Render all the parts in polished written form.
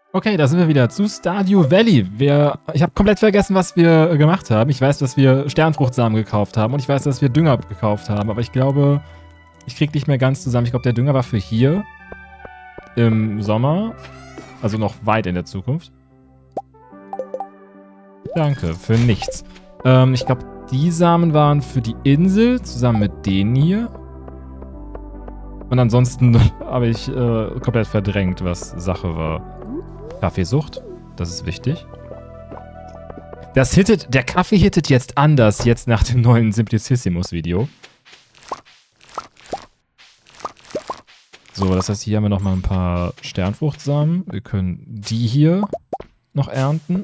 Okay, da sind wir wieder zu Stardew Valley. Ich habe komplett vergessen, was wir gemacht haben. Ich weiß, dass wir Sternfruchtsamen gekauft haben und ich weiß, dass wir Dünger gekauft haben. Aber ich glaube, ich krieg nicht mehr ganz zusammen. Ich glaube, der Dünger war für hier im Sommer. Also noch weit in der Zukunft. Danke, für nichts. Ich glaube, die Samen waren für die Insel zusammen mit denen hier. Und ansonsten habe ich komplett verdrängt, was Sache war. Kaffeesucht, das ist wichtig. Der Kaffee hittet jetzt anders, jetzt nach dem neuen Simplicissimus-Video. So, das heißt, hier haben wir nochmal ein paar Sternfruchtsamen. Wir können die hier noch ernten.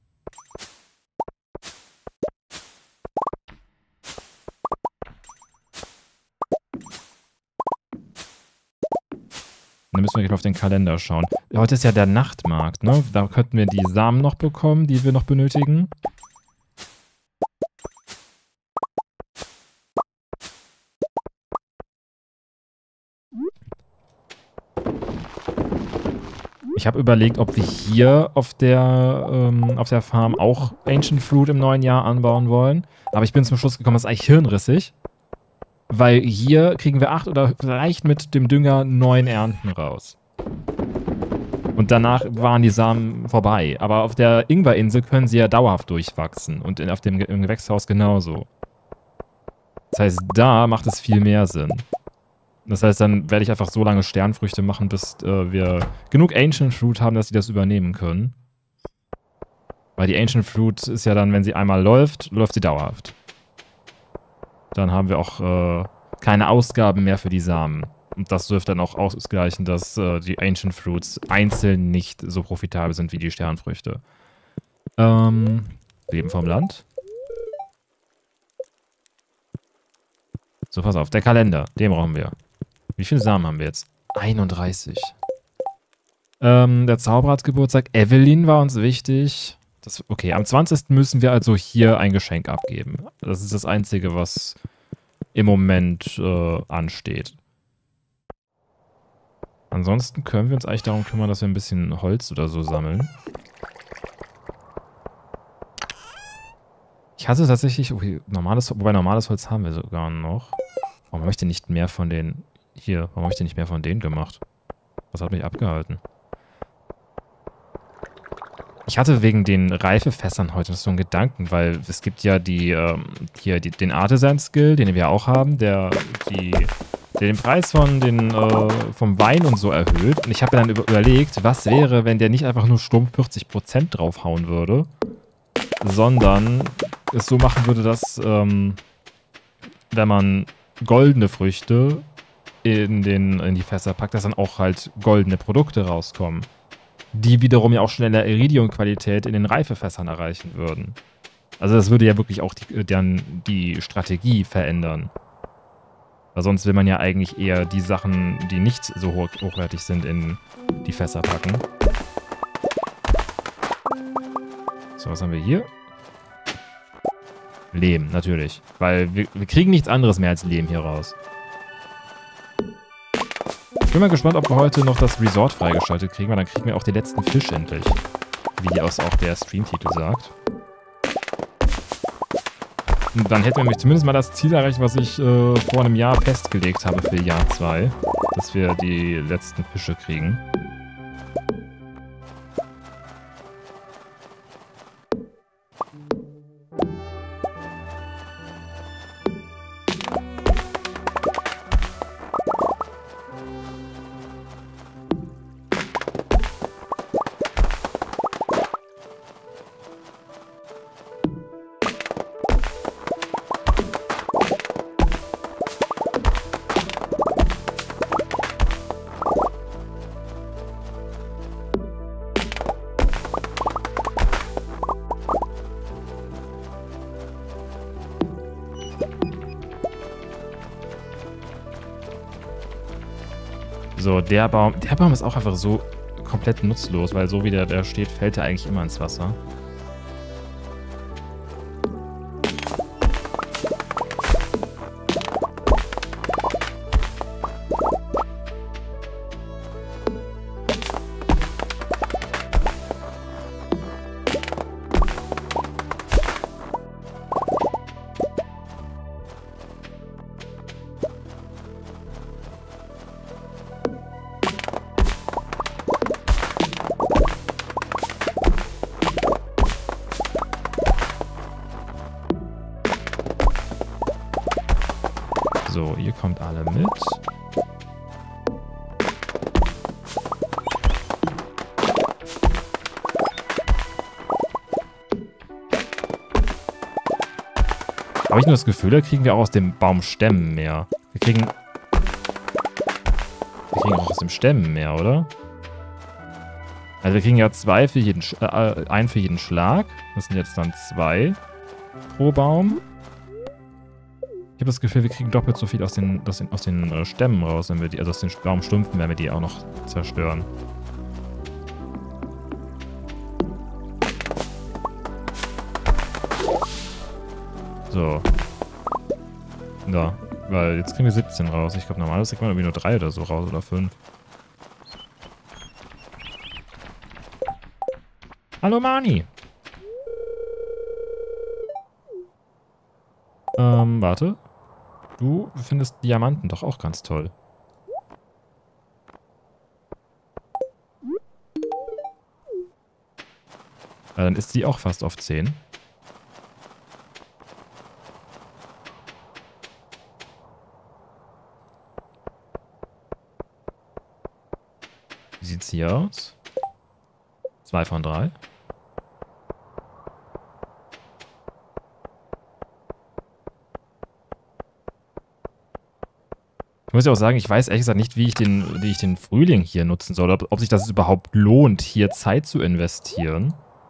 Dann müssen wir gleich auf den Kalender schauen. Heute ist ja der Nachtmarkt, ne? Da könnten wir die Samen noch bekommen, die wir noch benötigen. Ich habe überlegt, ob wir hier auf der Farm auch Ancient Fruit im neuen Jahr anbauen wollen. Aber ich bin zum Schluss gekommen, das ist eigentlich hirnrissig. Weil hier kriegen wir 8 oder vielleicht mit dem Dünger 9 Ernten raus. Und danach waren die Samen vorbei. Aber auf der Ingwerinsel können sie ja dauerhaft durchwachsen. Und im Gewächshaus genauso. Das heißt, da macht es viel mehr Sinn. Das heißt, dann werde ich einfach so lange Sternfrüchte machen, bis wir genug Ancient Fruit haben, dass sie das übernehmen können. Weil die Ancient Fruit ist ja dann, wenn sie einmal läuft, läuft sie dauerhaft. Dann haben wir auch keine Ausgaben mehr für die Samen. Und das dürfte dann auch ausgleichen, dass die Ancient Fruits einzeln nicht so profitabel sind wie die Sternfrüchte. Leben vom Land. So, pass auf. Der Kalender, den brauchen wir. Wie viele Samen haben wir jetzt? 31. Der Zauberer hat Geburtstag. Evelyn war uns wichtig. Okay, am 20. müssen wir also hier ein Geschenk abgeben. Das ist das Einzige, was im Moment ansteht. Ansonsten können wir uns eigentlich darum kümmern, dass wir ein bisschen Holz oder so sammeln. Ich hatte tatsächlich, okay, normales Holz haben wir sogar noch. Warum habe ich denn nicht mehr von den, warum habe ich denn nicht mehr von denen gemacht? Was hat mich abgehalten? Ich hatte wegen den Reifefässern heute noch so einen Gedanken, weil es gibt ja den Artisan-Skill, den wir auch haben, der den Preis vom Wein und so erhöht. Und ich habe mir dann überlegt, was wäre, wenn der nicht einfach nur stumpf 40% draufhauen würde, sondern es so machen würde, dass, wenn man goldene Früchte in die Fässer packt, dass dann auch halt goldene Produkte rauskommen. Die wiederum ja auch schneller Iridium-Qualität in den Reifefässern erreichen würden. Also das würde ja wirklich auch die Strategie verändern. Weil sonst will man ja eigentlich eher die Sachen, die nicht so hochwertig sind, in die Fässer packen. So, was haben wir hier? Lehm, natürlich. Weil wir kriegen nichts anderes mehr als Lehm hier raus. Ich bin mal gespannt, ob wir heute noch das Resort freigeschaltet kriegen, weil dann kriegen wir auch den letzten Fisch endlich. Wie auch der Streamtitel sagt. Und dann hätten wir nämlich zumindest mal das Ziel erreicht, was ich vor einem Jahr festgelegt habe für Jahr 2. Dass wir die letzten Fische kriegen. So, der Baum ist auch einfach so komplett nutzlos, weil so wie der steht, fällt er eigentlich immer ins Wasser. kommt alle mit. Habe ich nur das Gefühl, da kriegen wir auch aus dem Baumstämmen mehr. Wir kriegen auch aus dem Stämmen mehr, oder? Also wir kriegen ja einen für jeden Schlag. Das sind jetzt dann 2 pro Baum. Ich habe das Gefühl, wir kriegen doppelt so viel aus den Stämmen raus, wenn wir die, also aus den Baumstumpfen, wenn wir die auch noch zerstören. So. Da. Weil jetzt kriegen wir 17 raus. Ich glaube, normalerweise kriegt man irgendwie nur 3 oder so raus oder 5. Hallo Mani. Warte. Du findest Diamanten doch auch ganz toll. Dann ist sie auch fast auf 10. Wie sieht's hier aus? 2 von 3. Ich muss ja auch sagen, ich weiß ehrlich gesagt nicht, wie ich den Frühling hier nutzen soll. Ob sich das überhaupt lohnt, hier Zeit zu investieren.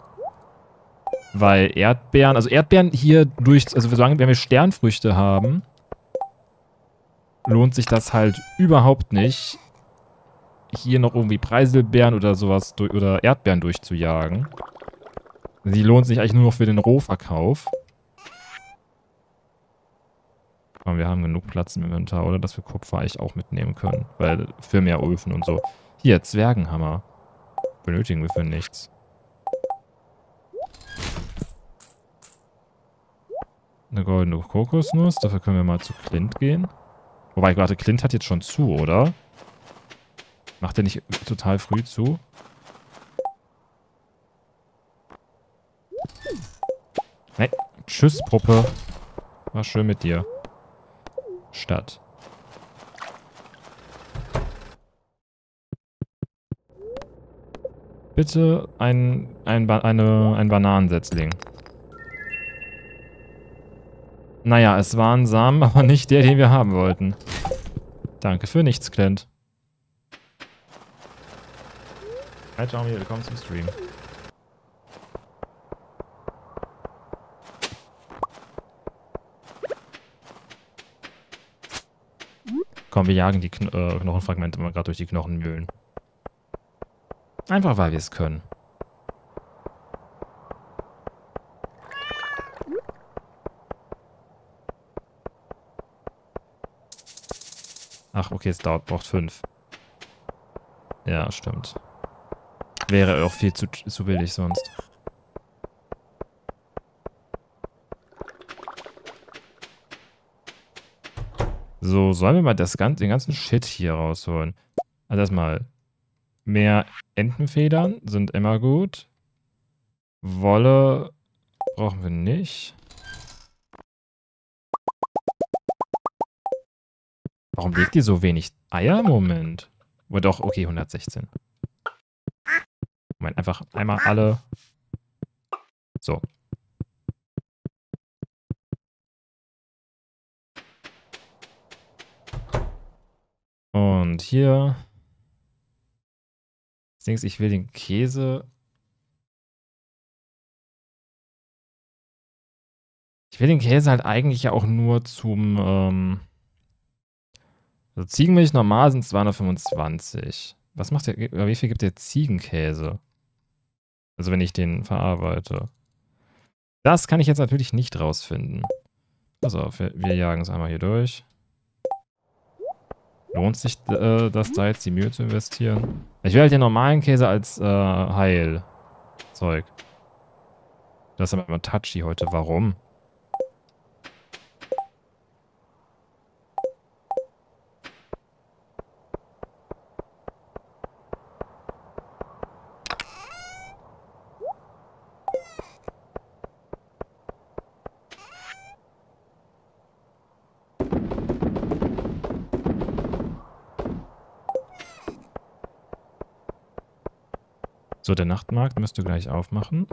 Weil Erdbeeren hier also wenn wir Sternfrüchte haben, lohnt sich das halt überhaupt nicht, hier noch irgendwie Preiselbeeren oder sowas oder Erdbeeren durchzujagen. Sie lohnt sich eigentlich nur noch für den Rohverkauf. Aber wir haben genug Platz im Inventar, oder? Dass wir Kupfer eigentlich auch mitnehmen können. Weil für mehr Öfen und so. Hier, Zwergenhammer. Benötigen wir für nichts. Eine goldene Kokosnuss. Dafür können wir mal zu Clint gehen. Wobei, warte, Clint hat jetzt schon zu, oder? Macht er nicht total früh zu? Hey, tschüss, Puppe. War schön mit dir. Stadt. Bitte ein Bananensetzling. Naja, es war ein Samen, aber nicht der, den wir haben wollten. Danke für nichts, Clint. Hi Tommy, willkommen zum Stream. Komm, wir jagen die Knochenfragmente mal gerade durch die Knochenmühlen. Einfach, weil wir es können. Ach, okay, es braucht 5. Ja, stimmt. Wäre auch viel zu billig sonst. So, sollen wir mal den ganzen Shit hier rausholen? Also erstmal, mehr Entenfedern sind immer gut. Wolle brauchen wir nicht. Warum legt die so wenig Eier? Moment. Oder doch, okay, 116. Moment, einfach einmal alle. So. Und hier. Das Ding ist, ich will den Käse. Ich will den Käse halt eigentlich ja auch nur zum, also Ziegenmilch normal sind 225. Was macht der, wie viel gibt der Ziegenkäse? Also wenn ich den verarbeite. Das kann ich jetzt natürlich nicht rausfinden. Pass auf, wir jagen es einmal hier durch. Lohnt sich das da jetzt die Mühe zu investieren? Ich will halt den normalen Käse als Heilzeug. Das ist aber immer touchy heute. Warum? So, der Nachtmarkt müsste gleich aufmachen.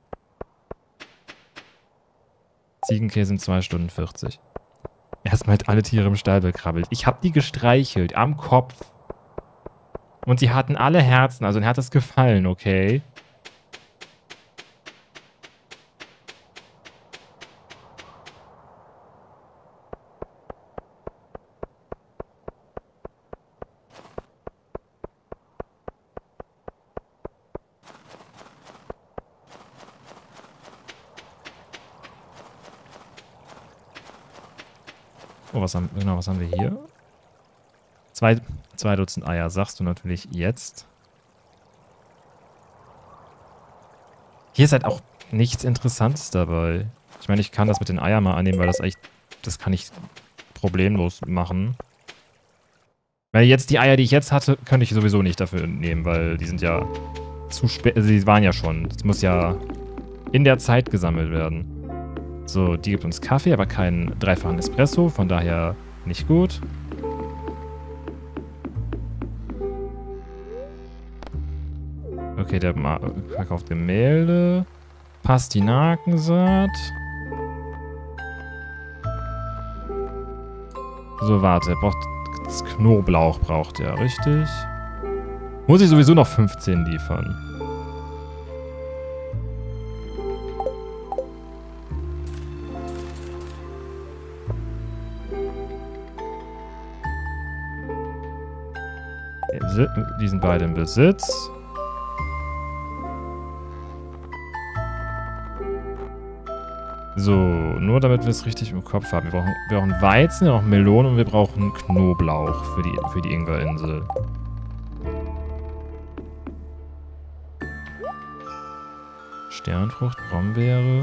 Ziegenkäse in 2 Stunden 40. Erstmal halt alle Tiere im Stall bekrabbelt. Ich habe die gestreichelt, am Kopf. Und sie hatten alle Herzen, also ihnen hat das gefallen, okay? Oh, was haben wir hier? Zwei Dutzend Eier, sagst du natürlich jetzt. Hier ist halt auch nichts Interessantes dabei. Ich meine, ich kann das mit den Eiern mal annehmen, weil das kann ich problemlos machen. Weil jetzt die Eier, die ich jetzt hatte, könnte ich sowieso nicht dafür nehmen, weil die sind ja zu spät, also die waren ja schon. Das muss ja in der Zeit gesammelt werden. So, die gibt uns Kaffee, aber keinen dreifachen Espresso, von daher nicht gut. Okay, der verkauft Gemälde. Pastinakensaat. So, warte, er braucht Knoblauch, braucht er, richtig? Muss ich sowieso noch 15 liefern. Die sind beide im Besitz. So, nur damit wir es richtig im Kopf haben. Wir brauchen Weizen, wir brauchen Melonen und wir brauchen Knoblauch für die Ingwerinsel. Sternfrucht, Brombeere.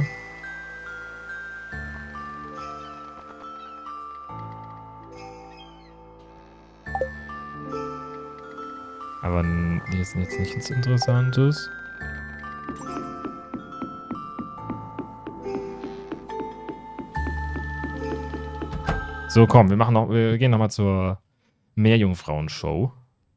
Aber hier ist jetzt nichts Interessantes. So, komm, wir gehen nochmal zur Meerjungfrauen-Show.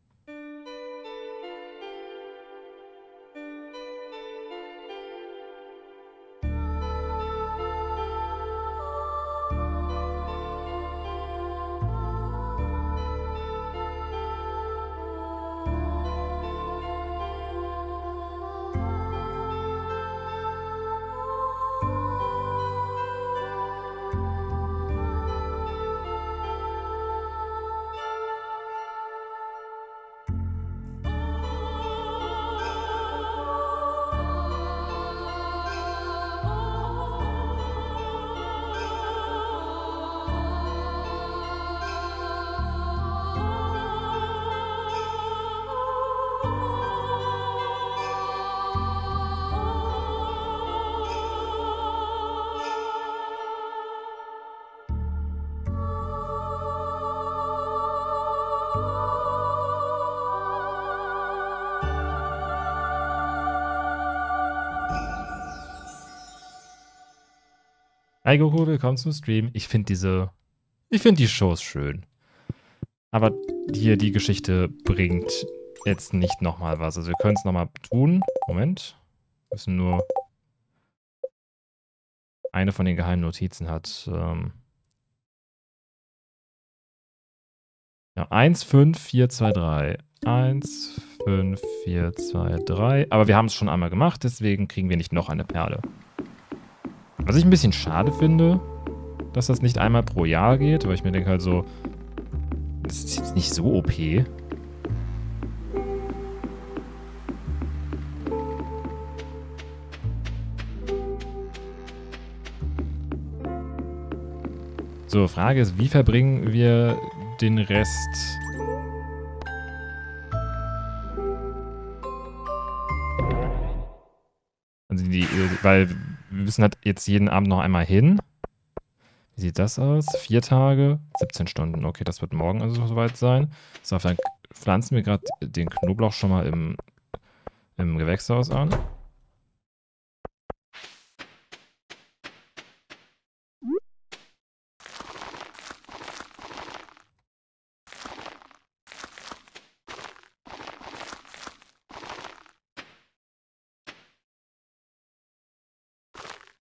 Hi Goku, willkommen zum Stream. Ich finde die Shows schön. Aber hier die Geschichte bringt jetzt nicht nochmal was. Also wir können es nochmal tun. Moment. Wir müssen nur... Eine von den geheimen Notizen hat... ja, 1, 5, 4, 2, 3. 1, 5, 4, 2, 3. Aber wir haben es schon einmal gemacht, deswegen kriegen wir nicht noch eine Perle. Was ich ein bisschen schade finde, dass das nicht einmal pro Jahr geht, weil ich mir denke halt so, das ist jetzt nicht so OP. So, Frage ist, wie verbringen wir den Rest? Also weil wir müssen halt jetzt jeden Abend noch einmal hin. Wie sieht das aus? 4 Tage, 17 Stunden. Okay, das wird morgen also soweit sein. So, dann pflanzen wir gerade den Knoblauch schon mal im Gewächshaus an.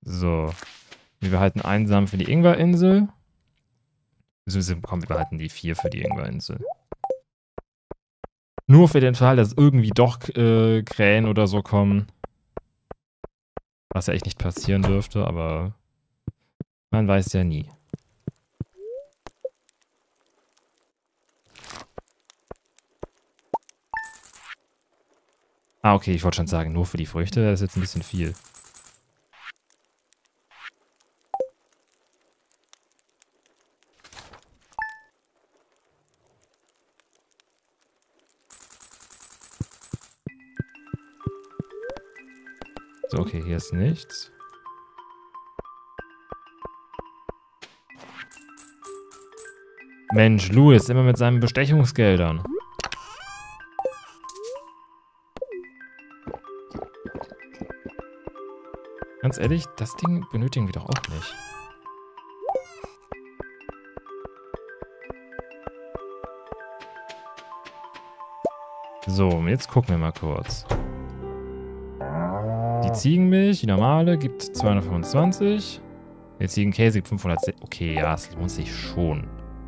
So. Wir behalten einen Samen für die Ingwerinsel. Komm, wir behalten die 4 für die Ingwerinsel. Nur für den Fall, dass irgendwie doch Krähen oder so kommen. Was ja echt nicht passieren dürfte, aber man weiß ja nie. Ah, okay, ich wollte schon sagen, nur für die Früchte, das ist jetzt ein bisschen viel. So, okay, hier ist nichts. Mensch, Louis, immer mit seinen Bestechungsgeldern. Ganz ehrlich, das Ding benötigen wir doch auch nicht. So, jetzt gucken wir mal kurz. Die Ziegenmilch, die normale, gibt 225. Die Ziegenkäse gibt 500. Okay, ja, es lohnt sich schon.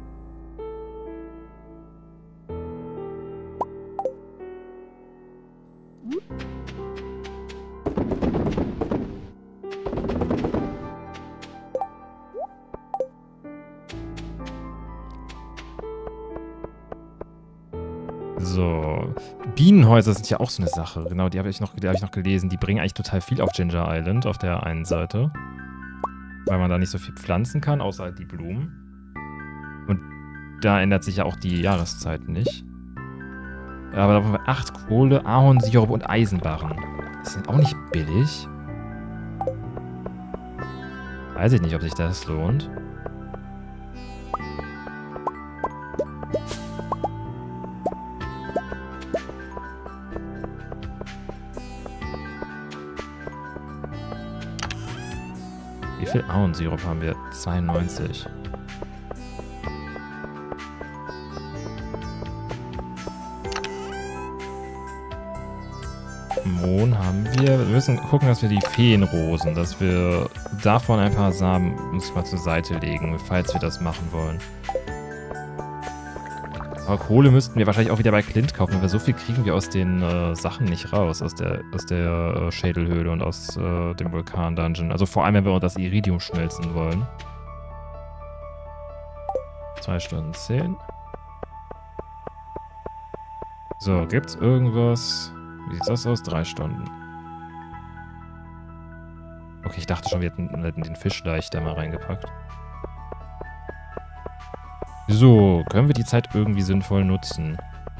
So. Bienenhäuser sind ja auch so eine Sache. Genau, die habe ich noch gelesen. Die bringen eigentlich total viel auf Ginger Island auf der einen Seite. Weil man da nicht so viel pflanzen kann, außer halt die Blumen. Und da ändert sich ja auch die Jahreszeit nicht. Aber da haben wir 8 Kohle, Ahornsirup und Eisenbarren. Das sind auch nicht billig. Weiß ich nicht, ob sich das lohnt. Wie viel Ahornsirup haben wir? 92. Mohn haben wir. Wir müssen gucken, dass wir die Feenrosen, dass wir davon ein paar Samen uns mal zur Seite legen, falls wir das machen wollen. Aber Kohle müssten wir wahrscheinlich auch wieder bei Clint kaufen, weil so viel kriegen wir aus den Sachen nicht raus, aus der Schädelhöhle und aus dem Vulkan-Dungeon. Also vor allem, wenn wir das Iridium schmelzen wollen. 2 Stunden 10. So, gibt's irgendwas? Wie sieht das aus? 3 Stunden. Okay, ich dachte schon, wir hätten den Fisch leichter mal reingepackt. So, können wir die Zeit irgendwie sinnvoll nutzen?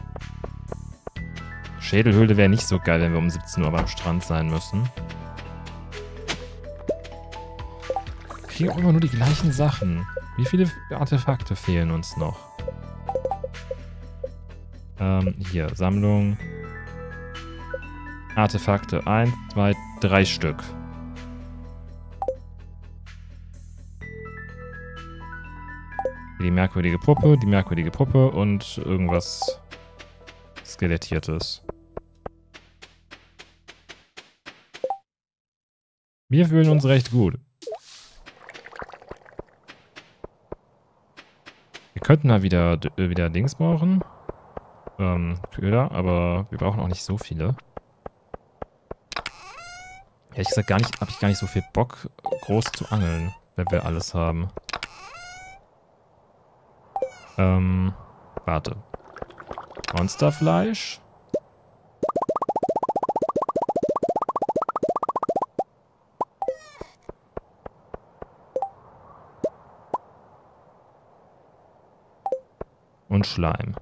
Schädelhöhle wäre nicht so geil, wenn wir um 17 Uhr am Strand sein müssen. Wir kriegen auch immer nur die gleichen Sachen. Wie viele Artefakte fehlen uns noch? Hier, Sammlung. Artefakte. 1, 2, 3 Stück. Die merkwürdige Puppe und irgendwas Skelettiertes. Wir fühlen uns recht gut. Wir könnten da wieder Dings brauchen. Köder, aber wir brauchen auch nicht so viele. Ehrlich gesagt, habe ich gar nicht so viel Bock, groß zu angeln, wenn wir alles haben. Warte. Monsterfleisch. Und Schleim.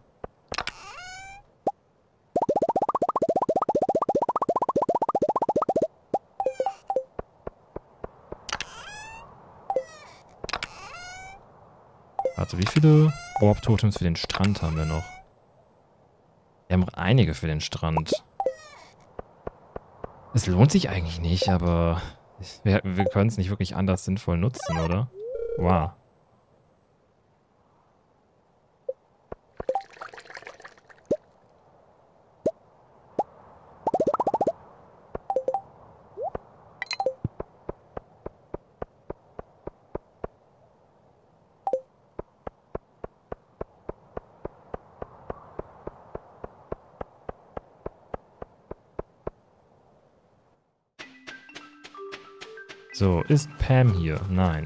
Warte, wie viele Orb-Totems für den Strand haben wir noch? Wir haben einige für den Strand. Es lohnt sich eigentlich nicht, aber wir können es nicht wirklich anders sinnvoll nutzen, oder? Wow. So, ist Pam hier? Nein.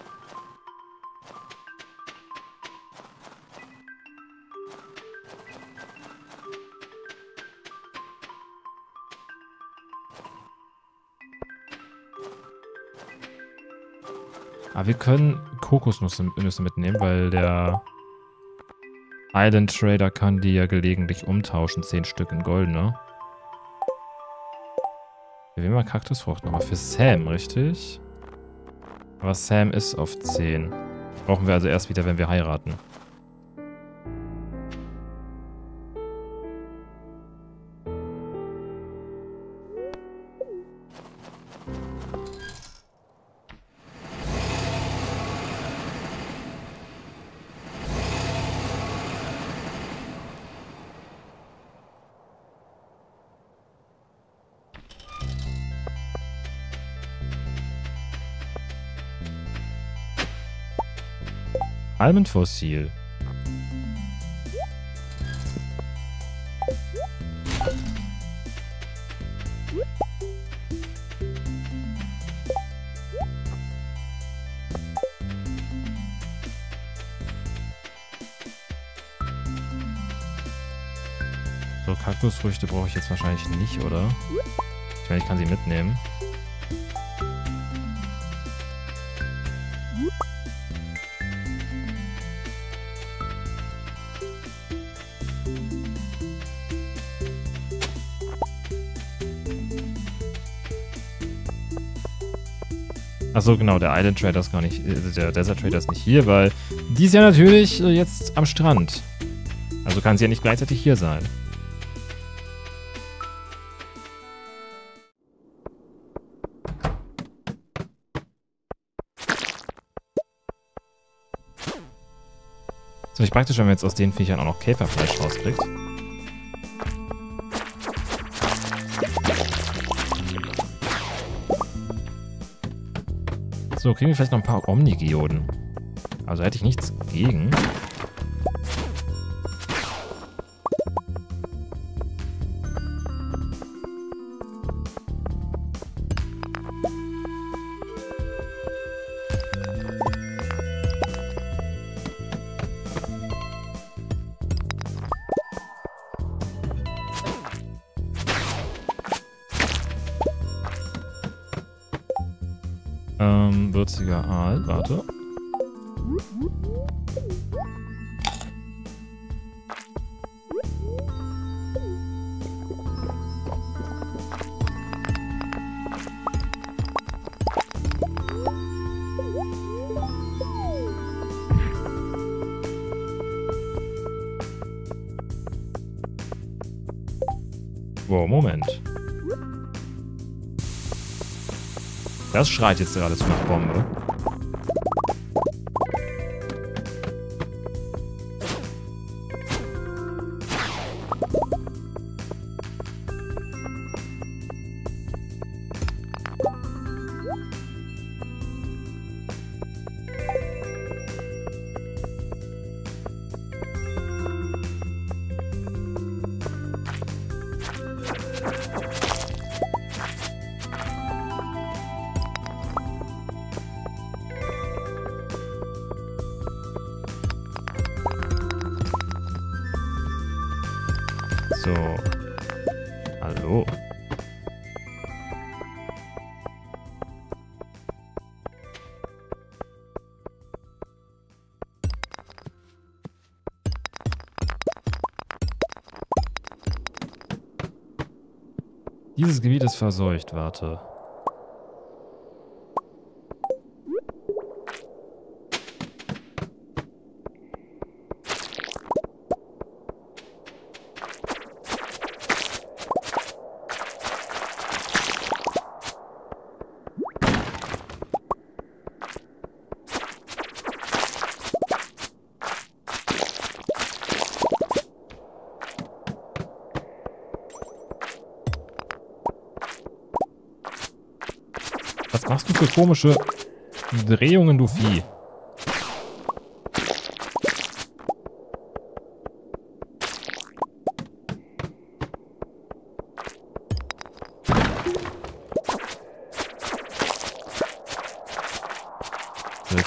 Aber wir können Kokosnüsse mitnehmen, weil der Island Trader kann die ja gelegentlich umtauschen. 10 Stück in goldene. Wir wählen mal Kaktusfrucht nochmal für Sam, richtig? Aber Sam ist auf 10. Brauchen wir also erst wieder, wenn wir heiraten. Almenfossil. So, Kaktusfrüchte brauche ich jetzt wahrscheinlich nicht, oder? Ich meine, ich kann sie mitnehmen. Achso, genau, der Island Trader ist gar nicht, der Desert Trader ist nicht hier, weil die ist ja natürlich jetzt am Strand. Also kann sie ja nicht gleichzeitig hier sein. Ist nicht praktisch, wenn man jetzt aus den Viechern auch noch Käferfleisch rauskriegt. So, kriegen wir vielleicht noch ein paar Omni-Geoden. Also hätte ich nichts gegen. Würziger Aal, warte. Wow, Moment. Das schreit jetzt geradezu nach Bombe. So. Hallo. Dieses Gebiet ist verseucht, warte. Was machst du für komische Drehungen, du Vieh?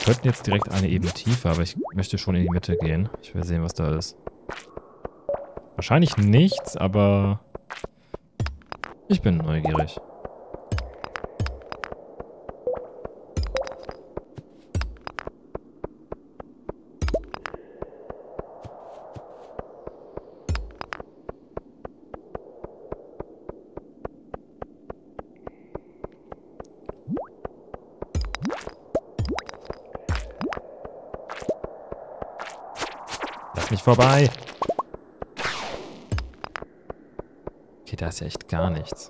könnten jetzt direkt eine Ebene tiefer, aber ich möchte schon in die Mitte gehen. Ich will sehen, was da ist. Wahrscheinlich nichts, aber ich bin neugierig. Lass mich vorbei. Okay, da ist ja echt gar nichts.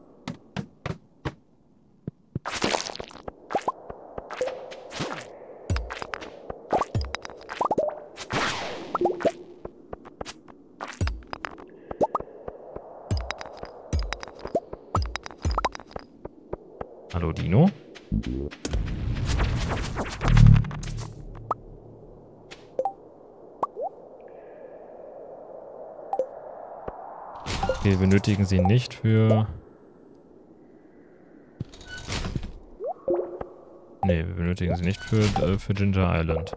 Hallo, Dino? Okay, wir benötigen sie nicht für... Nee, wir benötigen sie nicht für Ginger Island.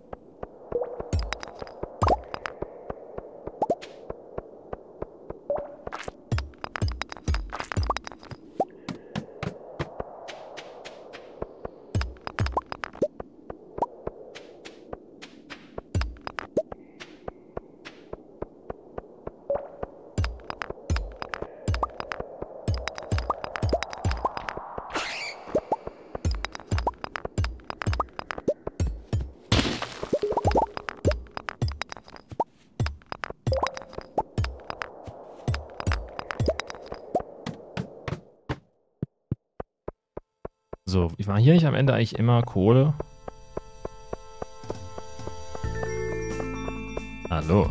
So, war hier nicht am Ende eigentlich immer Kohle? Hallo.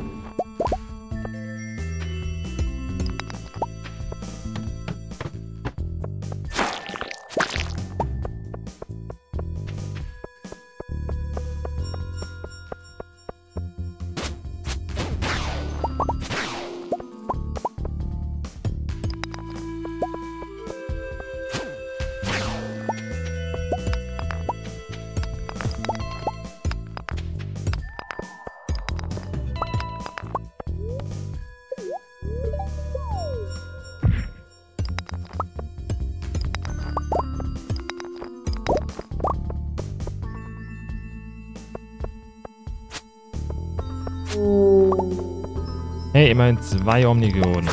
Hey, immerhin 2 Omnigionen.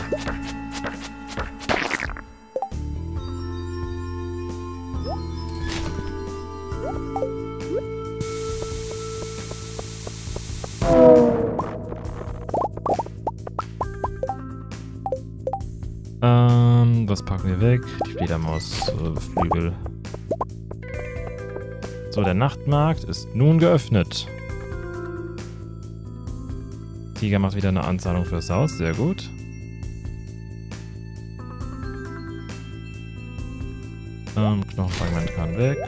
Was packen wir weg? Die Fledermausflügel. So, der Nachtmarkt ist nun geöffnet. Tiger macht wieder eine Anzahlung fürs Haus, sehr gut. Knochenfragment kann weg.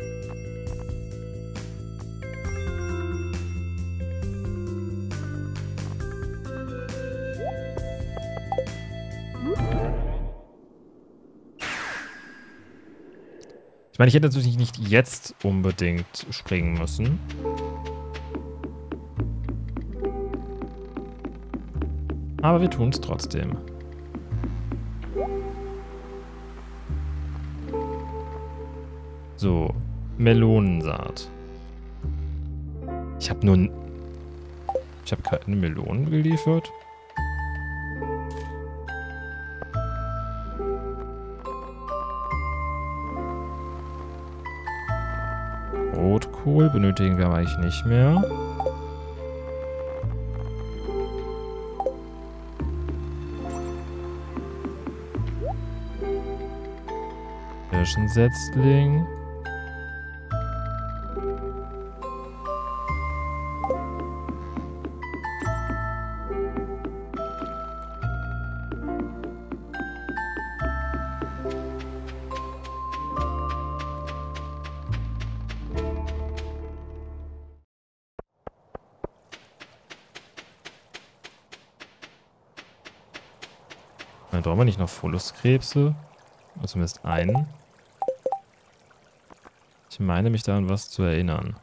Ich meine, ich hätte natürlich nicht jetzt unbedingt springen müssen. Aber wir tun es trotzdem. So, Melonensaat. Ich habe keine Melonen geliefert. Rotkohl benötigen wir aber eigentlich nicht mehr. Kirschensetzling. Dann brauchen wir nicht noch Phoruskrebse. Oder zumindest einen. Ich meine mich da an was zu erinnern.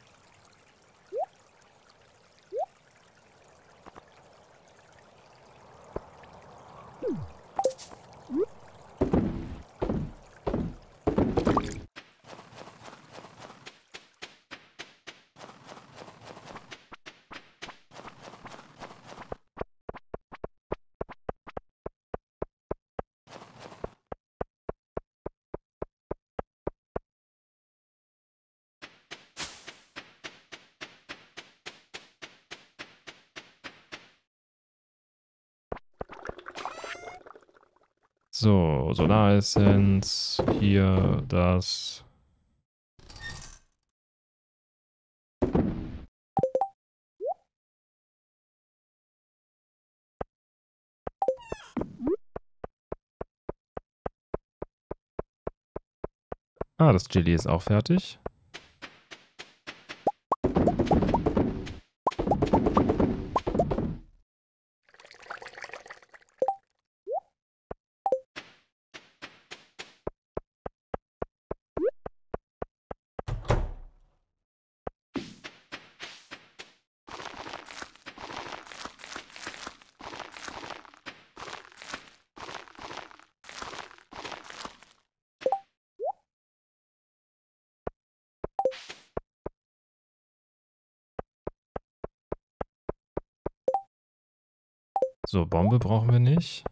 So, Solaressenz, hier das. Ah, das Chili ist auch fertig. So, Bombe brauchen wir nicht.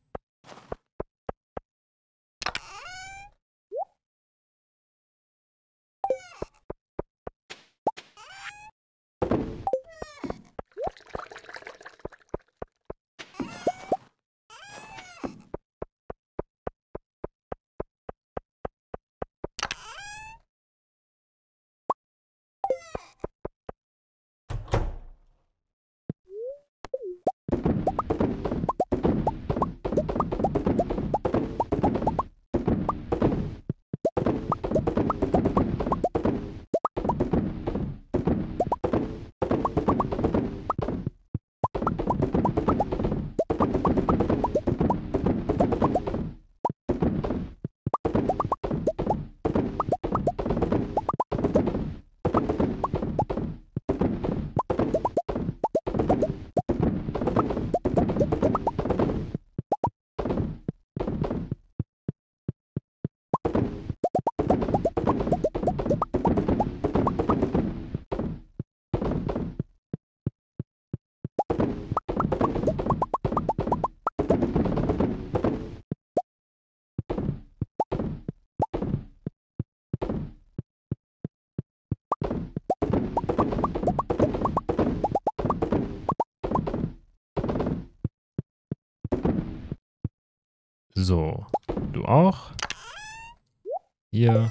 So, du auch. Hier.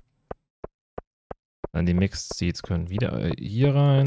Dann die Mixed Seeds können wieder hier rein.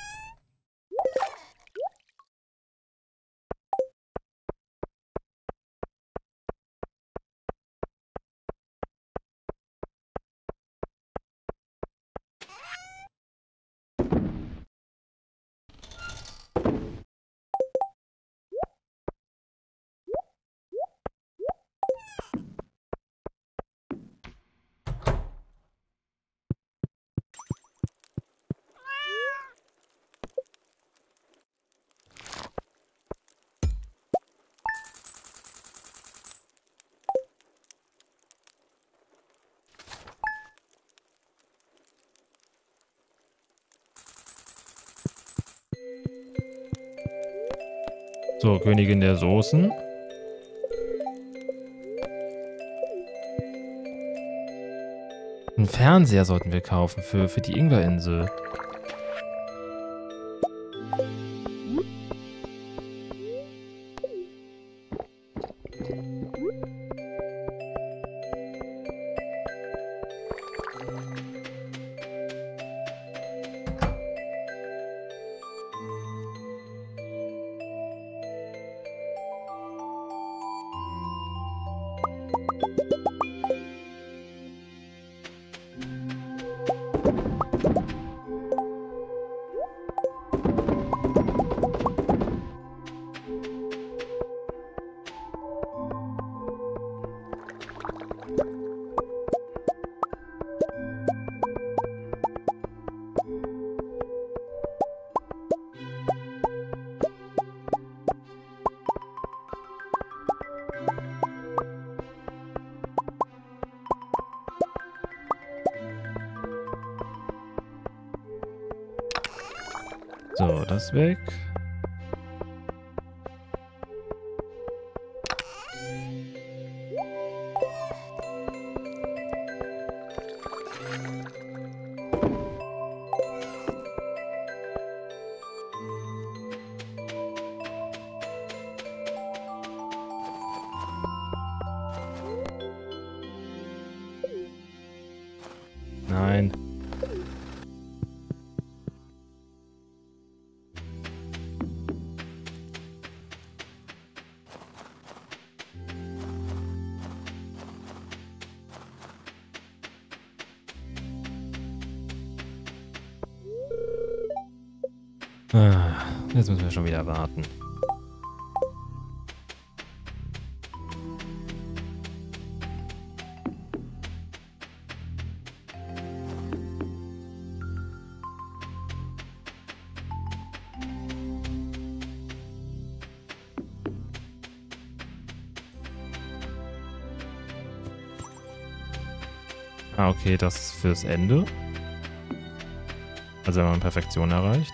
So, Königin der Soßen. Einen Fernseher sollten wir kaufen für die Ingwerinsel. So, das weg. Nein. Jetzt müssen wir schon wieder warten. Ah, okay, das ist fürs Ende. Also wenn man Perfektion erreicht.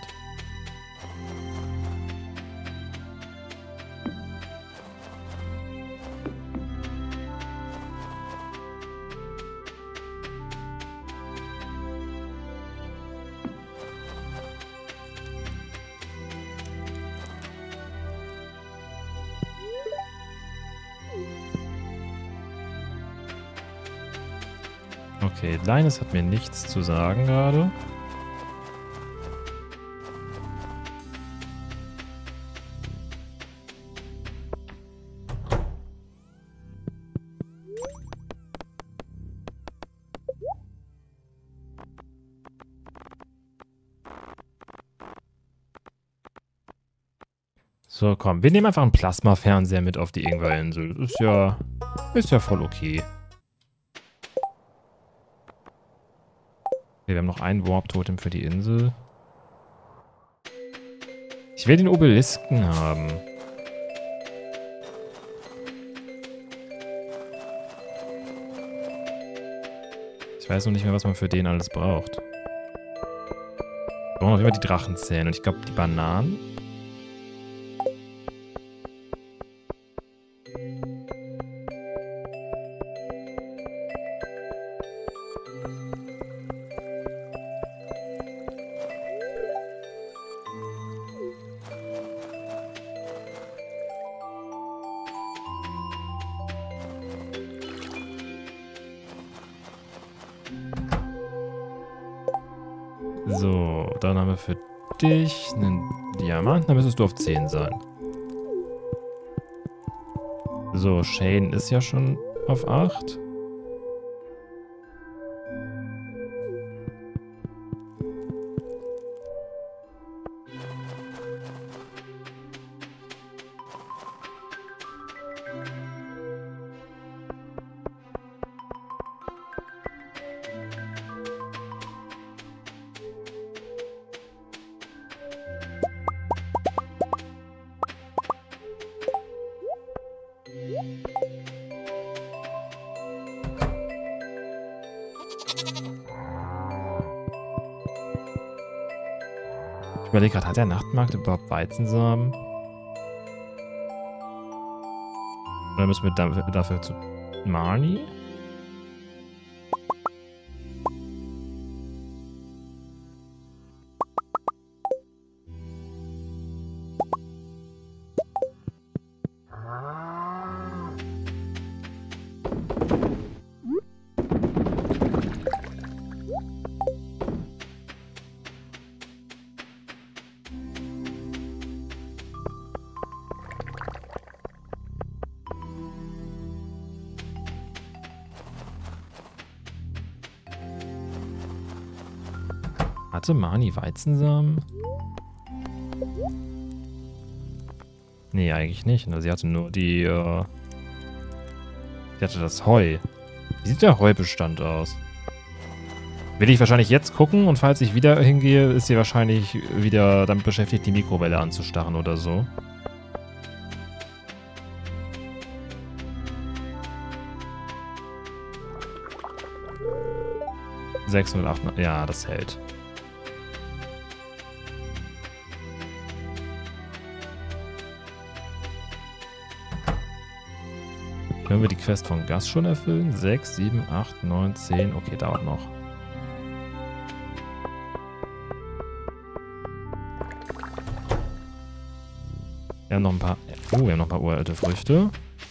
Okay, Linus hat mir nichts zu sagen gerade. So, komm, wir nehmen einfach einen Plasma-Fernseher mit auf die Ingwer-Insel. Ist ja voll okay. Okay, wir haben noch ein Warp-Totem für die Insel. Ich will den Obelisken haben. Ich weiß noch nicht mehr, was man für den alles braucht. Wir brauchen auf jeden Fall die Drachenzähne. Und ich glaube, die Bananen. So, dann haben wir für dich einen Diamant. Dann müsstest du auf 10 sein. So, Shane ist ja schon auf 8. Ich überlege gerade, hat der Nachtmarkt überhaupt Weizensamen? Oder müssen wir dafür zu Marnie? Hatte Marnie Weizensamen? Nee, eigentlich nicht. Sie hatte nur die, sie hatte das Heu. Wie sieht der Heubestand aus? Will ich wahrscheinlich jetzt gucken und falls ich wieder hingehe, ist sie wahrscheinlich wieder damit beschäftigt, die Mikrowelle anzustarren oder so. ...608... Ja, das hält. Können wir die Quest von Gus schon erfüllen? 6, 7, 8, 9, 10. Okay, dauert noch. Wir haben noch ein paar... Oh, wir haben noch ein paar uralte Früchte.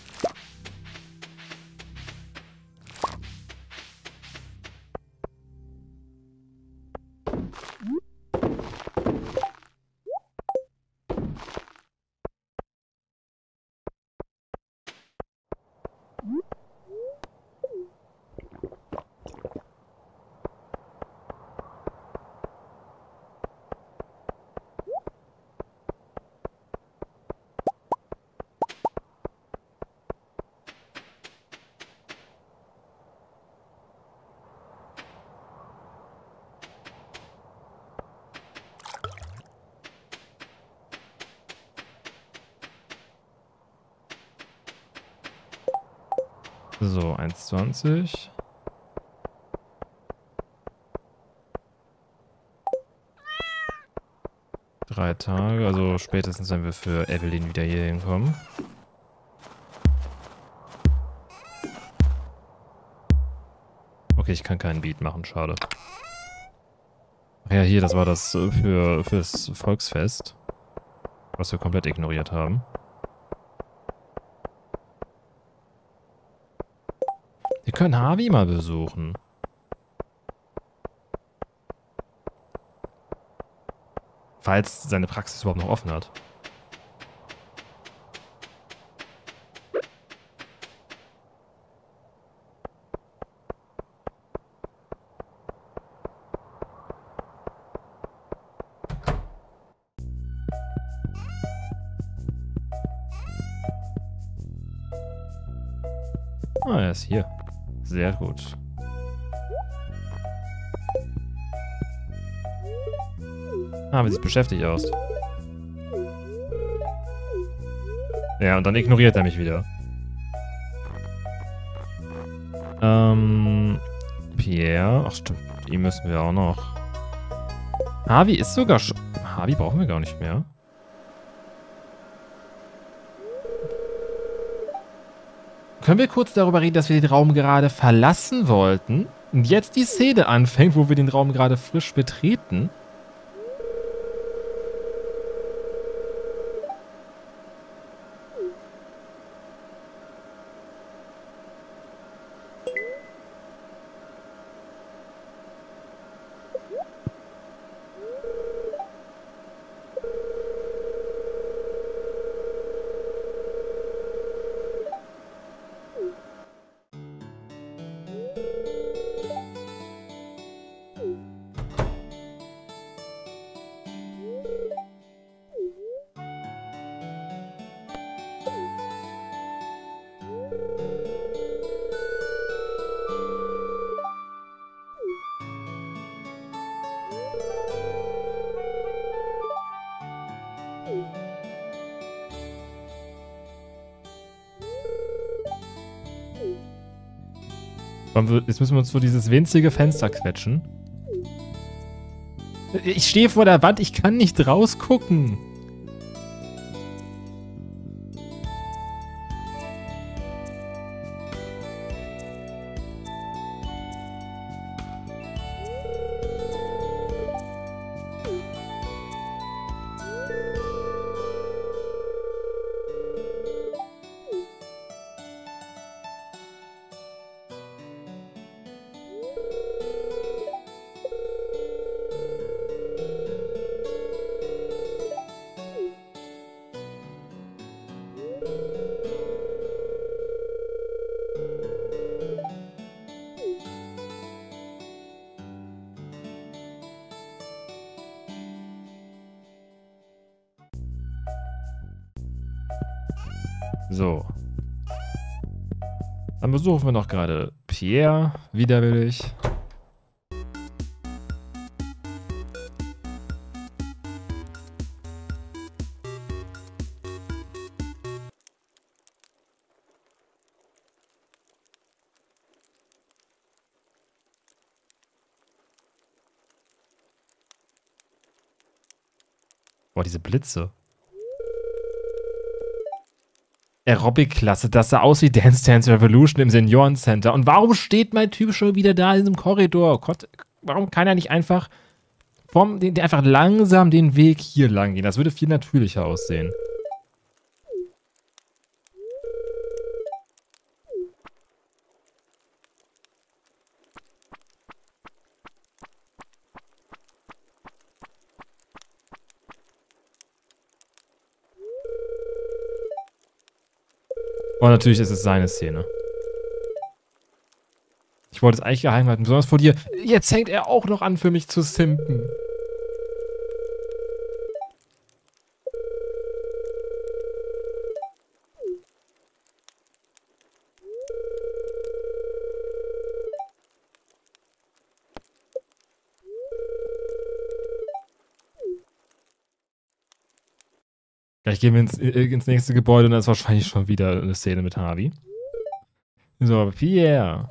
So, 1,20. Drei Tage, also spätestens, wenn wir für Evelyn wieder hier hinkommen. Okay, ich kann keinen Beat machen, schade. Ach ja, hier, das war das fürs Volksfest, was wir komplett ignoriert haben. Wir können Harvey mal besuchen. Falls seine Praxis überhaupt noch offen hat. Ah, er ist hier. Sehr gut. Ah, wie sieht beschäftigt aus. Ja, und dann ignoriert er mich wieder. Pierre. Ach stimmt, ihn müssen wir auch noch. Harvey ist sogar schon... Harvey brauchen wir gar nicht mehr. Können wir kurz darüber reden, dass wir den Raum gerade verlassen wollten? Und jetzt die Szene anfängt, wo wir den Raum gerade frisch betreten? Jetzt müssen wir uns vor dieses winzige Fenster quetschen. Ich stehe vor der Wand, ich kann nicht rausgucken. So. Dann besuchen wir noch gerade Pierre, widerwillig. Boah, diese Blitze. Aerobic-Klasse. Das sah aus wie Dance Dance Revolution im Seniorencenter. Und warum steht mein Typ schon wieder da in einem Korridor? Gott, warum kann er nicht einfach einfach langsam den Weg hier lang gehen? Das würde viel natürlicher aussehen. Und natürlich ist es seine Szene. Ich wollte es eigentlich geheim halten, besonders vor dir. Jetzt fängt er auch noch an, für mich zu simpen. Gleich gehen wir ins nächste Gebäude und da ist wahrscheinlich schon wieder eine Szene mit Harvey. So, Pierre.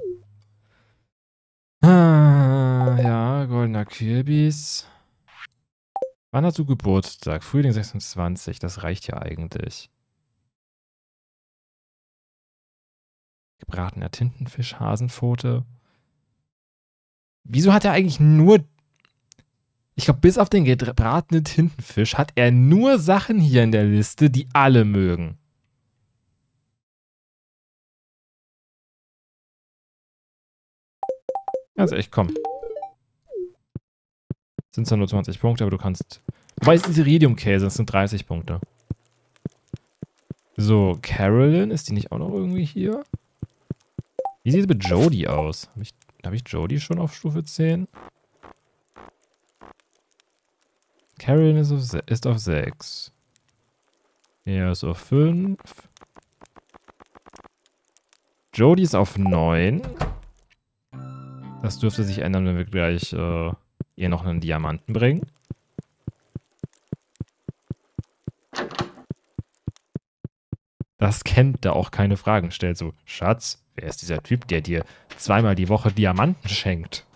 Ah, ja, goldener Kürbis. Wann hast du Geburtstag? Frühling 26, das reicht ja eigentlich. Gebratener Tintenfisch, Hasenpfote. Wieso hat er eigentlich nur... Ich glaube, bis auf den gebratenen Tintenfisch hat er nur Sachen hier in der Liste, die alle mögen. Also echt, komm. Sind zwar nur 20 Punkte, aber du kannst... Wobei es ist Iridium-Käse, das sind 30 Punkte. So, Carolyn, ist die nicht auch noch irgendwie hier? Wie sieht es mit Jodie aus? Habe ich Jodie schon auf Stufe 10? Carolyn ist auf 6. Er ist auf 5. Jodie ist auf 9. Das dürfte sich ändern, wenn wir gleich ihr noch einen Diamanten bringen. Das kennt, da auch keine Fragen stellt. So, Schatz, wer ist dieser Typ, der dir zweimal die Woche Diamanten schenkt?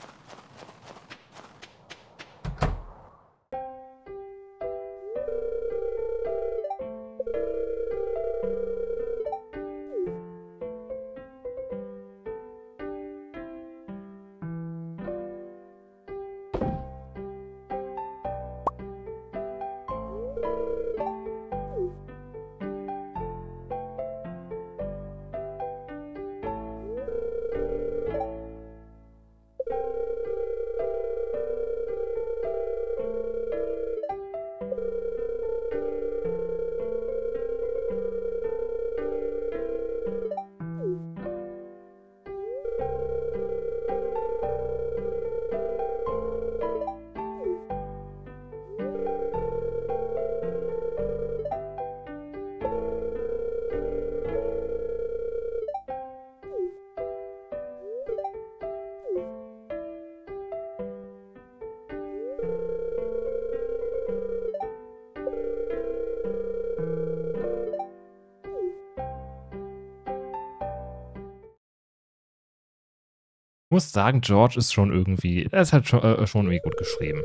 Ich muss sagen, George ist schon irgendwie, er ist halt schon irgendwie gut geschrieben.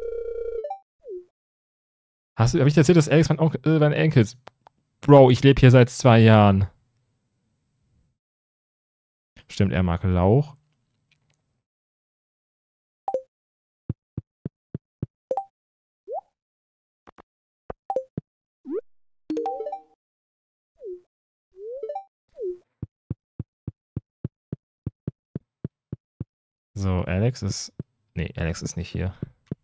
Hab ich dir erzählt, dass Alex mein Enkel ist? Bro, ich lebe hier seit 2 Jahren. Stimmt, er mag Lauch. So, Alex ist... Nee, Alex ist nicht hier.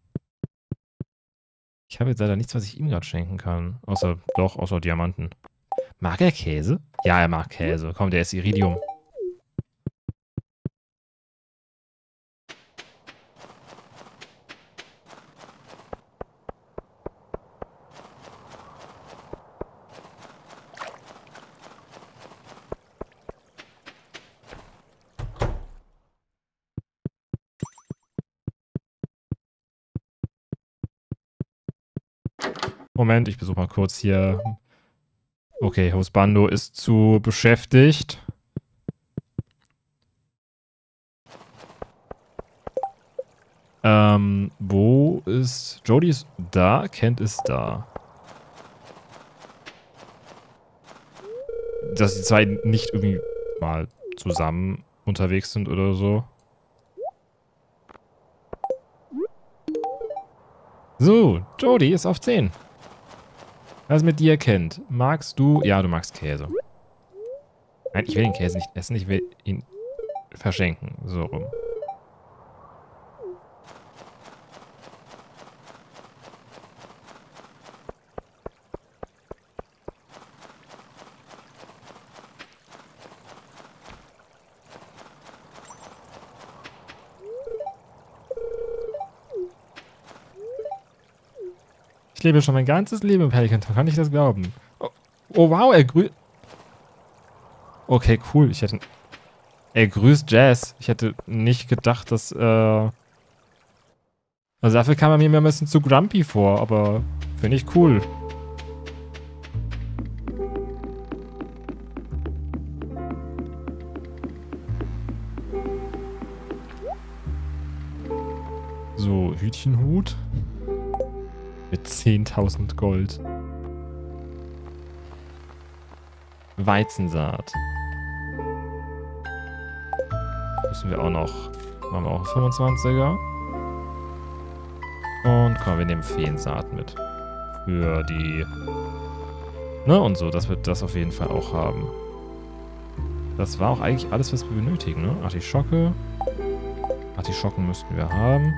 Ich habe jetzt leider nichts, was ich ihm gerade schenken kann. Außer Diamanten. Mag er Käse? Ja, er mag Käse. Komm, der ist Iridium. Moment, ich besuche mal kurz hier. Okay, Husbando ist zu beschäftigt. Wo ist... Jodie ist da, Kent ist da. dass die zwei nicht irgendwie mal zusammen unterwegs sind oder so. So, Jody ist auf 10. Was mit dir kennt. Magst du... Ja, du magst Käse. Nein, ich will den Käse nicht essen. Ich will ihn verschenken. So rum. Ich lebe schon mein ganzes Leben im Pelican Town. Kann ich das glauben? Oh, oh wow, er grüßt... Okay, cool. Er grüßt Jazz. Ich hätte nicht gedacht, dass... Also dafür kam er mir immer ein bisschen zu grumpy vor, aber finde ich cool. So, Hütchenhut. Mit 10.000 Gold. Weizensaat. Müssen wir auch noch... Machen wir auch einen 25er. Und komm, wir nehmen Feensaat mit. Für die... Ne, und so, dass wir das auf jeden Fall auch haben. Das war auch eigentlich alles, was wir benötigen, ne? Artischocke. Artischocken müssten wir haben.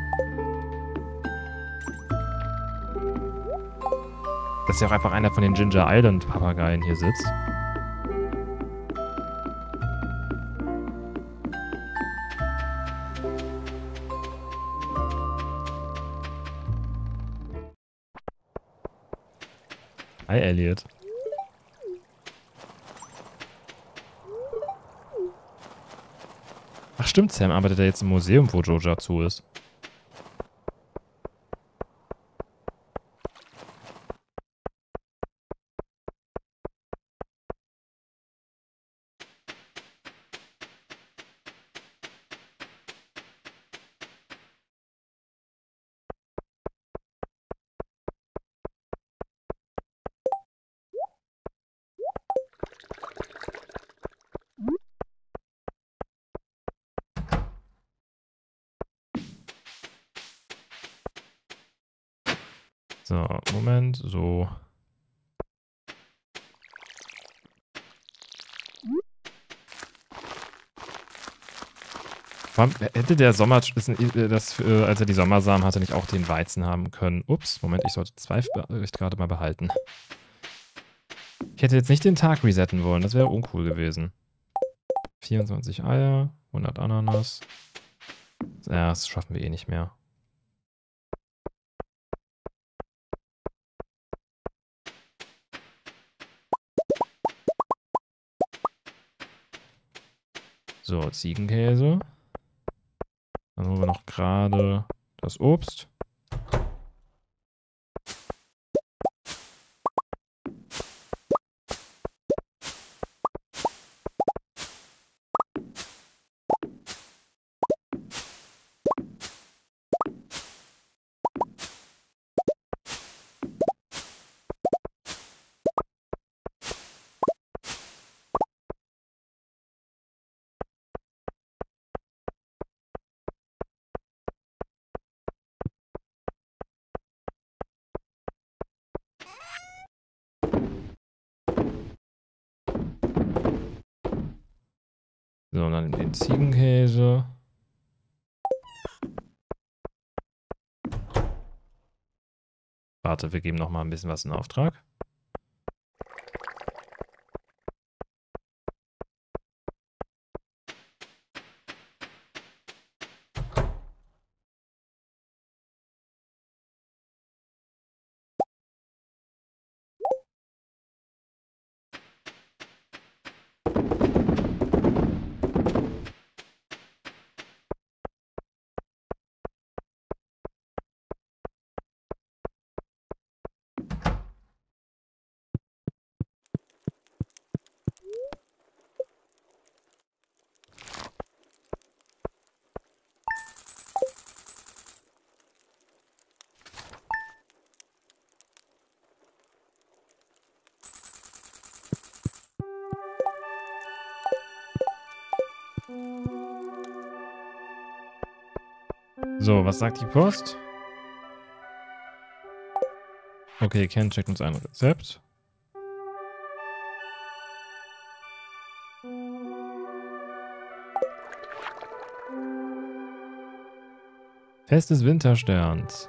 Dass ja auch einfach einer von den Ginger Island Papageien hier sitzt. Hi, Elliot. Ach stimmt, Sam arbeitet ja jetzt im Museum, wo Jojatsu ist. So, Moment, so. Warum hätte der Sommer, als er die Sommersamen hatte, nicht auch den Weizen haben können? Ups, Moment, ich sollte zwei gerade mal behalten. Ich hätte jetzt nicht den Tag resetten wollen, das wäre uncool gewesen. 24 Eier, 100 Ananas. Ja, das schaffen wir eh nicht mehr. So, Ziegenkäse. Dann holen wir noch gerade das Obst. So, und dann den Ziegenkäse. Warte, wir geben noch mal ein bisschen was in Auftrag. So, was sagt die Post? Okay, Ken checkt uns ein Rezept. Fest des Wintersterns.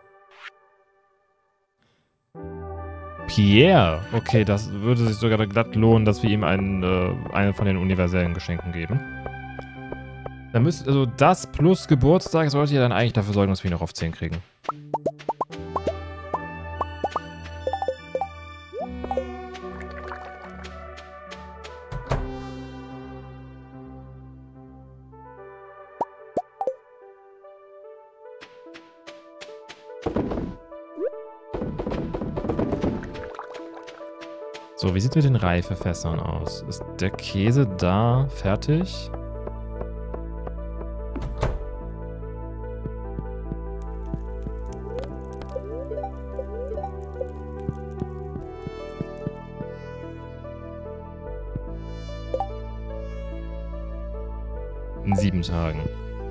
Pierre. Okay, das würde sich sogar glatt lohnen, dass wir ihm eine von den universellen Geschenken geben. Dann müsste, also das plus Geburtstag sollte ja dann eigentlich dafür sorgen, dass wir ihn noch auf 10 kriegen. So, wie sieht es mit den Reifefässern aus? Ist der Käse da fertig? In 7 Tagen.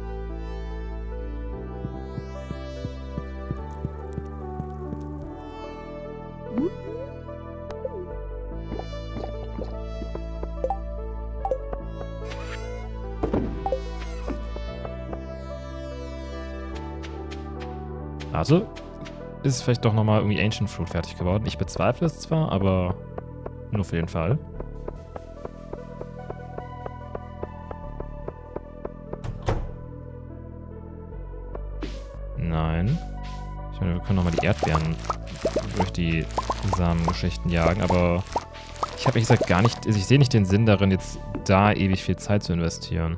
Also, ist vielleicht doch nochmal irgendwie Ancient Fruit fertig geworden. Ich bezweifle es zwar, aber nur für den Fall. Nein. Ich meine, wir können nochmal die Erdbeeren durch die Samengeschichten jagen, aber ich habe ehrlich gesagt gar nicht, also ich sehe nicht den Sinn darin, jetzt da ewig viel Zeit zu investieren.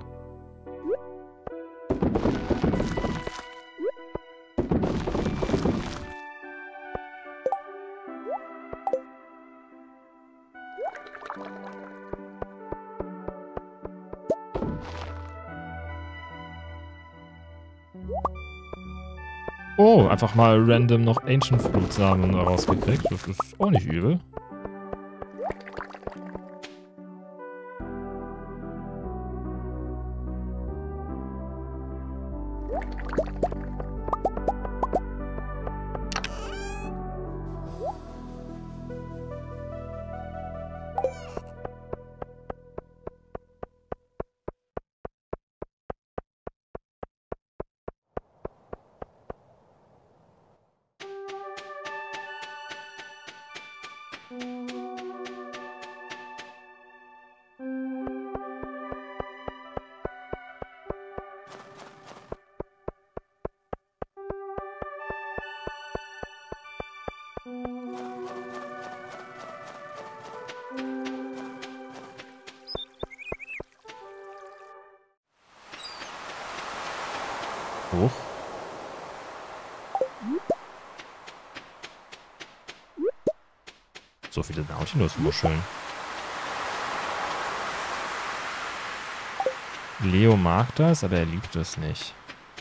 Oh, einfach mal random noch Ancient Fruit Samen rausgekriegt. Das ist auch nicht übel. Hoch. So viele Nautilus-Muscheln. Leo mag das, aber er liebt es nicht.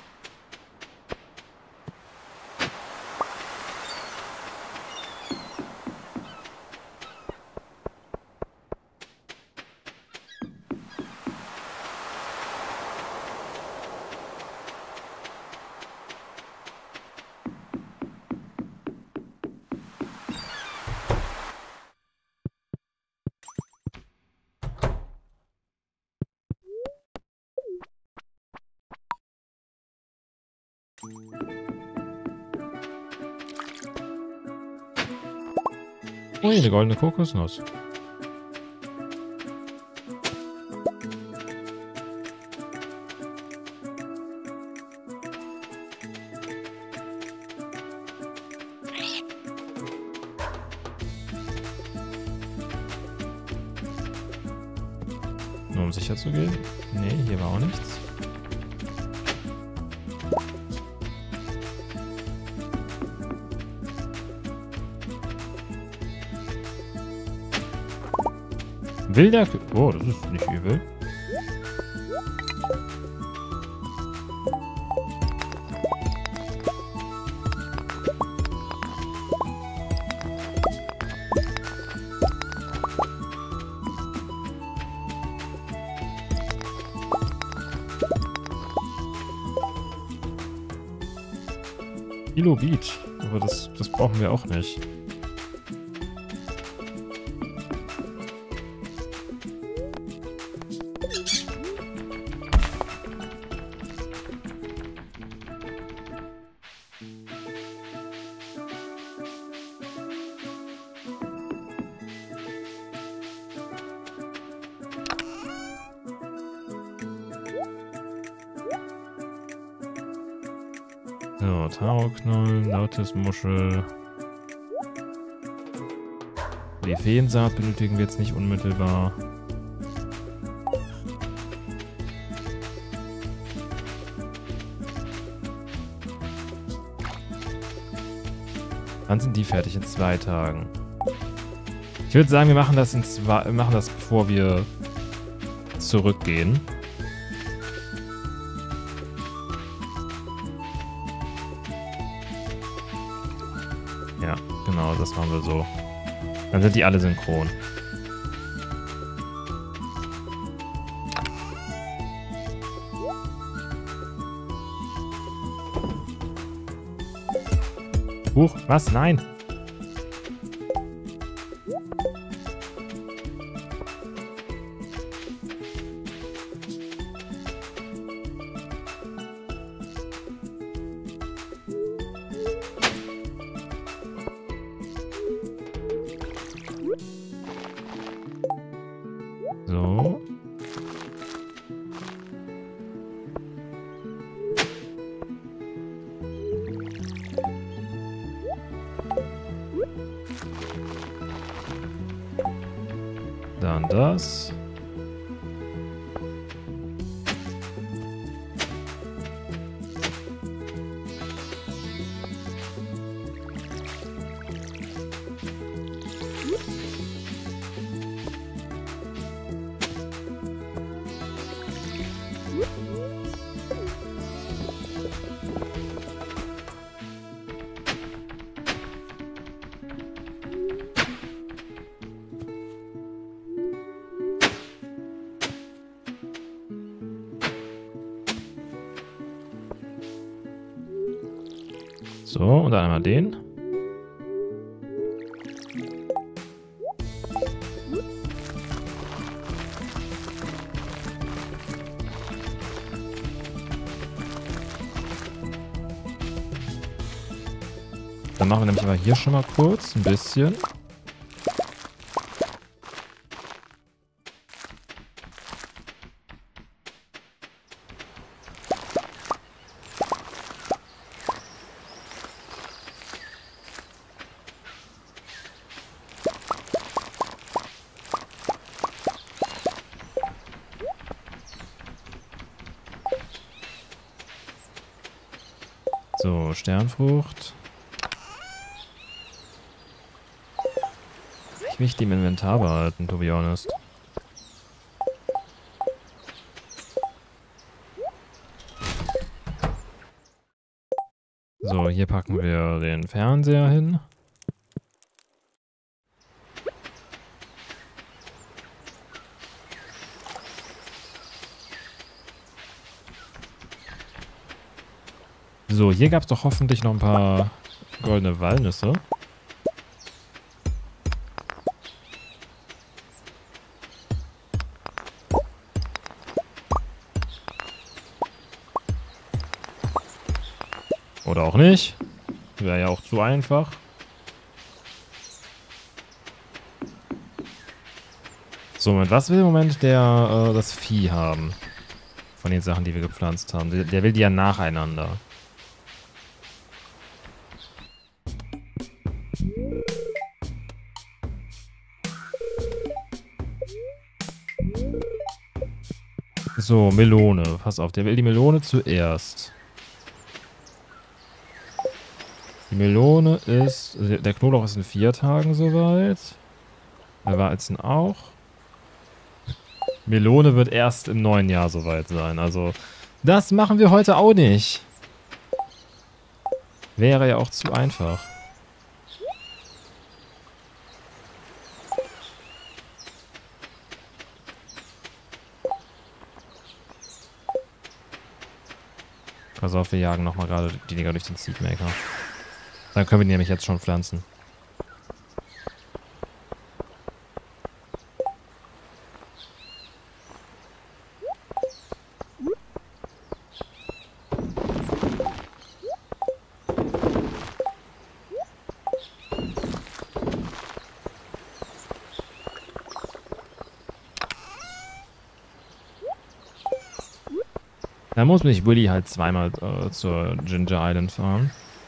Ui, eine goldene Kokosnuss. Nur um sicher zu gehen. Nee, hier war auch nichts. Wilder... Oh, das ist nicht übel. Kilobit. Aber das brauchen wir auch nicht. So, Taro-Knoll, Lautismuschel. Die Feensaat benötigen wir jetzt nicht unmittelbar. Wann sind die fertig? In 2 Tagen. Ich würde sagen, wir machen das bevor wir zurückgehen. Ja, genau, das machen wir so. Dann sind die alle synchron. Huch, was? Nein! So. Dann das. So, und dann einmal den. Dann machen wir nämlich aber hier schon mal kurz ein bisschen. So, Sternfrucht. Ich will die im Inventar behalten, to be honest. So, hier packen wir den Fernseher hin. So, hier gab es doch hoffentlich noch ein paar goldene Walnüsse. Oder auch nicht. Wäre ja auch zu einfach. So, mit was will im Moment das Vieh haben? Von den Sachen, die wir gepflanzt haben. Der will die ja nacheinander. So, Melone. Pass auf, der will die Melone zuerst. Die Melone ist... Der Knoblauch ist in 4 Tagen soweit. Der Weizen auch. Melone wird erst im neuen Jahr soweit sein. Also, das machen wir heute auch nicht. Wäre ja auch zu einfach. Pass auf, wir jagen nochmal gerade die Dinger durch den Seedmaker. Dann können wir die nämlich jetzt schon pflanzen. Da muss mich Willy halt zweimal zur Ginger Island fahren.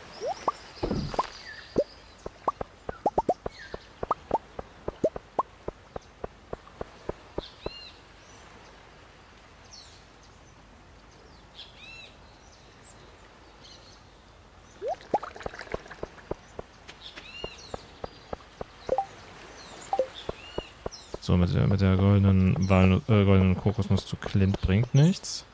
So, mit der goldenen Kokosnuss zu Clint bringt nichts.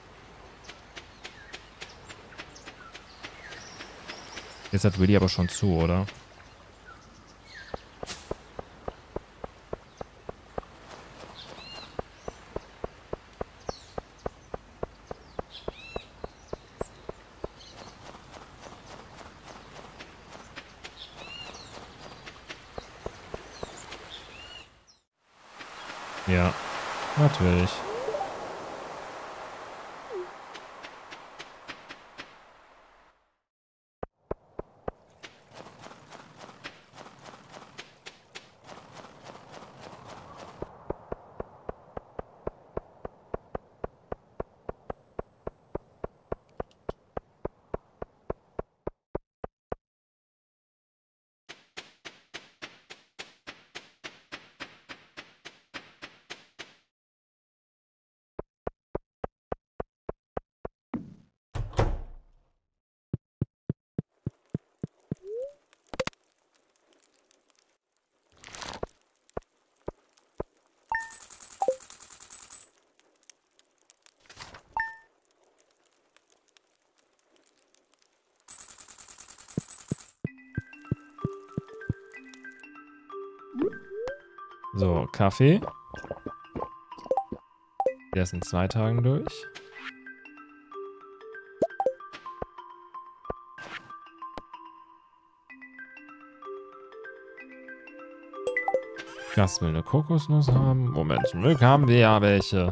Jetzt hat Willy aber schon zu, oder? Ja, natürlich. So, Kaffee. Der ist in 2 Tagen durch. Gas will eine Kokosnuss haben. Moment, zum Glück haben wir ja welche.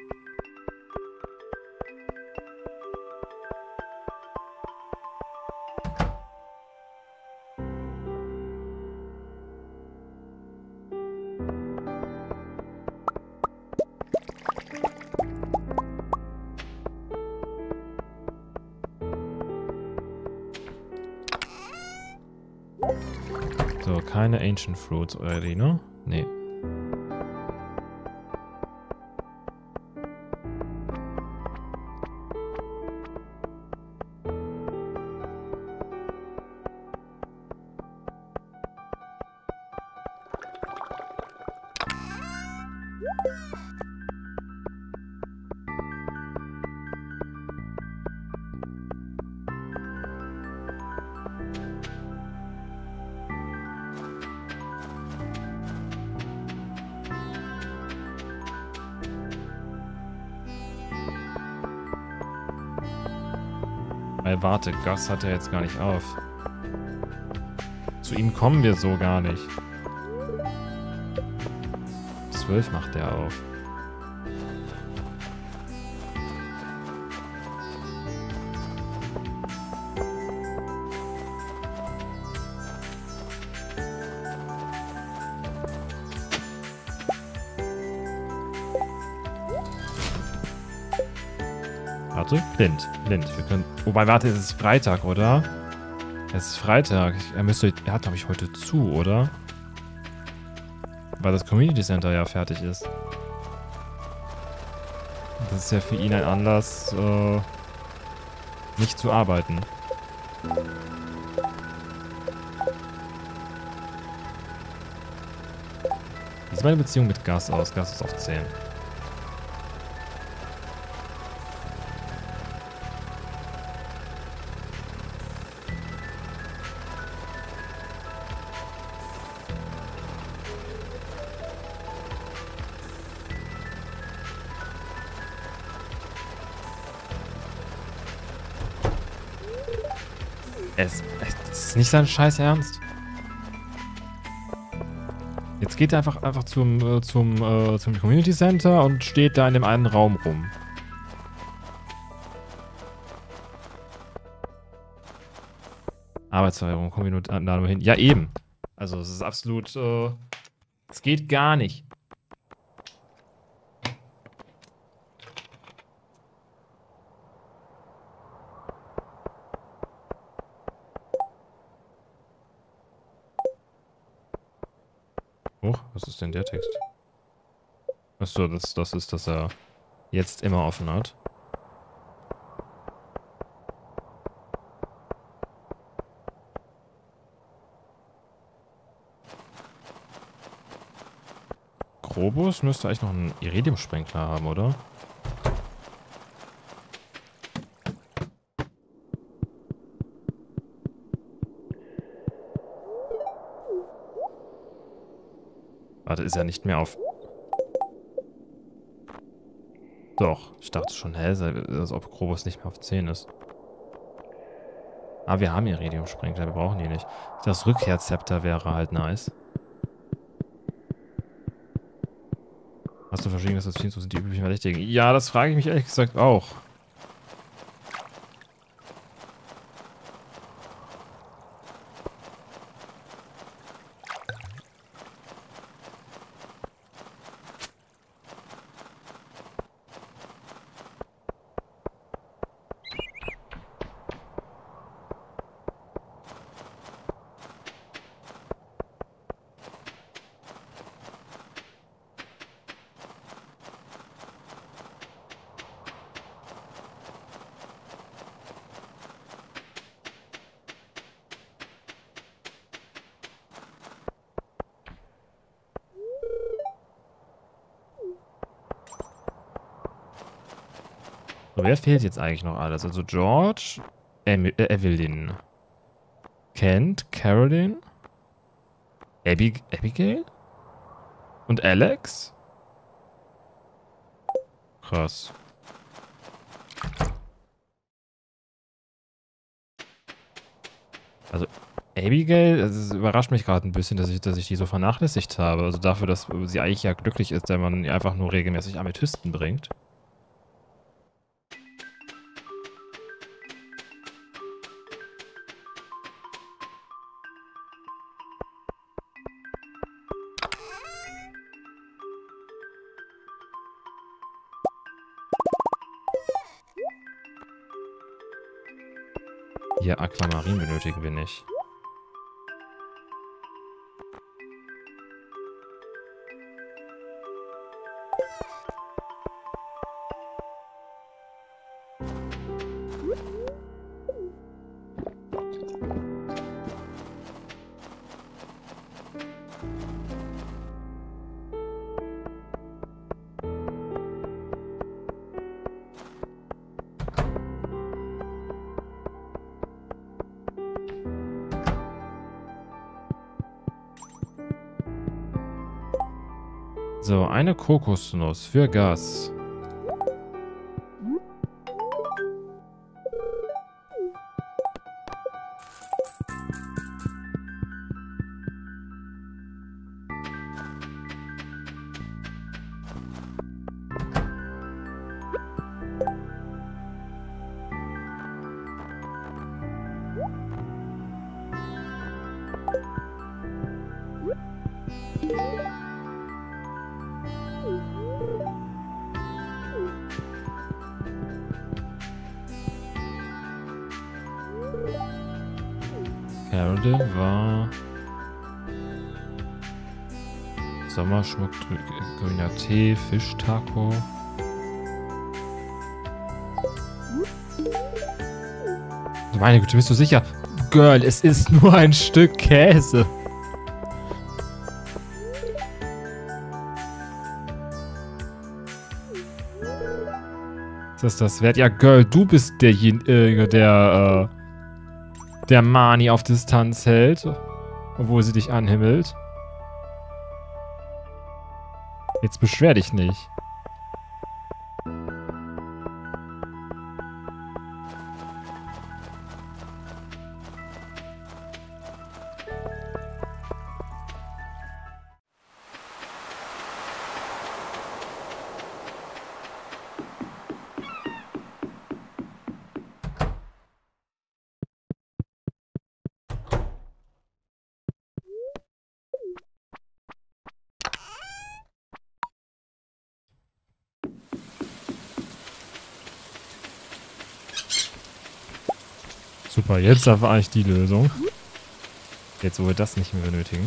So, keine Ancient Fruits already, ne? Nee. Warte, Gus hat er jetzt gar nicht auf. Zu ihm kommen wir so gar nicht. 12 macht er auf. Warte, Clint. Wir können. Wobei, warte, es ist Freitag, oder? Es ist Freitag. Er hat, glaube ich, heute zu, oder? Weil das Community Center ja fertig ist. Das ist ja für ihn ein Anlass, nicht zu arbeiten. Wie sieht meine Beziehung mit Gus aus? Gus ist auf 10. Es ist nicht sein Scheiß Ernst. Jetzt geht er einfach zum Community Center und steht da in dem einen Raum rum. Arbeitsverweigerung, kommen wir nur da nur hin. Ja, eben. Also, es ist absolut, es geht gar nicht. Oh, was ist denn der Text? Achso, das ist, dass er jetzt immer offen hat. Krobus müsste eigentlich noch einen Iridium-Sprenkler haben, oder? Warte, ist er nicht mehr auf... Doch, ich dachte schon, hä, als ob Krobus nicht mehr auf 10 ist. Ah, wir haben Iridium-Sprenkler, wir brauchen die nicht. Das Rückkehrzepter wäre halt nice. Hast du verschwiegen, dass das Team so sind die üblichen Verdächtigen? Ja, das frage ich mich ehrlich gesagt auch. So, wer fehlt jetzt eigentlich noch alles? Also George, Evelyn, Kent, Caroline, Abigail und Alex? Krass. Also Abigail, es überrascht mich gerade ein bisschen, dass ich die so vernachlässigt habe. Also dafür, dass sie eigentlich ja glücklich ist, wenn man ihr einfach nur regelmäßig Amethysten bringt. Hier, Aquamarin benötigen wir nicht. So, eine Kokosnuss für Gas. Caroline war Sommerschmuck, grüner Tee, Fischtaco. Meine Güte, bist du sicher? Girl, es ist nur ein Stück Käse. Ist das wert? Ja, Girl, du bist derjenige, der Mani auf Distanz hält, obwohl sie dich anhimmelt. Jetzt beschwer dich nicht. Super, jetzt erfahre ich die Lösung. Jetzt, wo wir das nicht mehr benötigen.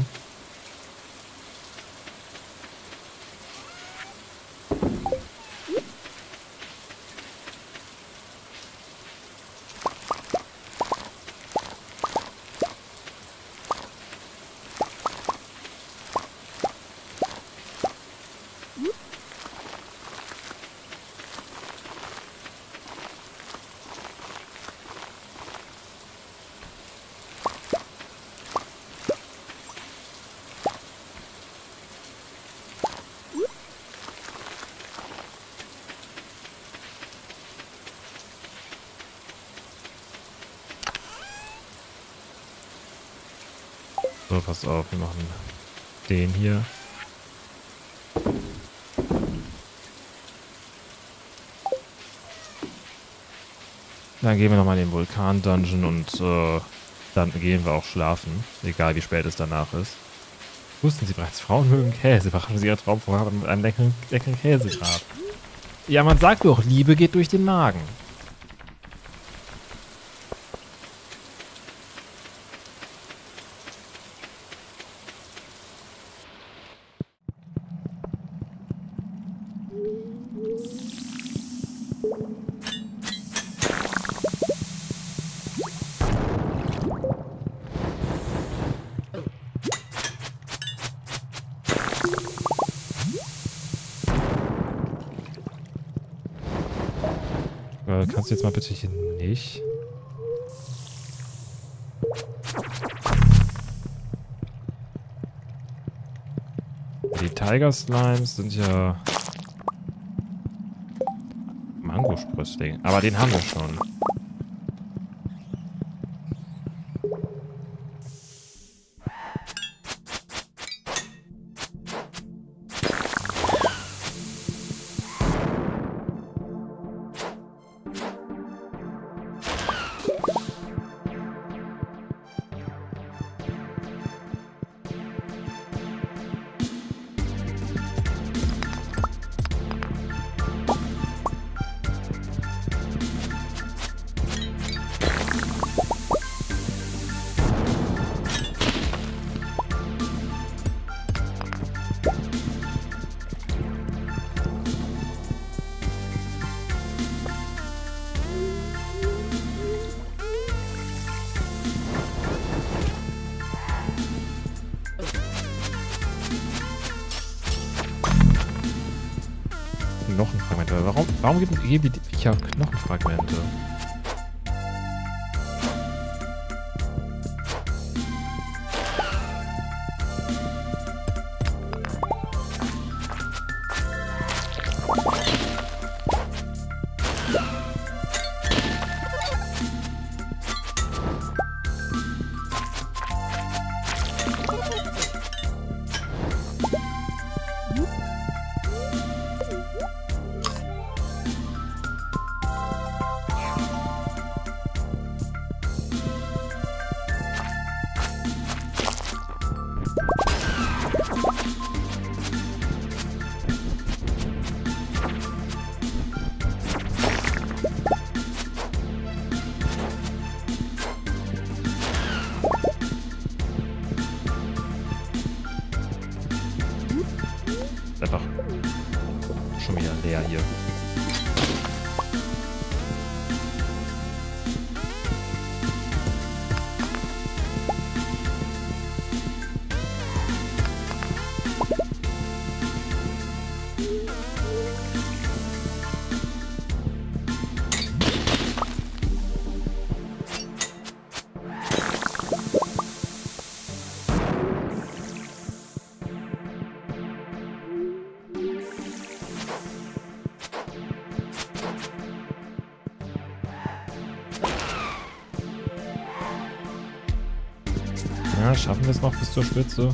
So, pass auf, wir machen den hier. Dann gehen wir nochmal in den Vulkan-Dungeon und dann gehen wir auch schlafen. Egal wie spät es danach ist. Wussten Sie bereits, Frauen mögen Käse. Wachen Sie Ihre Traumfrau mit einem leckeren Käsegrab. Ja, man sagt doch, Liebe geht durch den Magen. Kannst du jetzt mal bitte hier nicht? Die Tiger Slimes sind ja Mangosprössling. Aber den haben wir schon. Knochenfragmente. Warum geben die Viecher Knochenfragmente? Einfach schon wieder leer hier. Ja, schaffen wir es noch bis zur Spitze?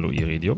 Hallo Iridium.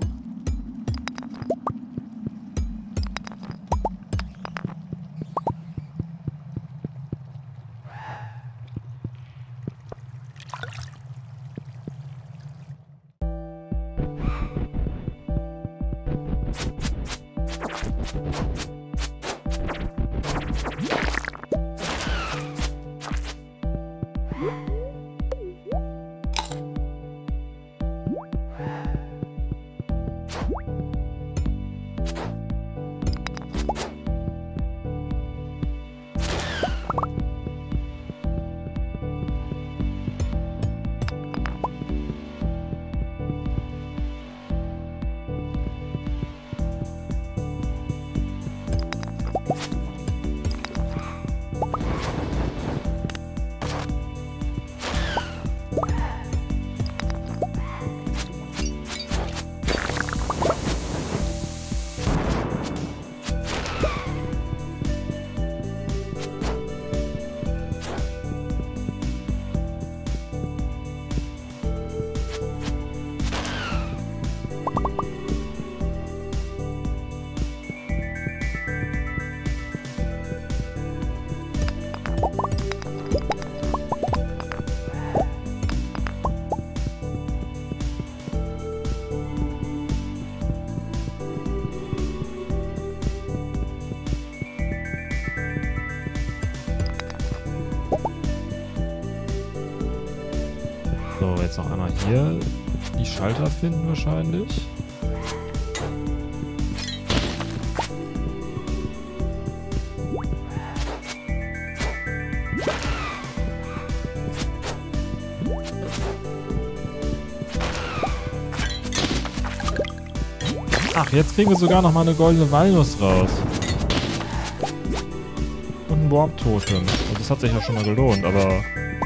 So, jetzt noch einmal hier die Schalter finden wahrscheinlich. Ach, jetzt kriegen wir sogar noch mal eine goldene Walnuss raus. Und ein Warp-Totem. Also das hat sich ja schon mal gelohnt, aber...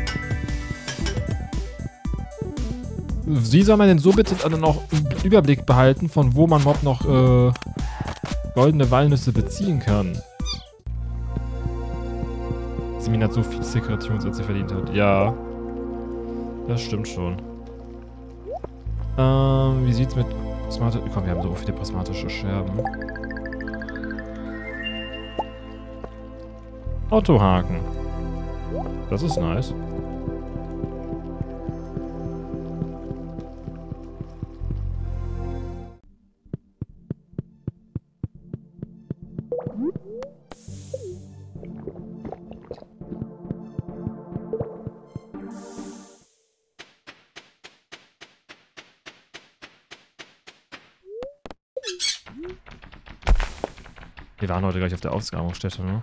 Wie soll man denn so bitte dann auch einen Überblick behalten, von wo man überhaupt noch goldene Walnüsse beziehen kann? Simin hat so viel Sekretions, als sie verdient hat. Ja. Das stimmt schon. Wie sieht's mit prismatischen... Komm, wir haben so viele prismatische Scherben. Autohaken. Das ist nice. Wir waren heute gleich auf der Ausgrabungsstätte, ne?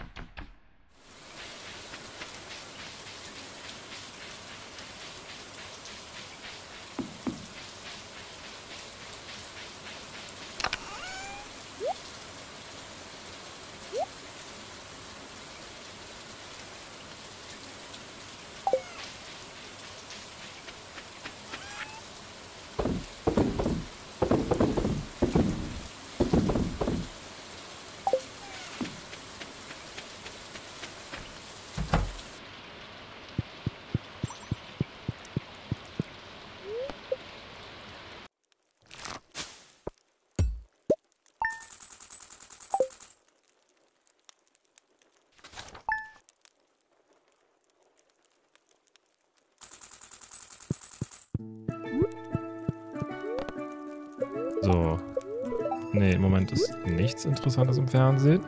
So. Nee, im Moment ist nichts Interessantes im Fernsehen.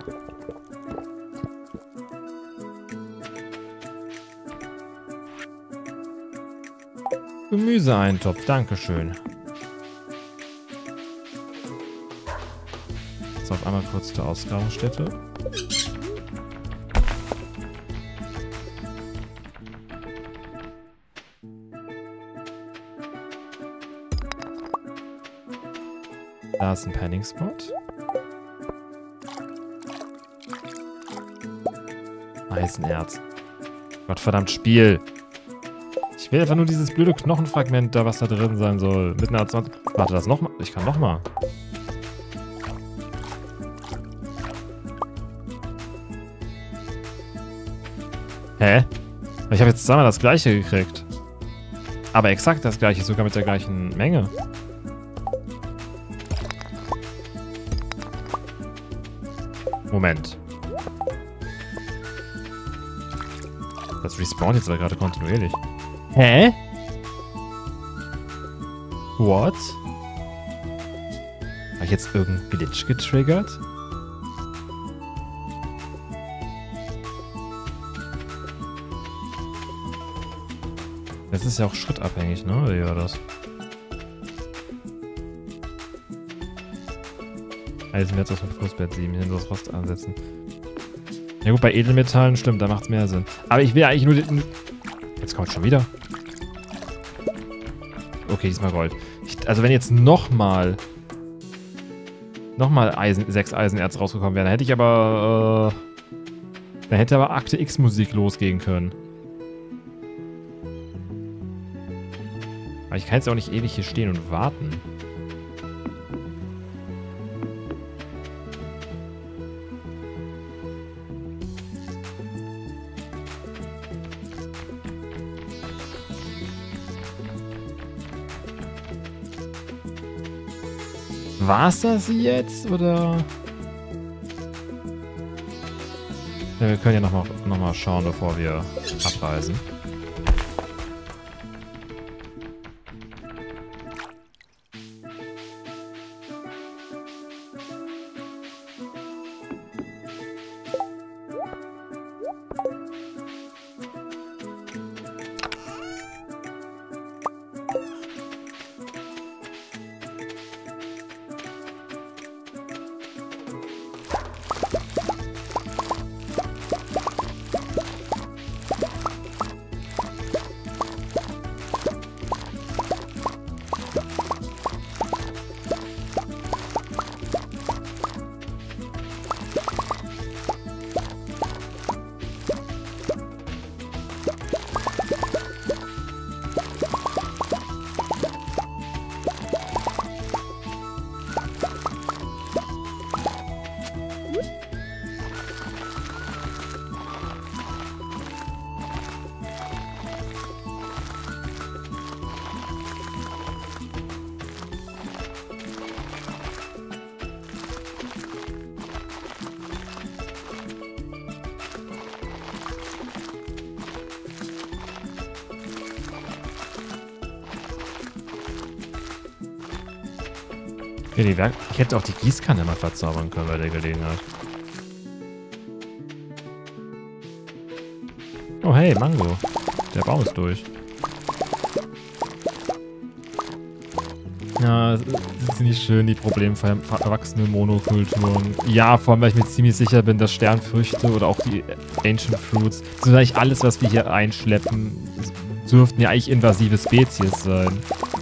Gemüseeintopf, dankeschön. Jetzt auf einmal kurz zur Ausgrabungsstätte. Da ist ein Panning-Spot. Eisenerz. Gottverdammt Spiel. Ich will einfach nur dieses blöde Knochenfragment da, was da drin sein soll. Mit einer 20... Warte, das nochmal? Ich kann nochmal. Hä? Ich habe jetzt zweimal das gleiche gekriegt. Aber exakt das gleiche, sogar mit der gleichen Menge. Moment. Das respawnt jetzt aber gerade kontinuierlich. Hä? What? Habe ich jetzt irgendeinen Glitch getriggert? Das ist ja auch schrittabhängig, ne? Wie war das? Eisenmetz aus dem Flussbett 7, hin das Rost ansetzen. Ja gut, bei Edelmetallen stimmt, da macht es mehr Sinn. Aber ich will eigentlich nur den... Jetzt kommt schon wieder. Okay, diesmal Gold. Also wenn jetzt nochmal 6 Eisenerz rausgekommen wäre, dann hätte ich aber... dann hätte aber Akte X Musik losgehen können. Aber ich kann jetzt auch nicht ewig hier stehen und warten. War's das jetzt, oder? Ja, wir können ja noch mal schauen, bevor wir abreisen. Ja, ich hätte auch die Gießkanne mal verzaubern können bei der Gelegenheit. Oh hey, Mango. Der Baum ist durch. Ja, es ist nicht schön, die problemverwachsenen Monokulturen. Ja, vor allem, weil ich mir ziemlich sicher bin, dass Sternfrüchte oder auch die Ancient Fruits, so eigentlich alles, was wir hier einschleppen, dürften ja eigentlich invasive Spezies sein.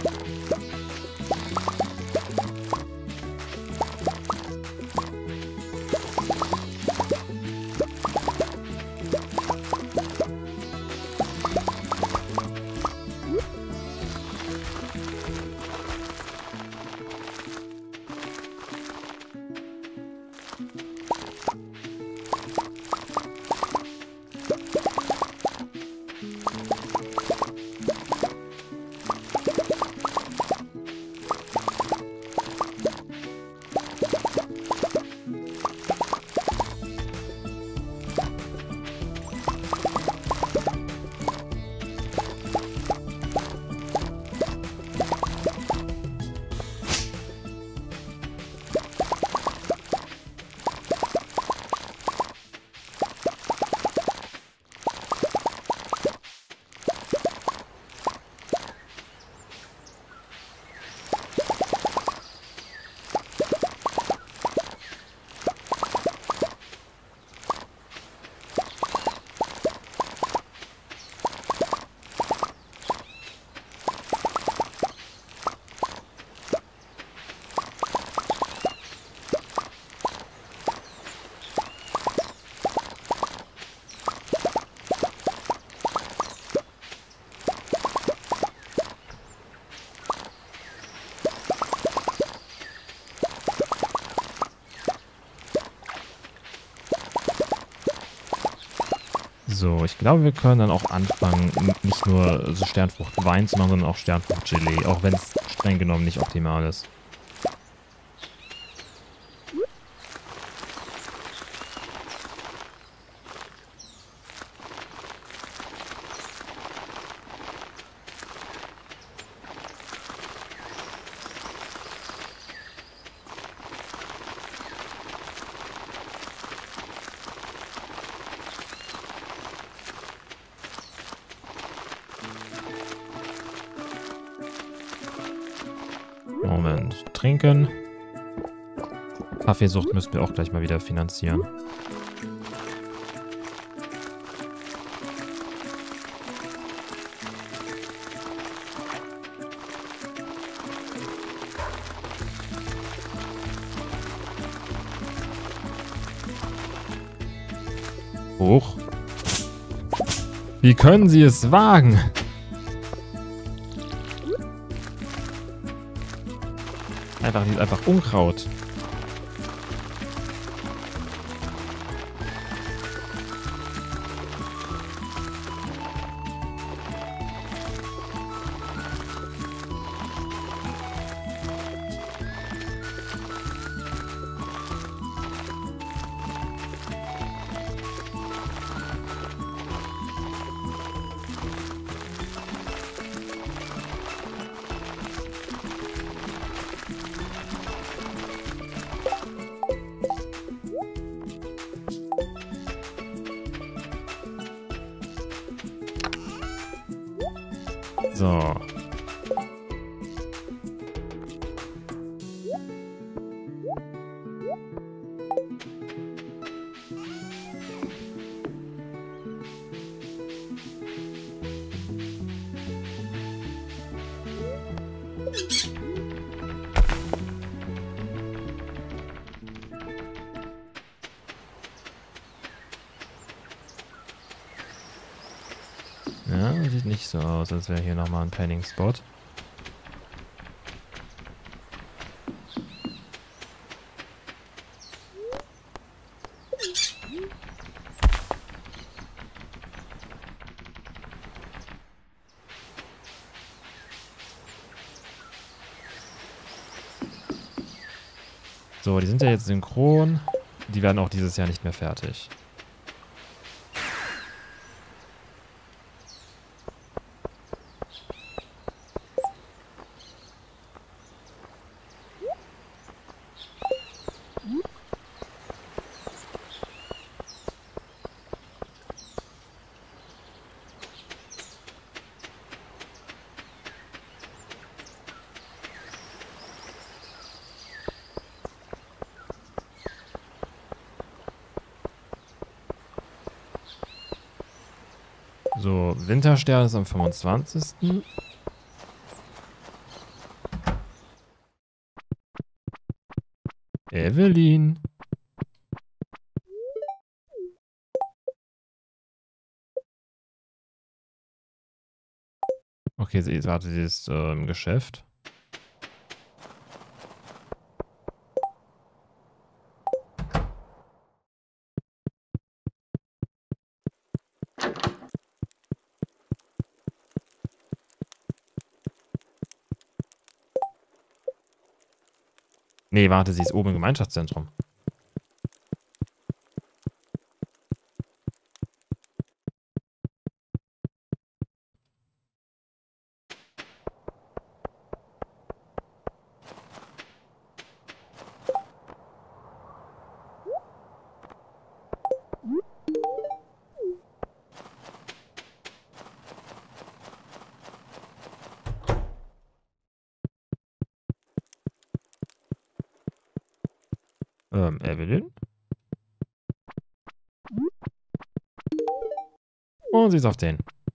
So, ich glaube, wir können dann auch anfangen, nicht nur so Sternfruchtwein zu machen, sondern auch Sternfruchtgelee, auch wenn es streng genommen nicht optimal ist. Moment. Trinken. Kaffeesucht müssen wir auch gleich mal wieder finanzieren. Hoch. Wie können Sie es wagen? Einfach Unkraut. So. Ja, sieht nicht so aus, als wäre hier nochmal ein Penning-Spot. So, die sind ja jetzt synchron. Die werden auch dieses Jahr nicht mehr fertig. So, Winterstern ist am 25. Evelyn. Okay, warte, sie ist im Geschäft. Nee, warte, sie ist oben im Gemeinschaftszentrum. Evelyn? Und sie ist auf den.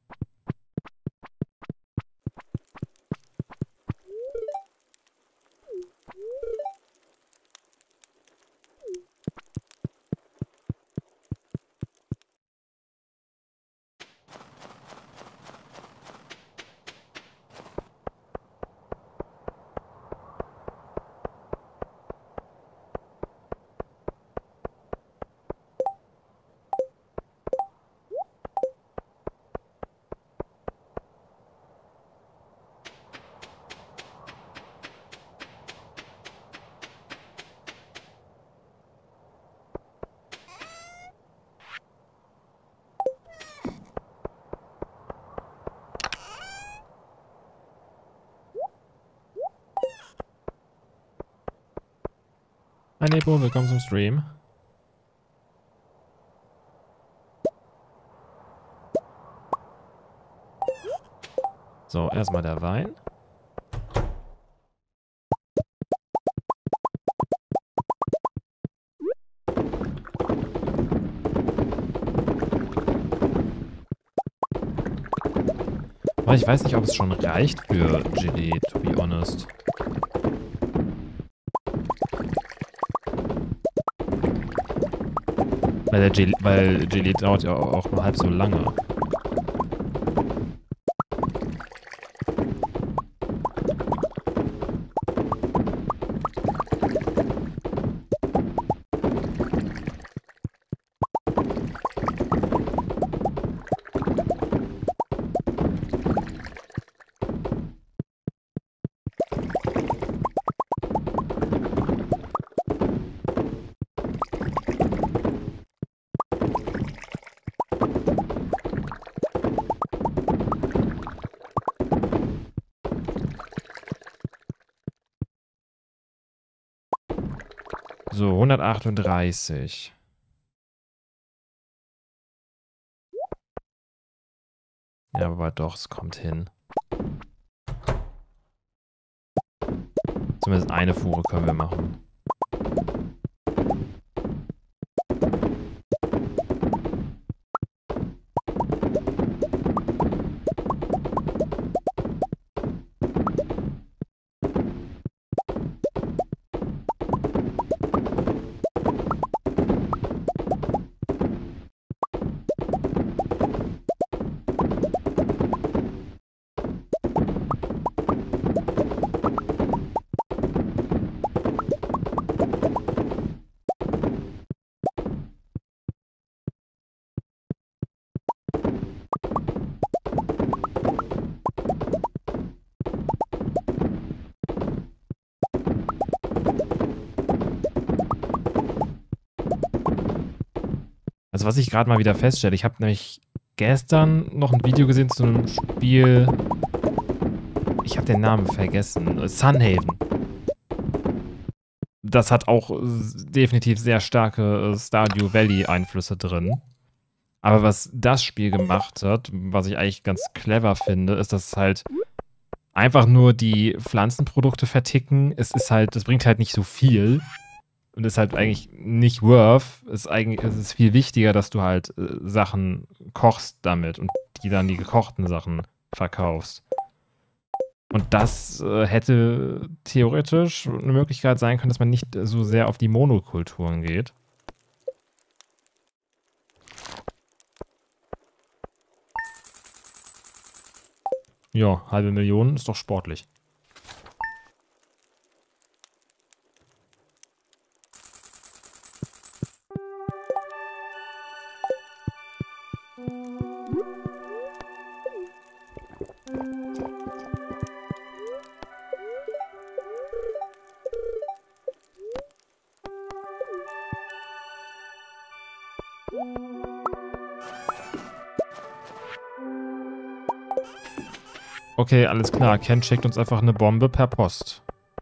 Hi Nepo, willkommen zum Stream. So, erstmal der Wein. Aber ich weiß nicht, ob es schon reicht für Gelee, to be honest. Weil Gelee dauert ja auch nur halb so lange. So, 138. Ja, aber doch, es kommt hin. Zumindest eine Fuhre können wir machen. Also was ich gerade mal wieder feststelle, ich habe nämlich gestern noch ein Video gesehen zu einem Spiel, ich habe den Namen vergessen, Sunhaven. Das hat auch definitiv sehr starke Stardew Valley Einflüsse drin. Aber was das Spiel gemacht hat, was ich eigentlich ganz clever finde, ist, dass es halt einfach nur die Pflanzenprodukte verticken. Es bringt halt nicht so viel. Und ist halt eigentlich nicht worth. Es ist viel wichtiger, dass du halt Sachen kochst damit und die dann die gekochten Sachen verkaufst. Und das hätte theoretisch eine Möglichkeit sein können, dass man nicht so sehr auf die Monokulturen geht. Ja, 500.000 ist doch sportlich. Okay, alles klar. Ken schickt uns einfach eine Bombe per Post.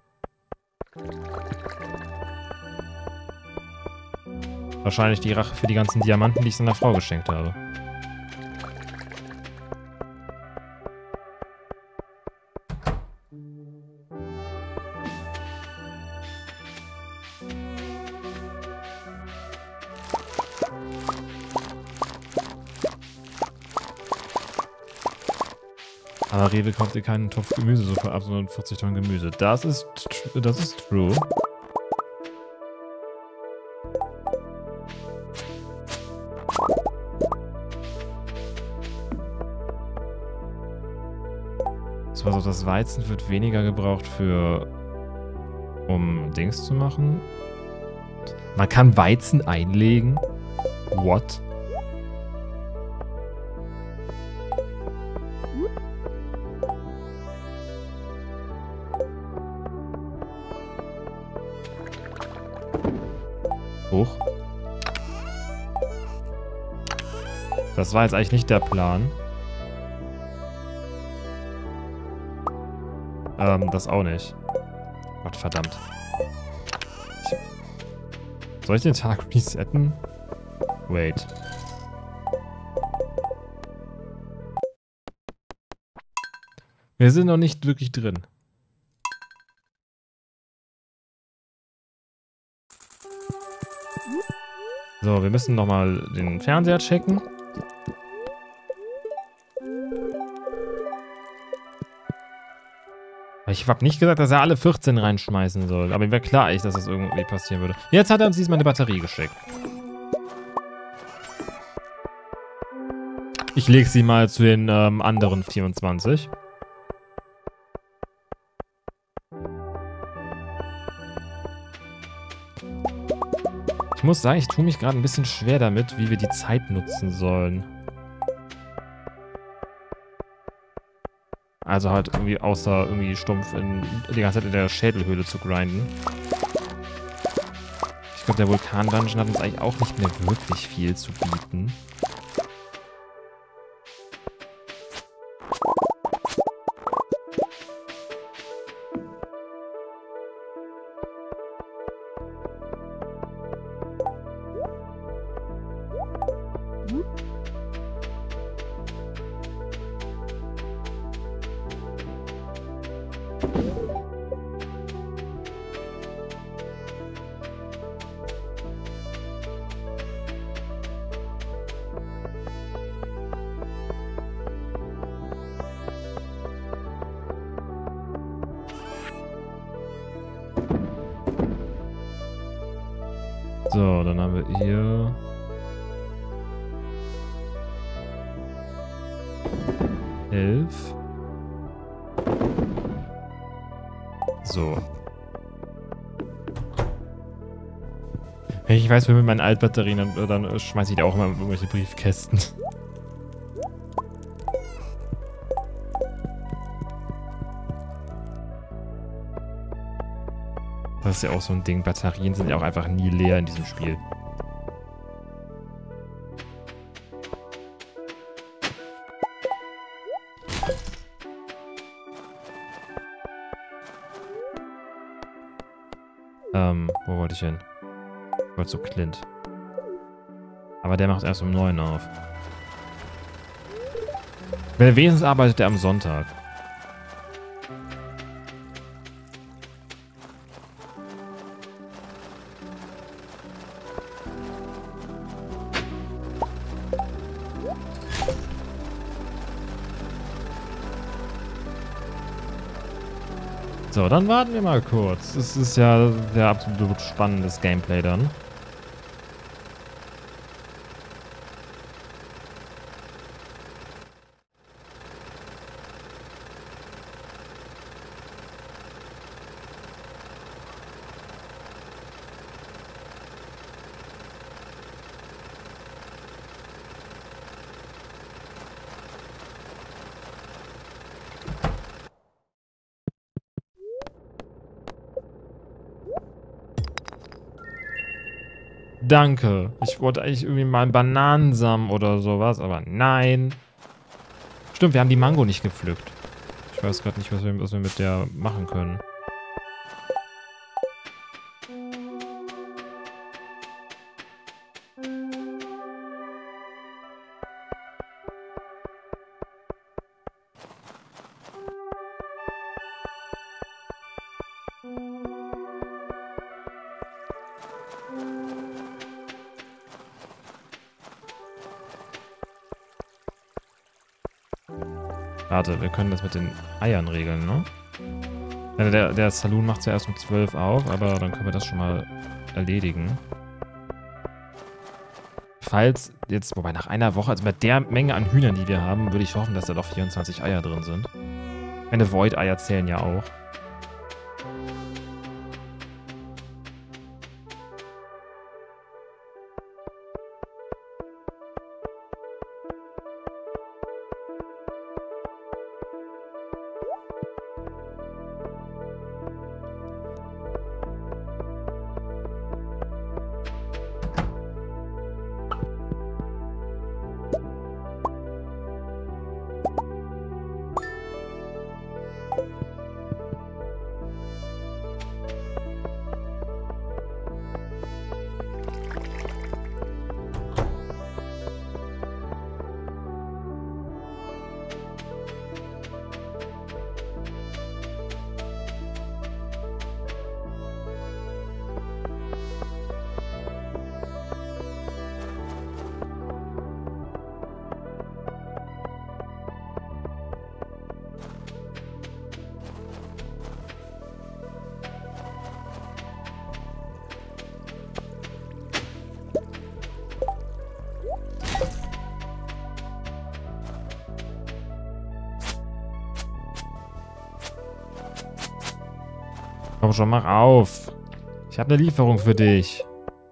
Wahrscheinlich die Rache für die ganzen Diamanten, die ich seiner Frau geschenkt habe. Aber Rewe kauft dir keinen Topf Gemüsesuppe ab, sondern 40 Tonnen Gemüse. Das ist true. Das war so, das Weizen wird weniger gebraucht um Dings zu machen. Man kann Weizen einlegen. What? Hoch. Das war jetzt eigentlich nicht der Plan. Das auch nicht. Gott verdammt. Soll ich den Tag resetten? Wait. Wir sind noch nicht wirklich drin. So, wir müssen nochmal den Fernseher checken. Ich habe nicht gesagt, dass er alle 14 reinschmeißen soll. Aber mir wäre klar, dass das irgendwie passieren würde. Jetzt hat er uns diesmal eine Batterie geschickt. Ich lege sie mal zu den anderen 24. Ich muss sagen, ich tue mich gerade ein bisschen schwer damit, wie wir die Zeit nutzen sollen. Also halt irgendwie außer irgendwie stumpf die ganze Zeit in der Schädelhöhle zu grinden. Ich glaube, der Vulkan-Dungeon hat uns eigentlich auch nicht mehr wirklich viel zu bieten. So, dann haben wir hier... Elf. So. Wenn ich weiß, wie mit meinen Altbatterien, dann schmeiße ich da auch immer irgendwelche Briefkästen. Das ist ja auch so ein Ding. Batterien sind ja auch einfach nie leer in diesem Spiel. Wo wollte ich hin? Ich wollte zu Clint. Aber der macht erst um 9 auf. Wenigstens arbeitet er am Sonntag. So, dann warten wir mal kurz. Es ist ja der absolut spannendes Gameplay dann. Danke. Ich wollte eigentlich irgendwie mal einen Bananensamen oder sowas, aber nein. Stimmt, wir haben die Mango nicht gepflückt. Ich weiß gerade nicht, was wir mit der machen können. Warte, wir können das mit den Eiern regeln, ne? Der Saloon macht ja erst um 12 auf, aber dann können wir das schon mal erledigen. Falls jetzt, wobei nach einer Woche, also bei der Menge an Hühnern, die wir haben, würde ich hoffen, dass da doch 24 Eier drin sind. Meine Void-Eier zählen ja auch. schon, mach auf. Ich habe eine Lieferung für dich.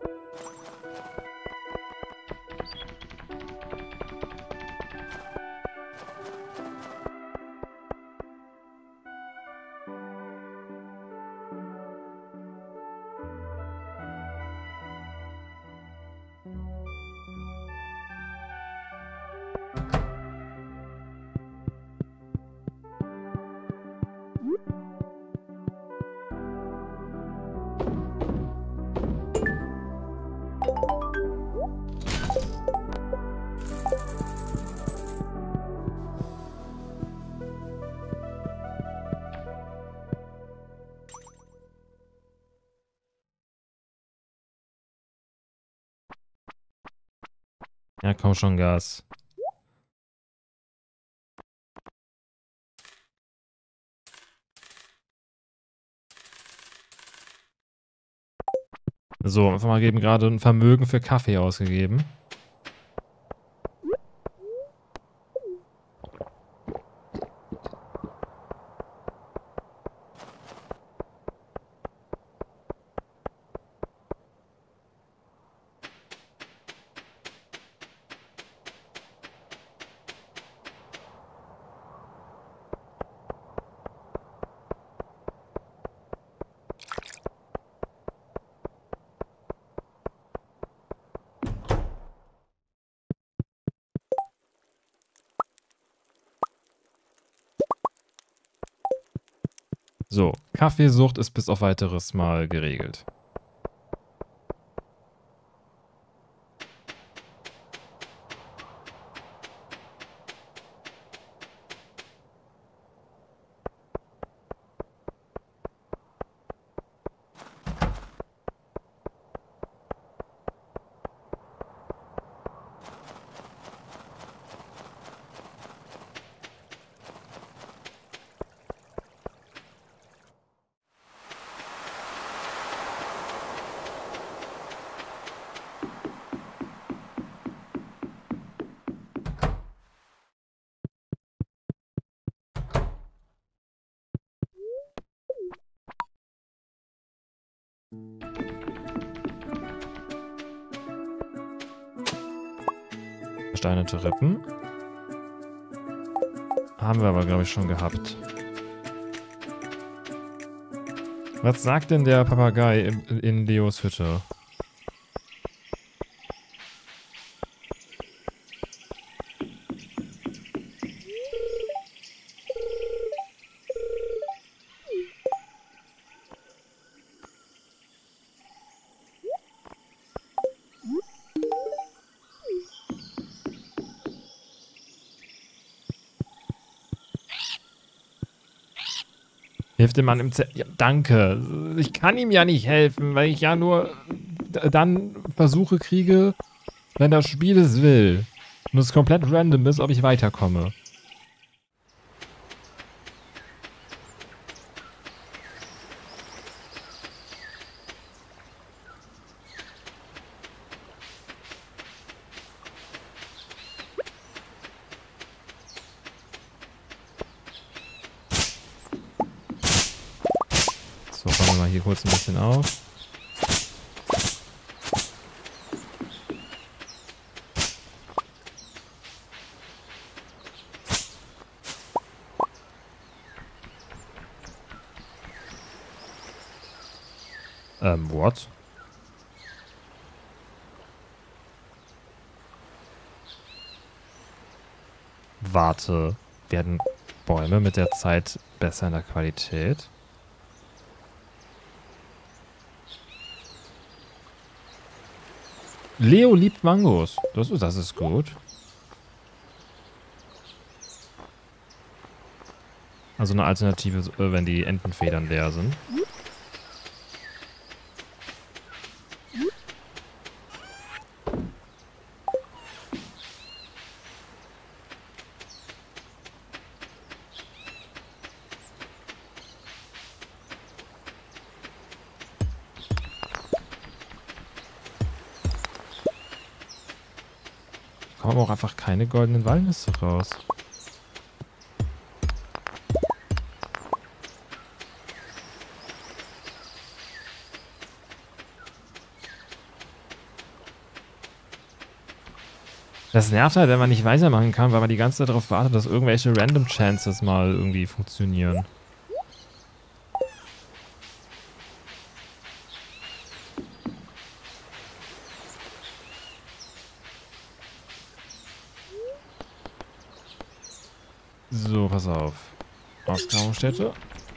Ja, komm schon, Gas. So, einfach mal eben gerade ein Vermögen für Kaffee ausgegeben. So, Kaffeesucht ist bis auf weiteres mal geregelt. Versteinerte Rippen. Haben wir aber, glaube ich, schon gehabt. Was sagt denn der Papagei in Leos Hütte? Hilft dem Mann im Zelt. Ja, danke. Ich kann ihm ja nicht helfen, weil ich ja nur dann Versuche kriege, wenn das Spiel es will. Und es komplett random ist, ob ich weiterkomme. So, räumen wir mal hier kurz ein bisschen auf. What? Warte, werden Bäume mit der Zeit besser in der Qualität? Leo liebt Mangos. Das ist gut. Also eine Alternative, wenn die Entenfedern leer sind. Kommen auch einfach keine goldenen Walnüsse raus. Das nervt halt, wenn man nicht weitermachen kann, weil man die ganze Zeit darauf wartet, dass irgendwelche Random Chances mal irgendwie funktionieren. So, pass auf. Ausgrabungsstätte.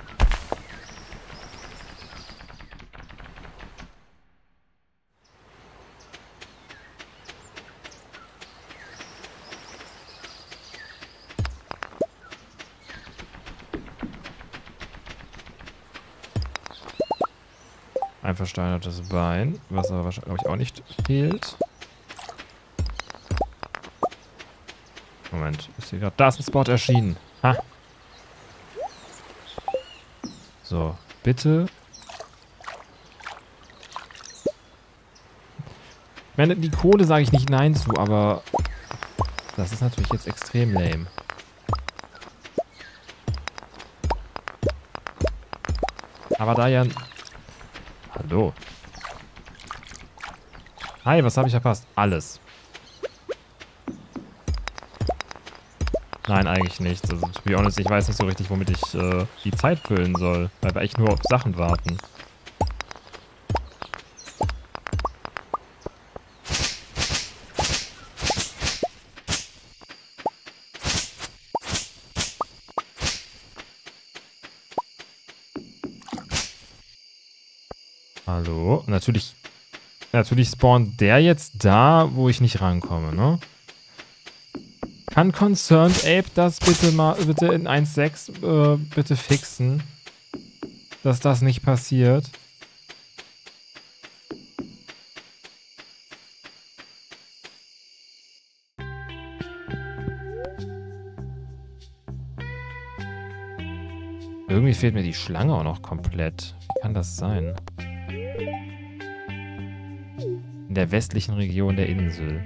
Ein versteinertes Bein, was aber wahrscheinlich, glaube ich, auch nicht fehlt. Moment, ist hier gerade... Da ist ein Spot erschienen. Ha! So, bitte. Ich meine, die Kohle sage ich nicht nein zu, aber... Das ist natürlich jetzt extrem lame. Aber da ja... Hallo. Hi, was habe ich verpasst? Alles. Nein, eigentlich nichts. Also, to be honest, ich weiß nicht so richtig, womit ich die Zeit füllen soll. Weil wir echt nur auf Sachen warten. Hallo? Natürlich spawnt der jetzt da, wo ich nicht rankomme, ne? Kann Concerned Ape das bitte in 1.6 bitte fixen? Dass das nicht passiert? Irgendwie fehlt mir die Schlange auch noch komplett. Wie kann das sein? In der westlichen Region der Insel.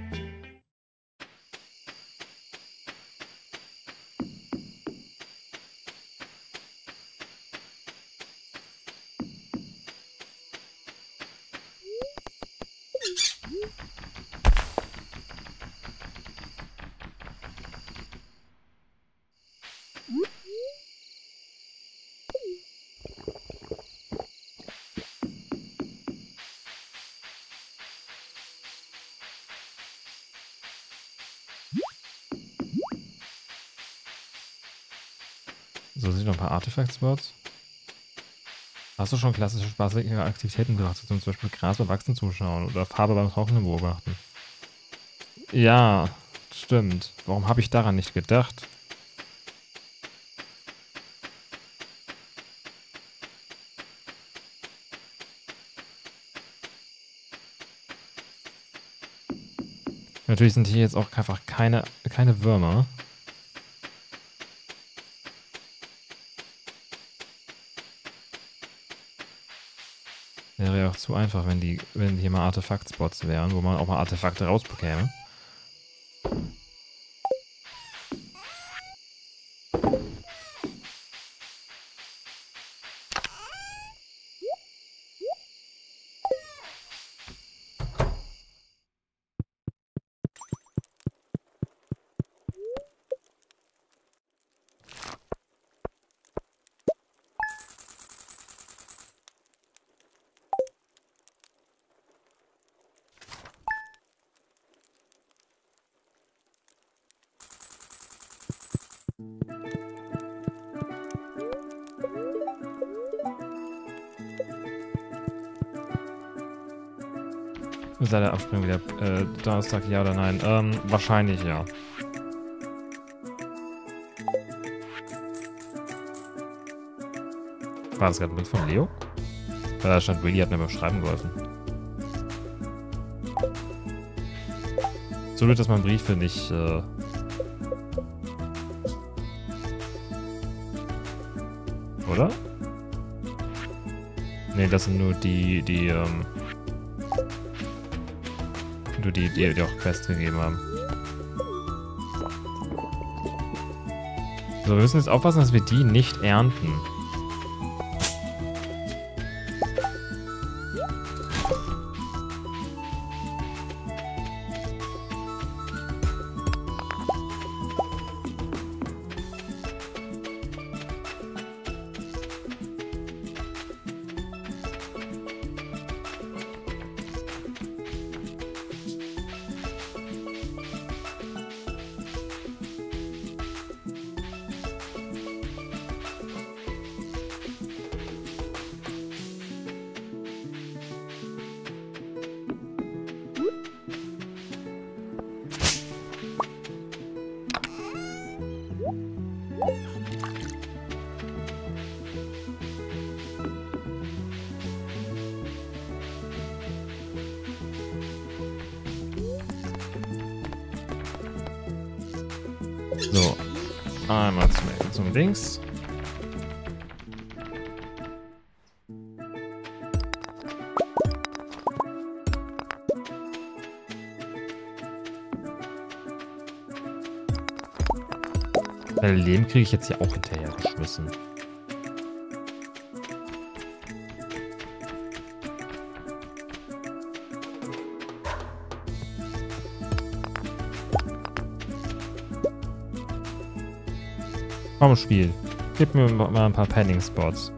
So, sind noch ein paar Artefakt-Spots. Hast du schon klassische spaßige Aktivitäten betrachtet, zum Beispiel Gras beim Wachsen zuschauen oder Farbe beim Trocknen beobachten? Ja, stimmt. Warum habe ich daran nicht gedacht? Natürlich sind hier jetzt auch einfach keine Würmer. Wäre ja auch zu einfach, wenn hier mal Artefakt-Spots wären, wo man auch mal Artefakte rausbekäme. Sei der Abspringen wieder Donnerstag, ja oder nein? Wahrscheinlich ja. War das gerade ein Bild von Leo? Da stand, Willi hat mir beim Schreiben geholfen. So wird das mein Brief, finde ich. Oder? Ne, das sind nur die auch Quest gegeben haben. So, wir müssen jetzt aufpassen, dass wir die nicht ernten. So. Einmal zum Dings. Weil Leben kriege ich jetzt hier auch hinterher geschmissen. Komm, Spiel. Gib mir mal ein paar Penning-Spots.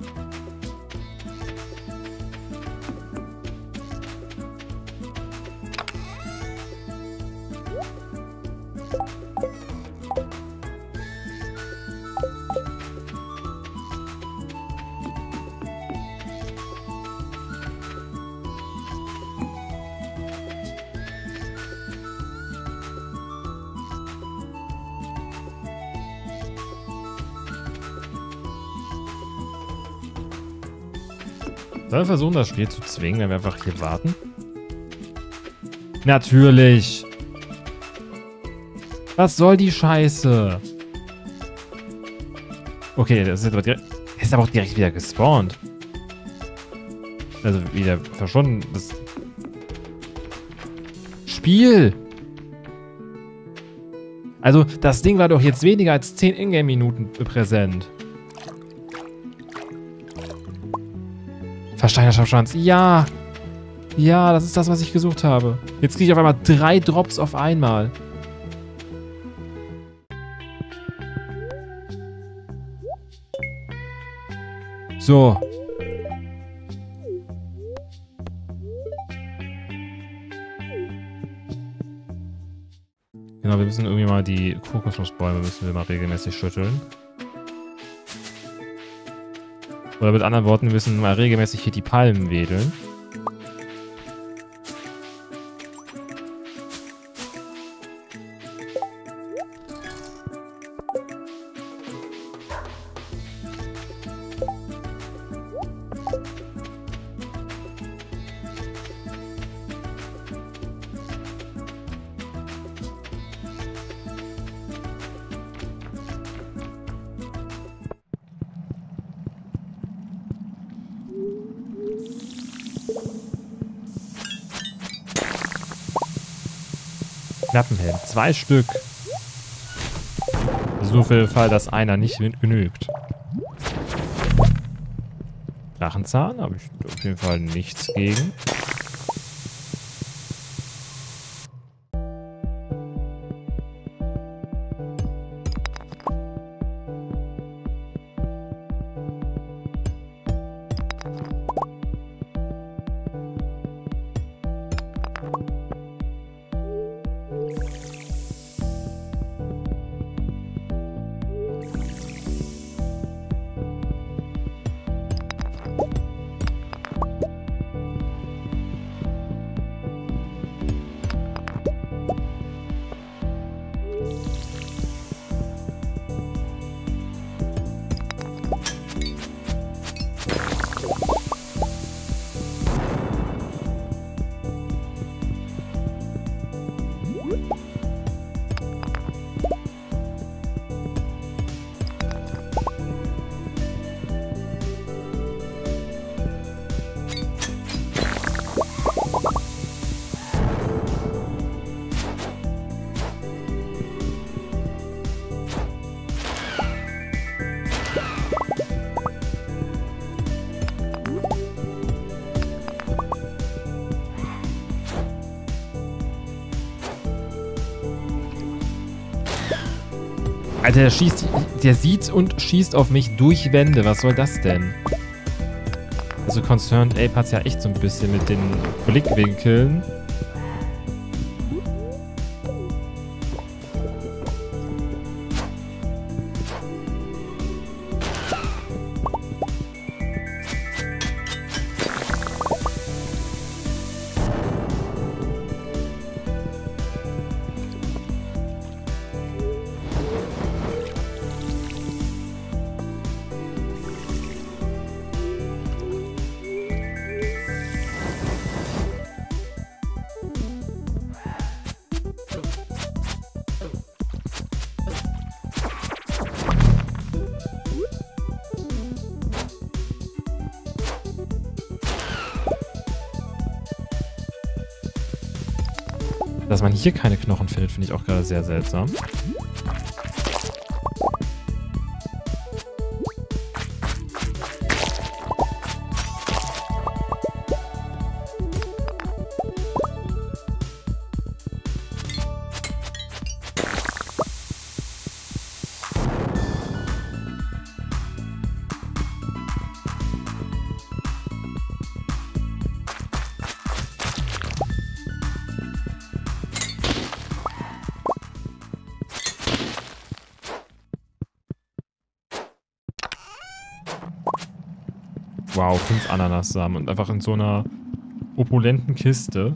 Sollen wir versuchen, das Spiel zu zwingen, wenn wir einfach hier warten? Natürlich! Was soll die Scheiße? Okay, das ist jetzt aber auch direkt wieder gespawnt. Also wieder verschwunden. Das Spiel! Also, das Ding war doch jetzt weniger als 10 Ingame-Minuten präsent. Versteinerter Schwanz. Ja! Ja, das ist das, was ich gesucht habe. Jetzt kriege ich auf einmal 3 Drops auf einmal. So. Genau, wir müssen irgendwie mal die Kokosnussbäume müssen wir mal regelmäßig schütteln. Oder mit anderen Worten, wir müssen mal regelmäßig hier die Palmen wedeln. Knappenhelm. 2 Stück. So für den Fall, dass einer nicht genügt. Drachenzahn habe ich auf jeden Fall nichts gegen. Alter, der sieht und schießt auf mich durch Wände. Was soll das denn? Also Concerned Ape hat es ja echt so ein bisschen mit den Blickwinkeln. Dass man hier keine Knochen findet, finde ich auch gerade sehr seltsam. Wow, 5 Ananassamen und einfach in so einer opulenten Kiste.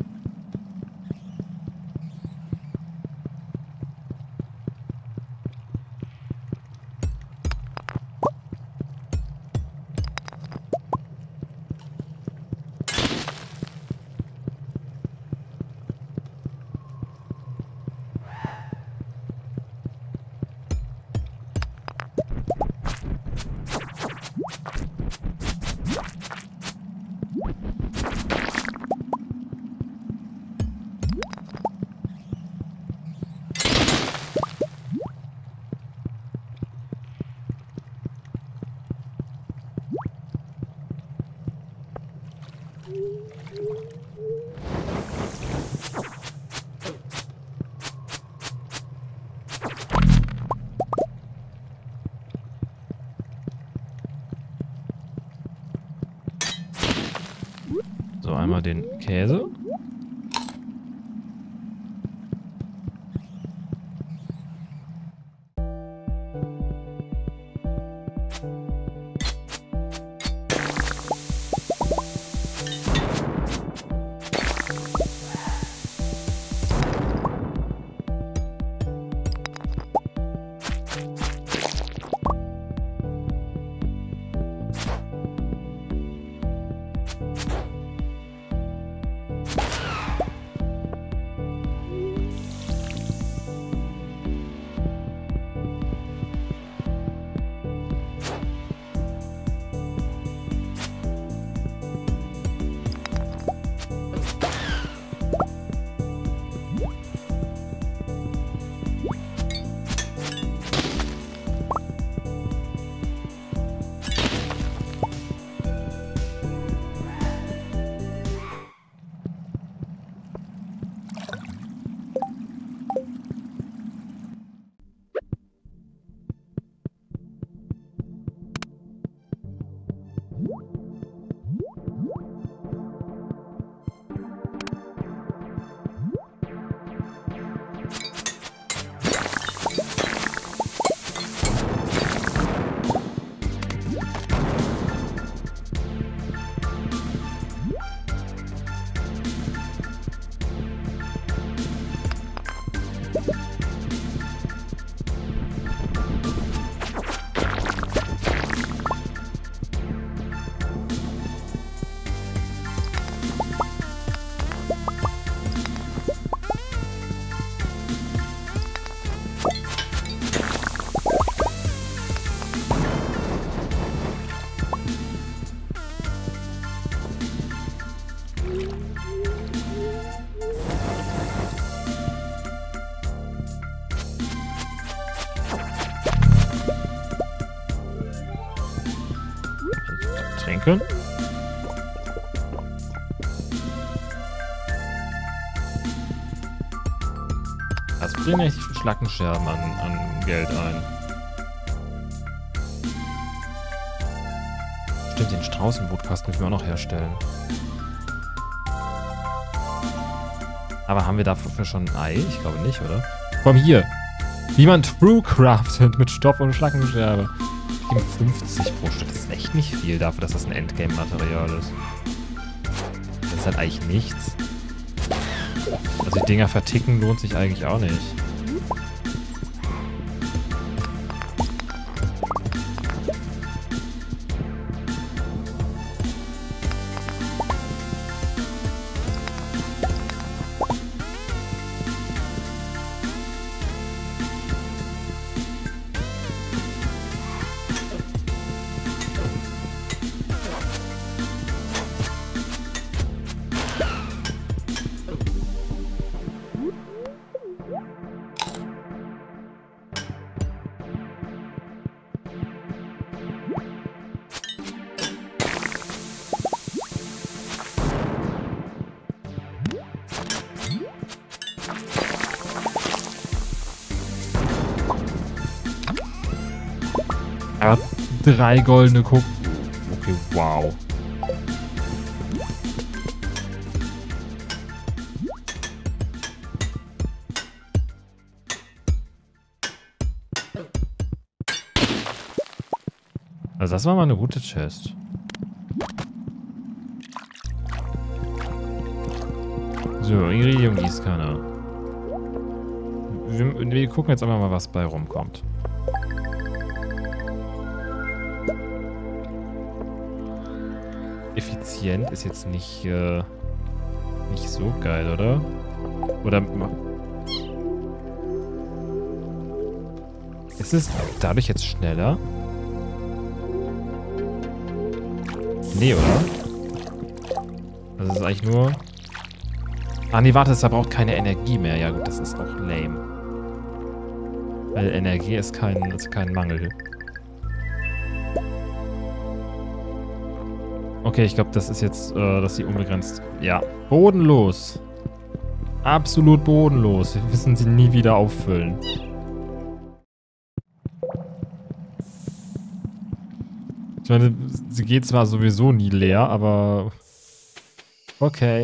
So, einmal den Käse. Tränke. Das bringt echt viele Schlackenscherben an Geld ein. Stimmt, den Straußenbrutkasten müssen wir auch noch herstellen. Aber haben wir dafür schon ein Ei? Ich glaube nicht, oder? Komm hier. Wie man True craftet mit Stoff und Schlackenscherbe. 50 pro Stück. Das ist echt nicht viel dafür, dass das ein Endgame-Material ist. Das ist halt eigentlich nichts. Also die Dinger verticken lohnt sich eigentlich auch nicht. Aber 3 goldene Kuck. Okay, wow. Also das war mal eine gute Chest. So, Iridium-Gießkanne. Wir gucken jetzt einfach mal, was bei rumkommt. Effizient ist jetzt nicht so geil, oder? Oder ist es dadurch jetzt schneller? Nee, oder? Das ist eigentlich nur... Ah, nee, warte, es verbraucht keine Energie mehr. Ja gut, das ist auch lame. Weil Energie ist kein Mangel. Okay, ich glaube, das ist jetzt, dass sie unbegrenzt... Ja, bodenlos. Absolut bodenlos. Wir müssen sie nie wieder auffüllen. Ich meine, sie geht zwar sowieso nie leer, aber... Okay.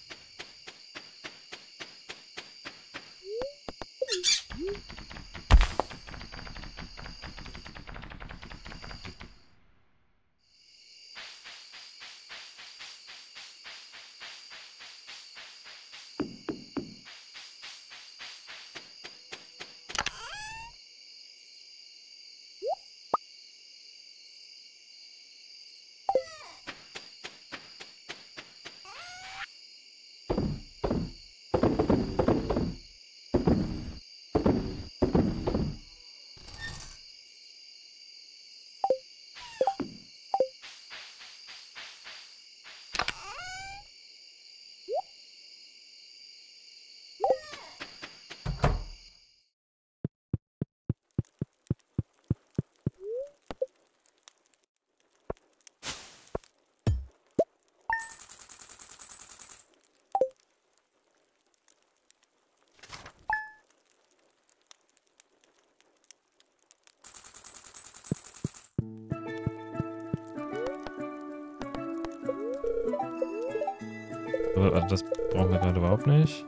Also das brauchen wir gerade überhaupt nicht.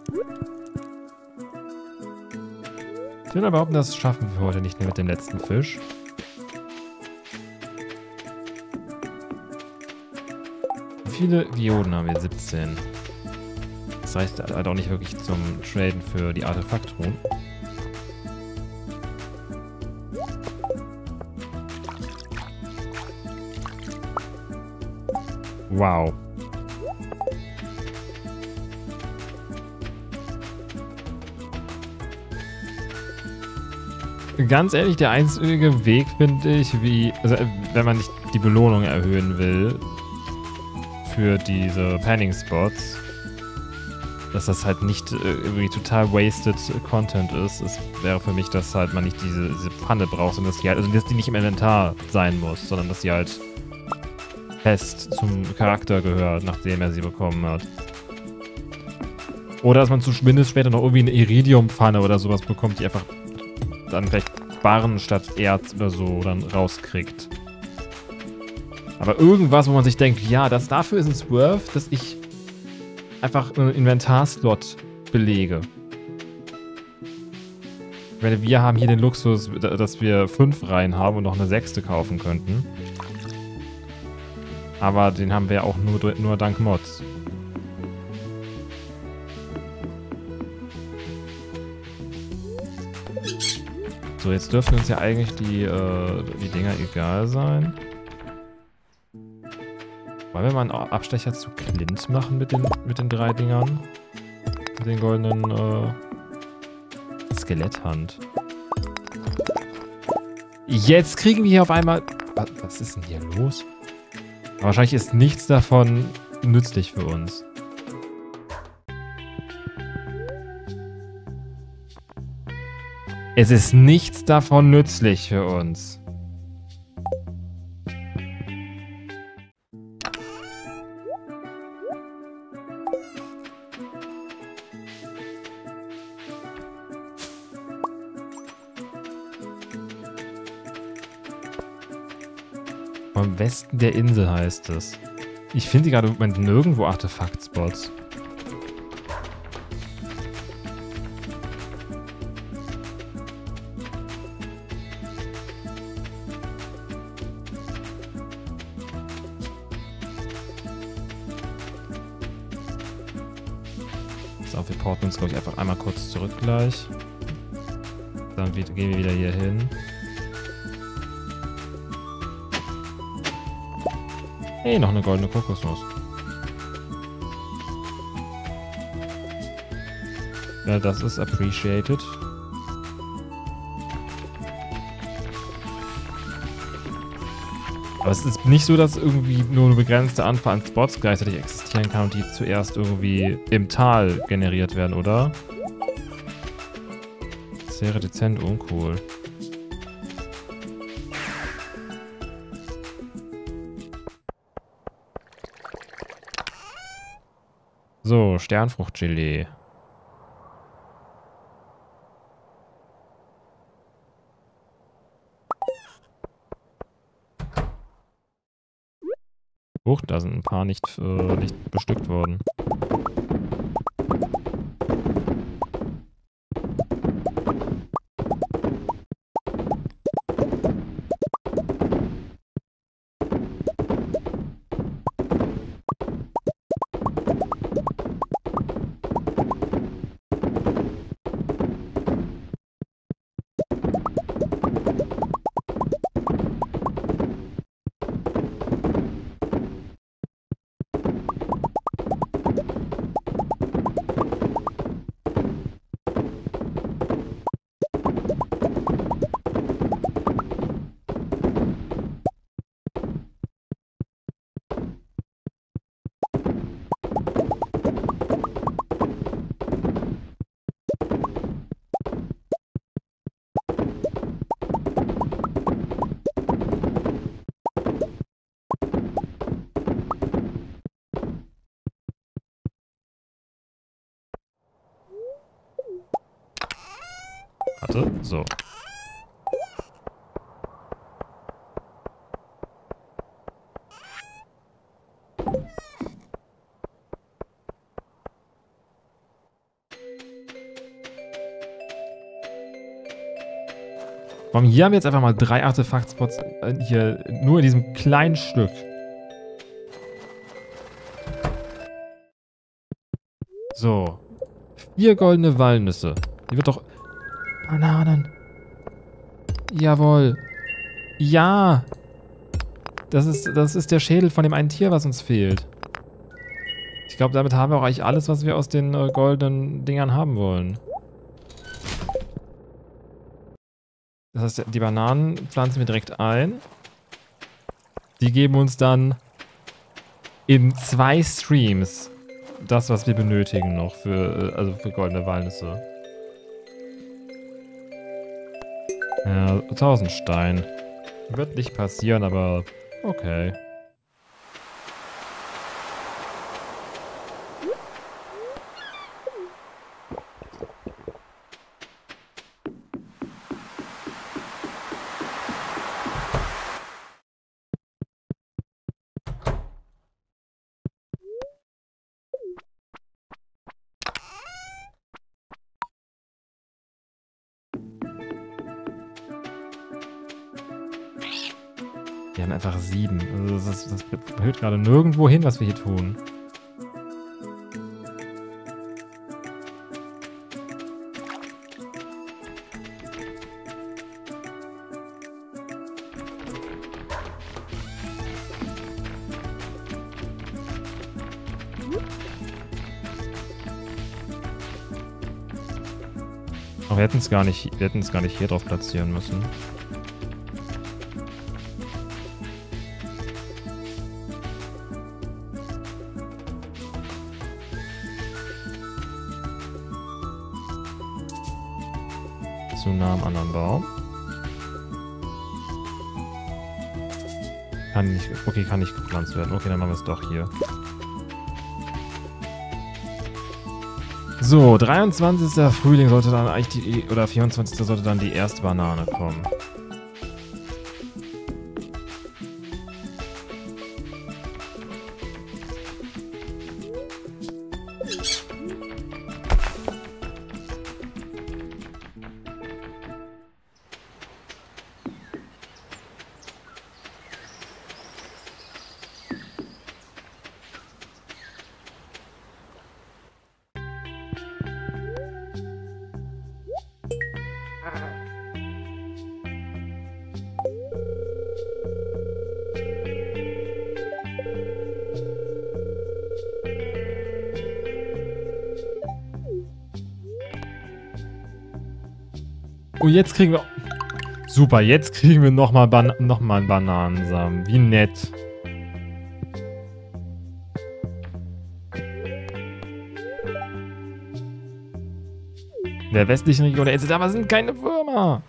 Ich will behaupten, das schaffen wir heute nicht mehr mit dem letzten Fisch. Wie viele Dioden haben wir? 17. Das reicht halt auch nicht wirklich zum Traden für die Artefaktruhen. Wow. Ganz ehrlich, der einzige Weg, finde ich, also wenn man nicht die Belohnung erhöhen will für diese Panning-Spots, dass das halt nicht irgendwie total wasted Content ist, wäre für mich, dass halt man nicht diese Pfanne braucht, sondern dass die halt, also dass die nicht im Inventar sein muss, sondern dass die halt fest zum Charakter gehört, nachdem er sie bekommen hat. Oder dass man zumindest später noch irgendwie eine Iridium-Pfanne oder sowas bekommt, die einfach dann vielleicht Barren statt Erz oder so dann rauskriegt. Aber irgendwas, wo man sich denkt, ja, dafür ist es worth, dass ich einfach einen Inventarslot belege. Ich meine, wir haben hier den Luxus, dass wir 5 Reihen haben und noch eine 6. kaufen könnten. Aber den haben wir ja auch nur dank Mods. So, jetzt dürften uns ja eigentlich die Dinger egal sein. Wollen wir mal einen Abstecher zu Clint machen mit den 3 Dingern? Mit den goldenen Skeletthand. Jetzt kriegen wir hier auf einmal... Was ist denn hier los? Aber wahrscheinlich ist nichts davon nützlich für uns. Es ist nichts davon nützlich für uns. Vom Westen der Insel heißt es. Ich finde gerade im Moment nirgendwo Artefakt-Spots. So, wir porten uns, glaube ich, einfach einmal kurz zurück gleich. Dann gehen wir wieder hier hin. Hey, noch eine goldene Kokosnuss. Ja, das ist appreciated. Aber es ist nicht so, dass irgendwie nur eine begrenzte Anzahl an Spots gleichzeitig existieren kann und die zuerst irgendwie im Tal generiert werden, oder? Das wäre dezent uncool. So, Sternfruchtgelee. Huch, da sind ein paar nicht bestückt worden. Warte, so. Hier haben wir jetzt einfach mal 3 Artefakt-Spots hier nur in diesem kleinen Stück. So. 4 goldene Walnüsse. Die wird doch... Bananen. Jawohl. Ja. Das ist der Schädel von dem einen Tier, was uns fehlt. Ich glaube, damit haben wir auch eigentlich alles, was wir aus den goldenen Dingern haben wollen. Das heißt, die Bananen pflanzen wir direkt ein. Die geben uns dann in 2 Streams das, was wir benötigen noch für goldene Walnüsse. Ja, 1000 Stein. Wird nicht passieren, aber okay. Wir haben einfach 7. Also das hört gerade nirgendwo hin, was wir hier tun. Aber wir hätten es gar nicht hier drauf platzieren müssen. Zu nah am anderen Baum. Kann nicht gepflanzt werden. Okay, dann machen wir es doch hier. So, 23. Frühling sollte dann eigentlich oder 24. sollte dann die erste Banane kommen. Und jetzt kriegen wir... Super, jetzt kriegen wir nochmal einen Bananensamen. Wie nett. In der westlichen Region der Insel, aber sind keine Würmer.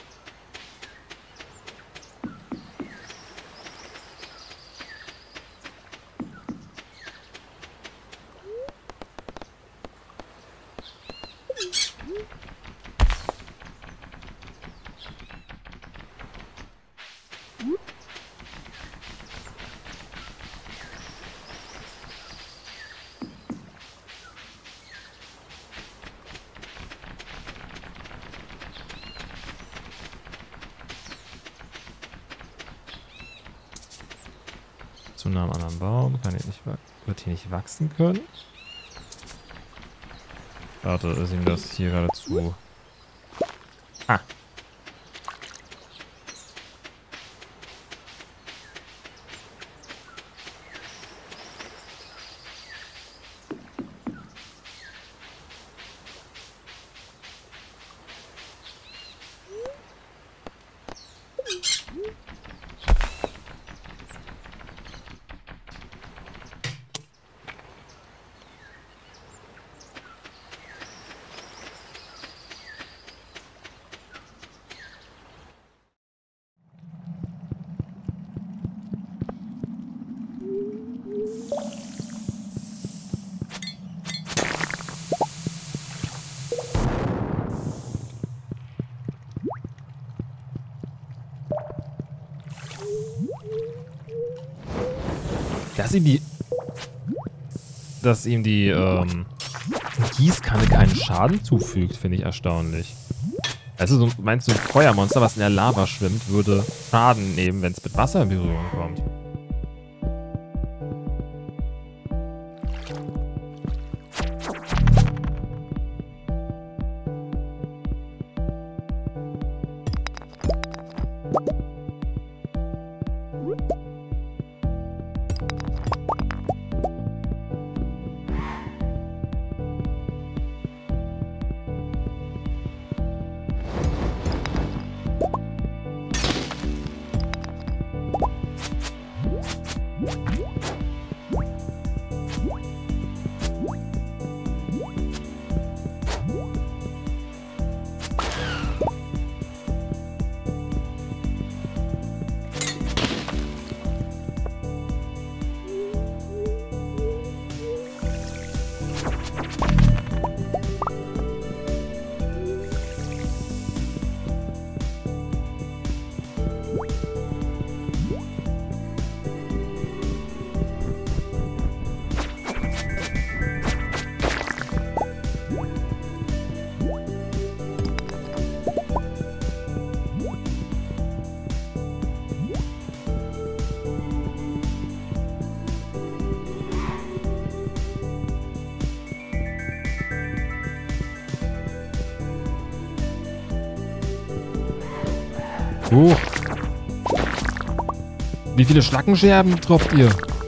Zu nah am anderen Baum. Wird hier nicht wachsen können? Warte, ist ihm das hier gerade zu... Ah. Dass ihm die Gießkanne keinen Schaden zufügt, finde ich erstaunlich. Also meinst du, ein Feuermonster, was in der Lava schwimmt, würde Schaden nehmen, wenn es mit Wasser in Berührung kommt? Wie viele Schlackenscherben tropft ihr?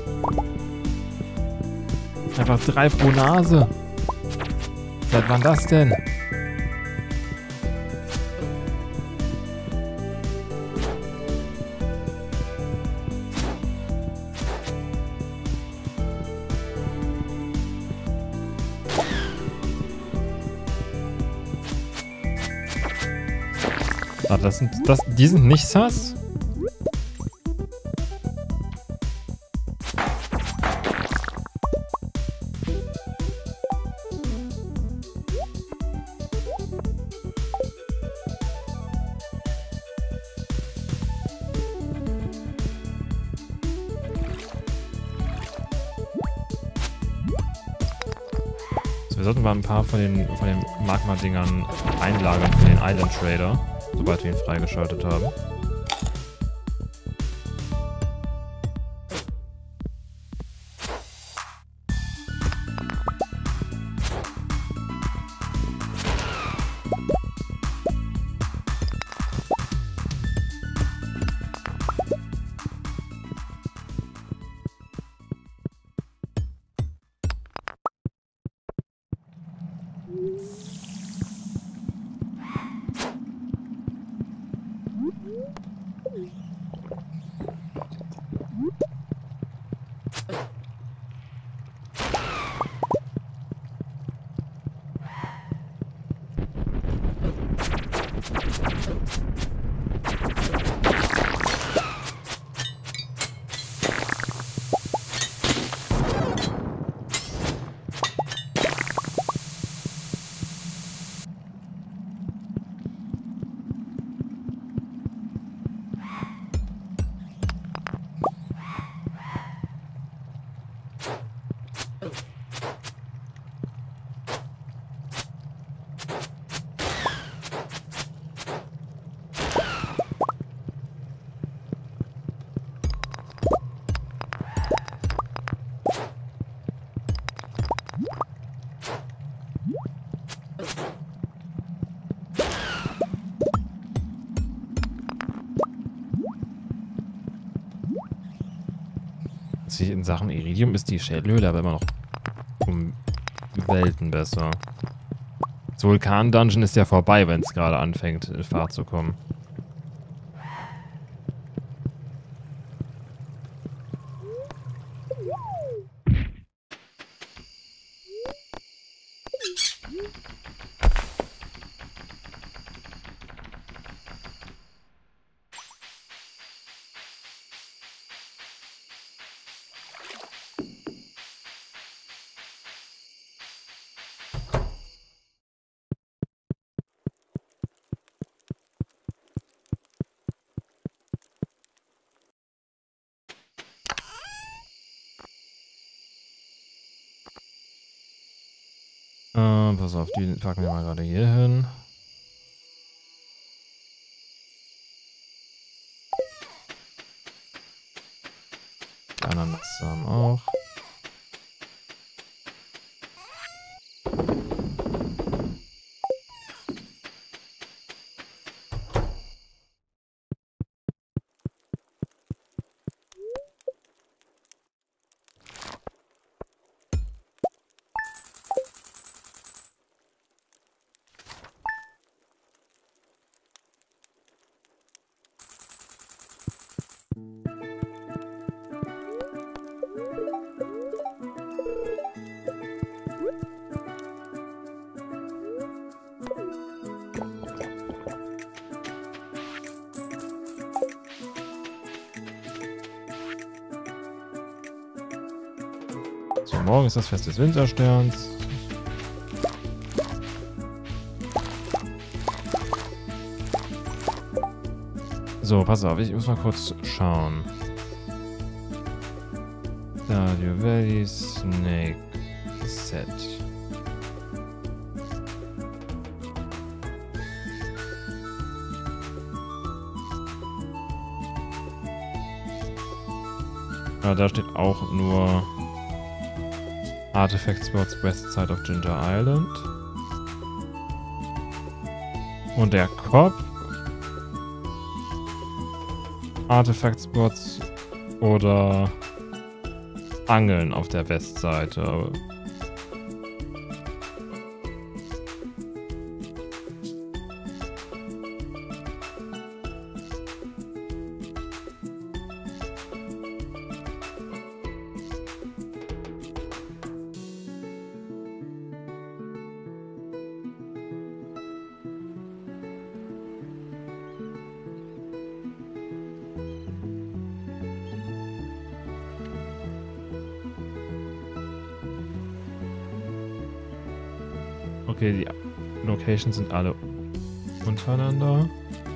Einfach 3 pro Nase. Seit wann das denn? Ah, die sind nicht sass? Wir sollten mal ein paar von den Magma-Dingern einlagern für den Island Trader, sobald wir ihn freigeschaltet haben. In Sachen Iridium ist die Schädelhöhle aber immer noch um Welten besser. Das Vulkan-Dungeon ist ja vorbei, wenn es gerade anfängt, in Fahrt zu kommen. Pass auf, die packen wir mal gerade hier hin. Die anderen Samen auch. So, morgen ist das Fest des Wintersterns. So, pass auf, ich muss mal kurz schauen. Stardew Valley Snake Set. Ah, da steht auch nur Artifact Spots West Side of Ginger Island. Und der Kopf. Artifact Spots oder Angeln auf der Westseite. Okay, die Locations sind alle untereinander.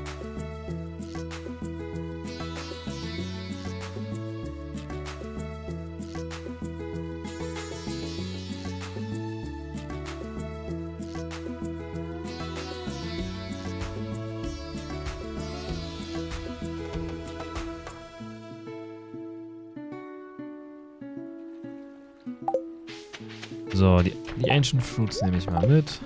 So, die Ancient Fruits nehme ich mal mit.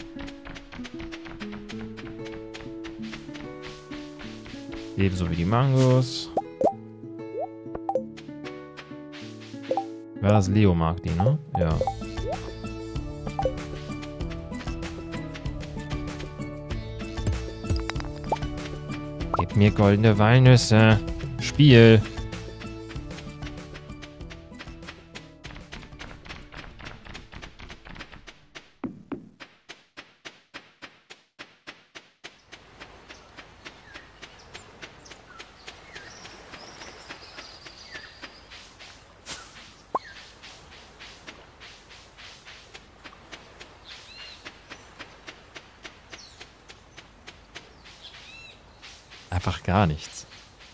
Ebenso wie die Mangos. Ja, das Leo mag die, ne? Ja. Gib mir goldene Walnüsse. Spiel. Einfach gar nichts.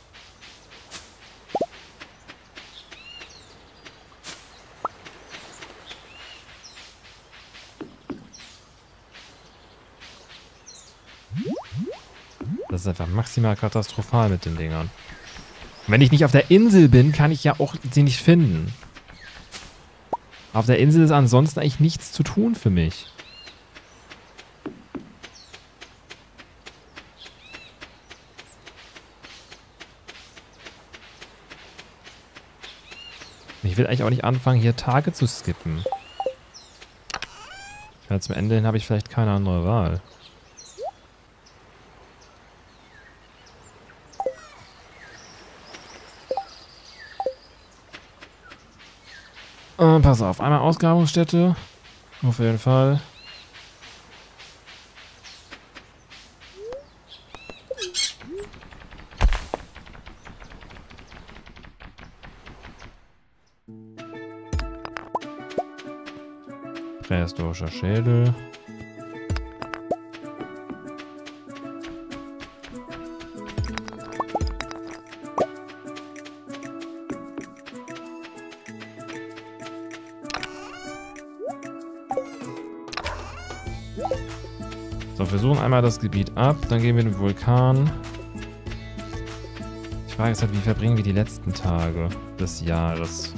Das ist einfach maximal katastrophal mit den Dingern. Wenn ich nicht auf der Insel bin, kann ich ja auch sie nicht finden. Auf der Insel ist ansonsten eigentlich nichts zu tun für mich. will eigentlich auch nicht anfangen, hier Tage zu skippen. Ja, zum Ende hin habe ich vielleicht keine andere Wahl. Pass auf, einmal Ausgrabungsstätte. Auf jeden Fall. Prähistorischer Schädel. So, wir suchen einmal das Gebiet ab, dann gehen wir den Vulkan. Die Frage ist halt, wie verbringen wir die letzten Tage des Jahres?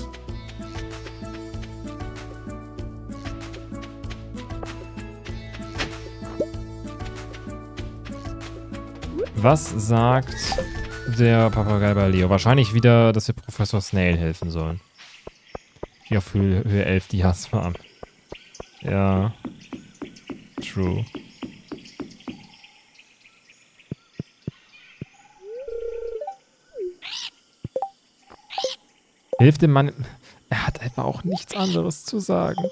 Was sagt der Papagei bei Leo? Wahrscheinlich wieder, dass wir Professor Snail helfen sollen. Hier auf Höhe 11 die Hassfarm. Ja. True. Hilft dem Mann. Er hat einfach auch nichts anderes zu sagen.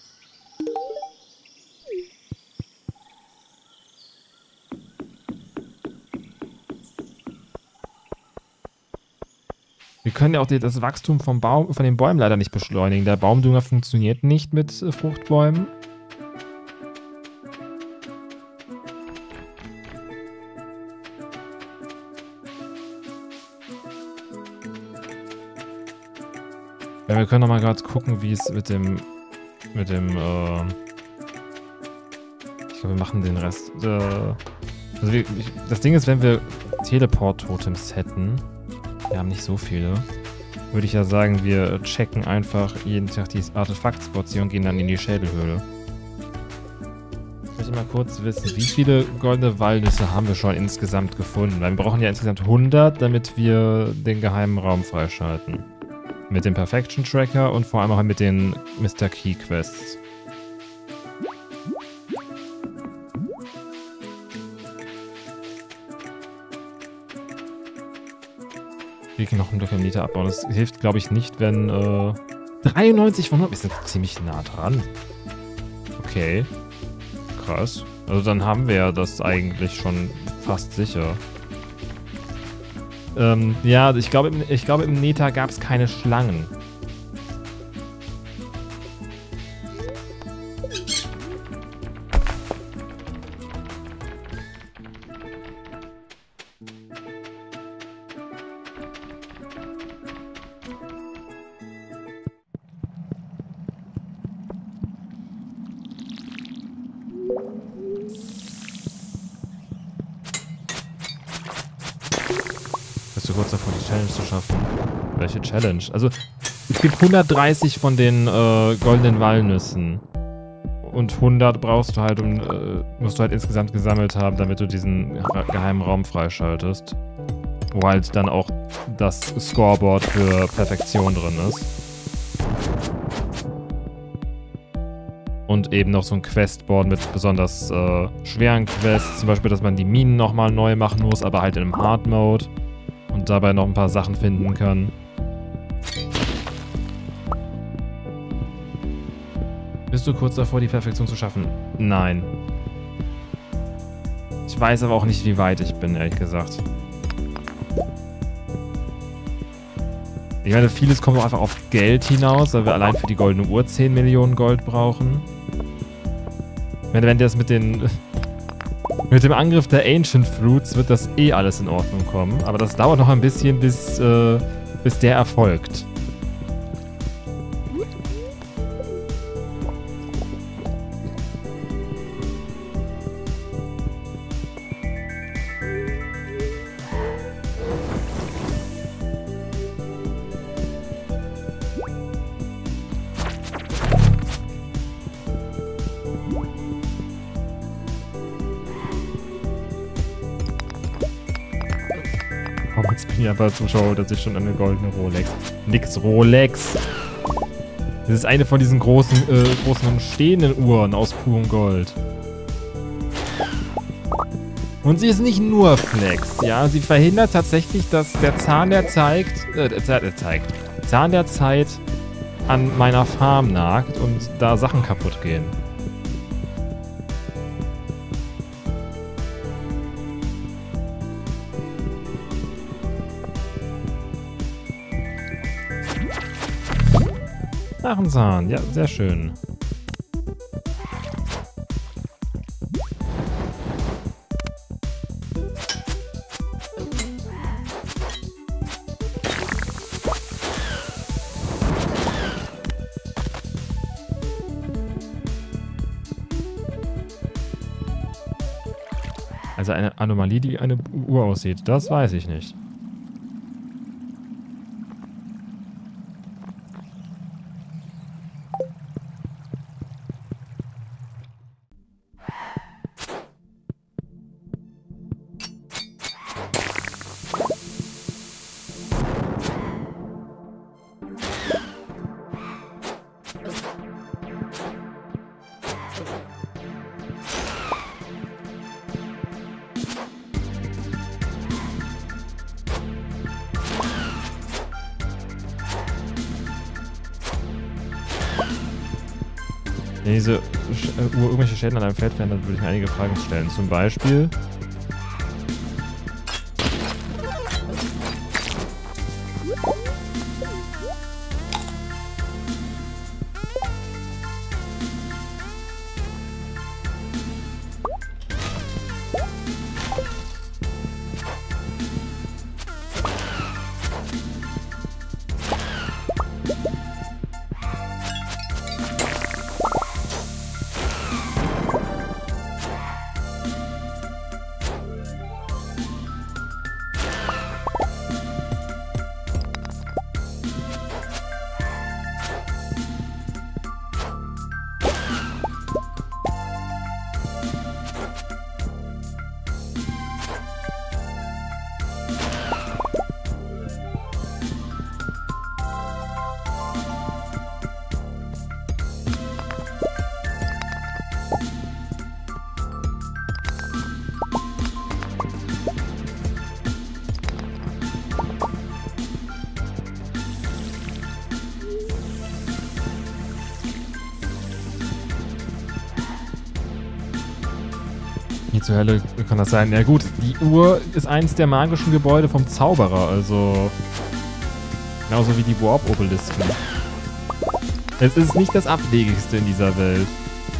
Wir können ja auch das Wachstum von den Bäumen leider nicht beschleunigen. Der Baumdünger funktioniert nicht mit Fruchtbäumen. Ja, wir können noch mal gerade gucken, wie es mit dem ich glaube, wir machen den Rest. Also das Ding ist, wenn wir Teleport-Totems hätten, wir haben nicht so viele, würde ich ja sagen, wir checken einfach jeden Tag die Artefakt-Spots hier und gehen dann in die Schädelhöhle. Ich möchte mal kurz wissen, wie viele goldene Walnüsse haben wir schon insgesamt gefunden? Weil wir brauchen ja insgesamt 100, damit wir den geheimen Raum freischalten. Mit dem Perfection Tracker und vor allem auch mit den Mr. Key Quests. Wie Knochenblöcke im Liter abbauen. Das hilft, glaube ich, nicht, wenn 93 von 100. Wir sind ziemlich nah dran. Okay. Krass. Also dann haben wir ja das eigentlich schon fast sicher. Ja, ich glaube im Neta gab es keine Schlangen. Bist du kurz davor, die Challenge zu schaffen? Welche Challenge? Also, es gibt 130 von den goldenen Walnüssen. Und 100 brauchst du halt, musst du halt insgesamt gesammelt haben, damit du diesen geheimen Raum freischaltest. Wo halt dann auch das Scoreboard für Perfektion drin ist. Und eben noch so ein Questboard mit besonders schweren Quests. Zum Beispiel, dass man die Minen nochmal neu machen muss, aber halt in einem Hard Mode. Und dabei noch ein paar Sachen finden kann. Bist du kurz davor, die Perfektion zu schaffen? Nein. Ich weiß aber auch nicht, wie weit ich bin, ehrlich gesagt. Ich meine, vieles kommt auch einfach auf Geld hinaus, weil wir allein für die goldene Uhr 10 Millionen Gold brauchen. Ich meine, wenn das mit dem Angriff der Ancient Fruits wird das eh alles in Ordnung kommen. Aber das dauert noch ein bisschen, bis der erfolgt. Jetzt bin ich einfach Zuschauer, dass ich schon eine goldene Rolex. Nix Rolex. Das ist eine von diesen großen stehenden Uhren aus purem Gold. Und sie ist nicht nur Flex, ja. Sie verhindert tatsächlich, dass der Zahn der Zeit an meiner Farm nagt und da Sachen kaputt gehen. Narrenzahn, ja, sehr schön. Also eine Anomalie, die wie eine Uhr aussieht, das weiß ich nicht. Wenn diese Uhr irgendwelche Schäden an einem Feld verändert, würde ich mir einige Fragen stellen. Zum Beispiel... Wie zur Hölle kann das sein? Ja gut, die Uhr ist eins der magischen Gebäude vom Zauberer, also... Genauso wie die Warp-Obelisken. Es ist nicht das Abwegigste in dieser Welt.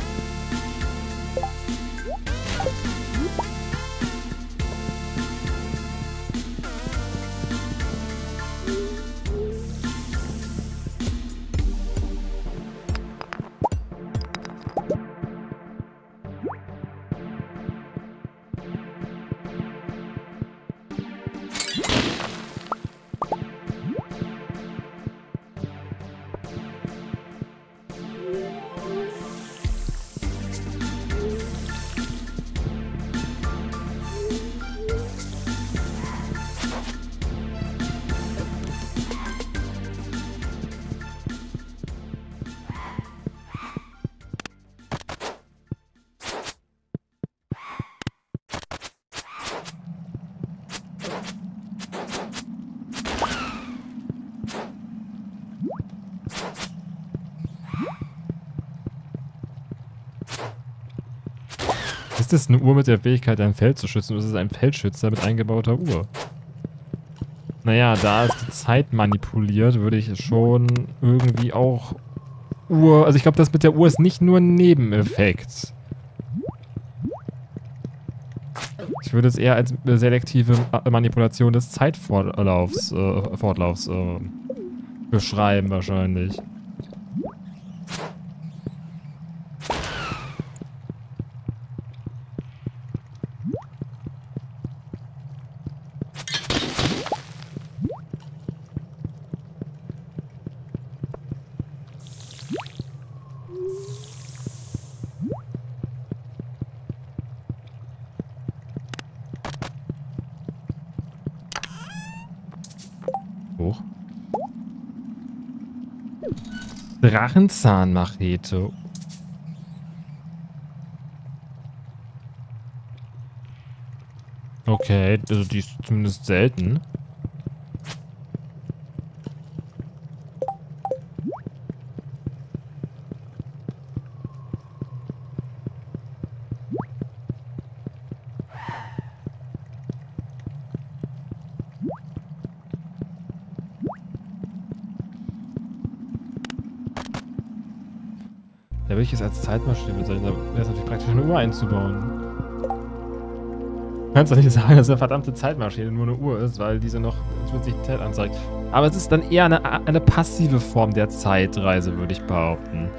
Ist es eine Uhr mit der Fähigkeit, ein Feld zu schützen, oder ist es ein Feldschützer mit eingebauter Uhr? Naja, da es die Zeit manipuliert, würde ich schon irgendwie auch Uhr... Also ich glaube, das mit der Uhr ist nicht nur ein Nebeneffekt. Ich würde es eher als selektive Manipulation des Zeitfortlaufs beschreiben wahrscheinlich. Hoch. Drachenzahnmachete. Okay, also die ist zumindest selten. Da würde ich es als Zeitmaschine bezeichnen. Da wäre es natürlich praktisch, eine Uhr einzubauen. Du kannst doch nicht sagen, dass eine verdammte Zeitmaschine nur eine Uhr ist, weil diese noch 20 Zeit anzeigt. Aber es ist dann eher eine passive Form der Zeitreise, würde ich behaupten.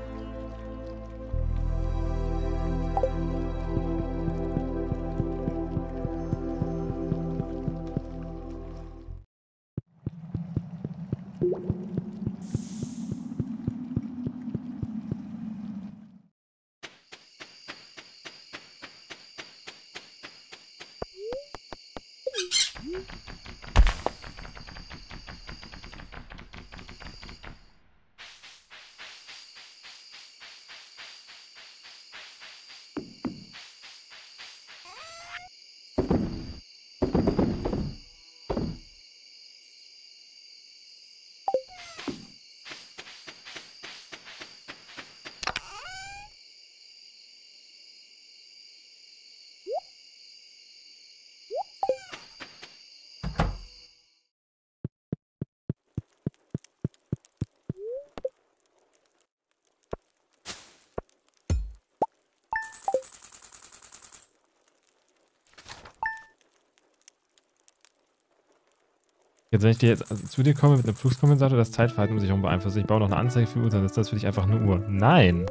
Jetzt, wenn ich dir jetzt zu dir komme mit einem Fluxkompensator, das Zeitverhalten um sich herum beeinflusst. Ich baue noch eine Anzeige für die Uhr, dann ist das für dich einfach eine Uhr. Nein!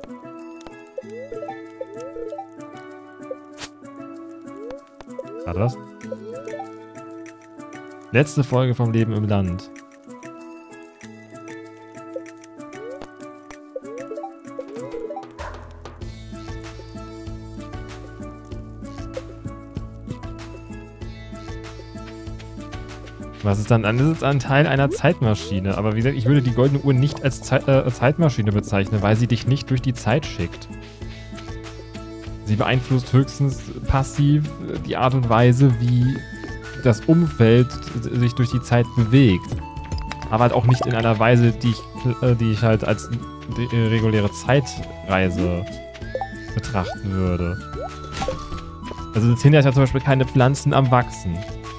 War das? Letzte Folge vom Leben im Land. Was ist dann? Dann ist es ein Teil einer Zeitmaschine. Aber wie gesagt, ich würde die goldene Uhr nicht als Zeitmaschine bezeichnen, weil sie dich nicht durch die Zeit schickt. Sie beeinflusst höchstens passiv die Art und Weise, wie das Umfeld sich durch die Zeit bewegt. Aber halt auch nicht in einer Weise, die ich halt als reguläre Zeitreise betrachten würde. Also das hindert ja zum Beispiel keine Pflanzen am Wachsen.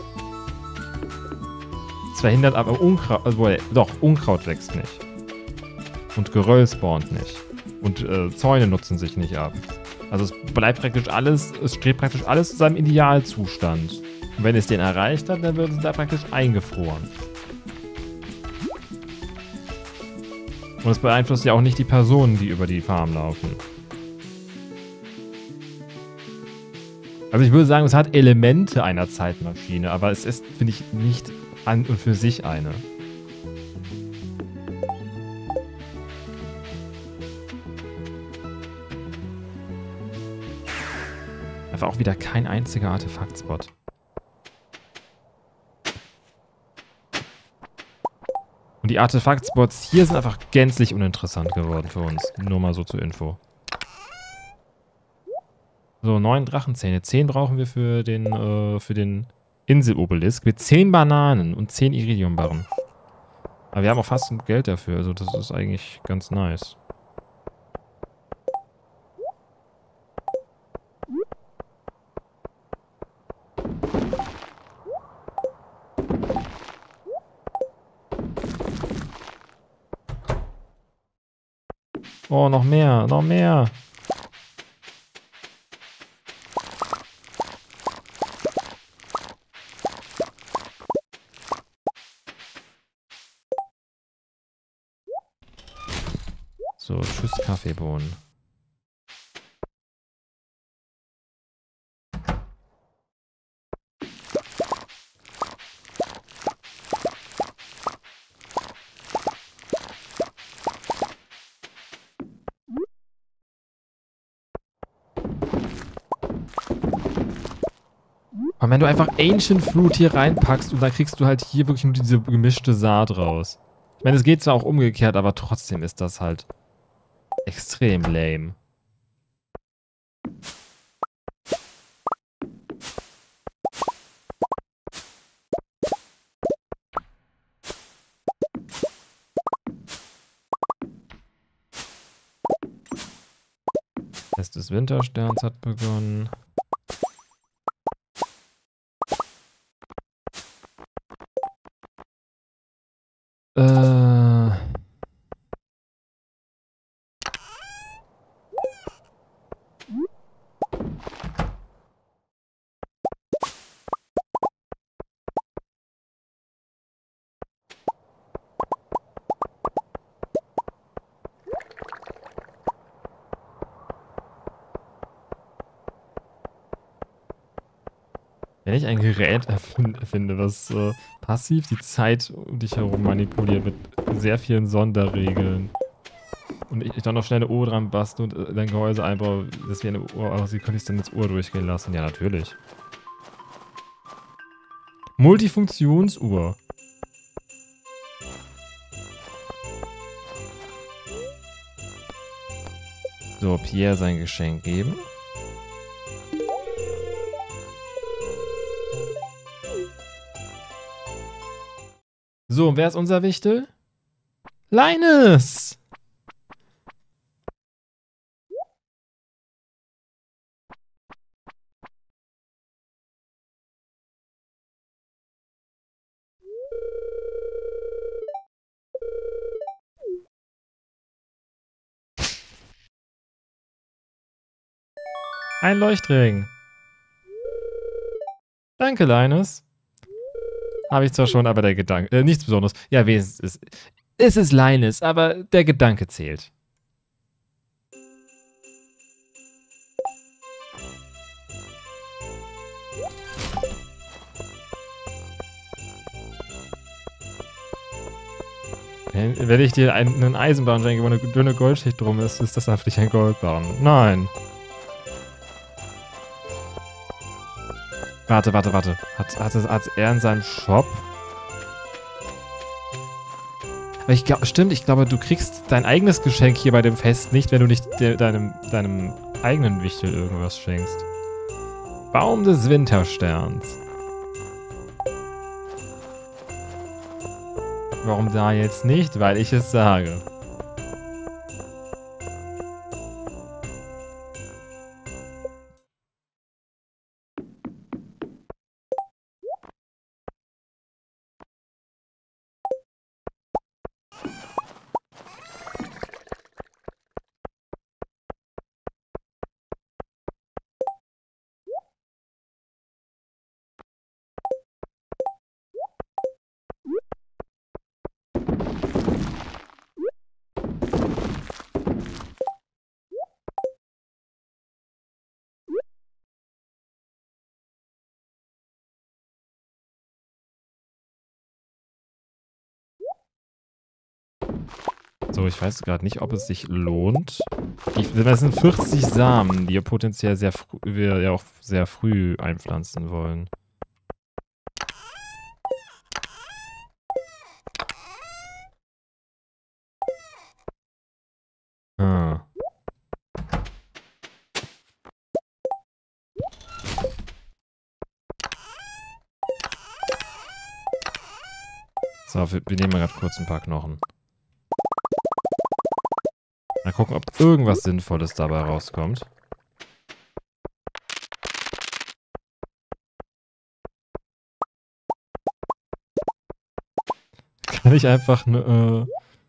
Es verhindert aber Unkraut, doch, Unkraut wächst nicht. Und Geröll spawnt nicht. Und Zäune nutzen sich nicht ab. Also es bleibt praktisch alles, es strebt praktisch alles zu seinem Idealzustand. Und wenn es den erreicht hat, dann wird es da praktisch eingefroren. Und es beeinflusst ja auch nicht die Personen, die über die Farm laufen. Also ich würde sagen, es hat Elemente einer Zeitmaschine, aber es ist, finde ich, nicht an und für sich eine. Einfach auch wieder kein einziger Artefaktspot. Und die Artefaktspots hier sind einfach gänzlich uninteressant geworden für uns. Nur mal so zur Info. So, 9 Drachenzähne. 10 brauchen wir für den Inselobelisk mit 10 Bananen und 10 Iridiumbarren. Aber wir haben auch fast Geld dafür, also das ist eigentlich ganz nice. Oh, noch mehr, noch mehr. So, tschüss Kaffeebohnen. Und wenn du einfach Ancient Fruit hier reinpackst und dann kriegst du halt hier wirklich nur diese gemischte Saat raus. Ich meine, es geht zwar auch umgekehrt, aber trotzdem ist das halt extrem lame. Fest des Wintersterns hat begonnen. Wenn ich ein Gerät erfinde, was passiv die Zeit um dich herum manipuliert mit sehr vielen Sonderregeln und ich dann noch schnell eine Uhr dran bastel und dein Gehäuse einbaue, das wie eine Uhr aussieht, könnte ich es dann ins Ohr durchgehen lassen? Ja, natürlich. Multifunktionsuhr. So, Pierre sein Geschenk geben. So, und wer ist unser Wichtel? Linus! Ein Leuchtring. Danke, Linus. Habe ich zwar schon, aber der Gedanke... nichts Besonderes. Ja, es ist Linus, aber der Gedanke zählt. Wenn ich dir einen Eisenbahn schenke, wo eine dünne Goldschicht drum ist, ist das dann für dich ein Goldbarren? Nein. Warte. Hat er in seinem Shop? Aber ich glaube, du kriegst dein eigenes Geschenk hier bei dem Fest nicht, wenn du nicht deinem eigenen Wichtel irgendwas schenkst. Baum des Wintersterns. Warum da jetzt nicht? Weil ich es sage. So, ich weiß gerade nicht, ob es sich lohnt. Das sind 40 Samen, die wir potenziell wir ja auch sehr früh einpflanzen wollen. Ah. So, wir nehmen mal gerade kurz ein paar Knochen. Mal gucken, ob irgendwas Sinnvolles dabei rauskommt. Kann ich einfach eine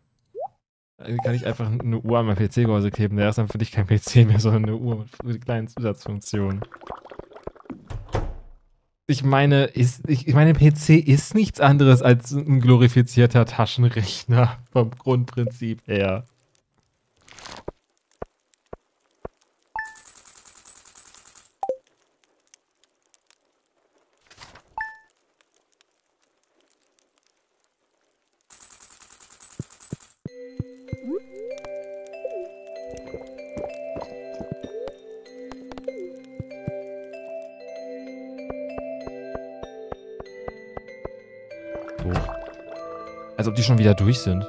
Uhr an mein PC-Gehäuse kleben? Der ist dann für dich kein PC mehr, sondern eine Uhr mit kleinen Zusatzfunktionen. Ich meine, ein PC ist nichts anderes als ein glorifizierter Taschenrechner vom Grundprinzip her. Als ob die schon wieder durch sind.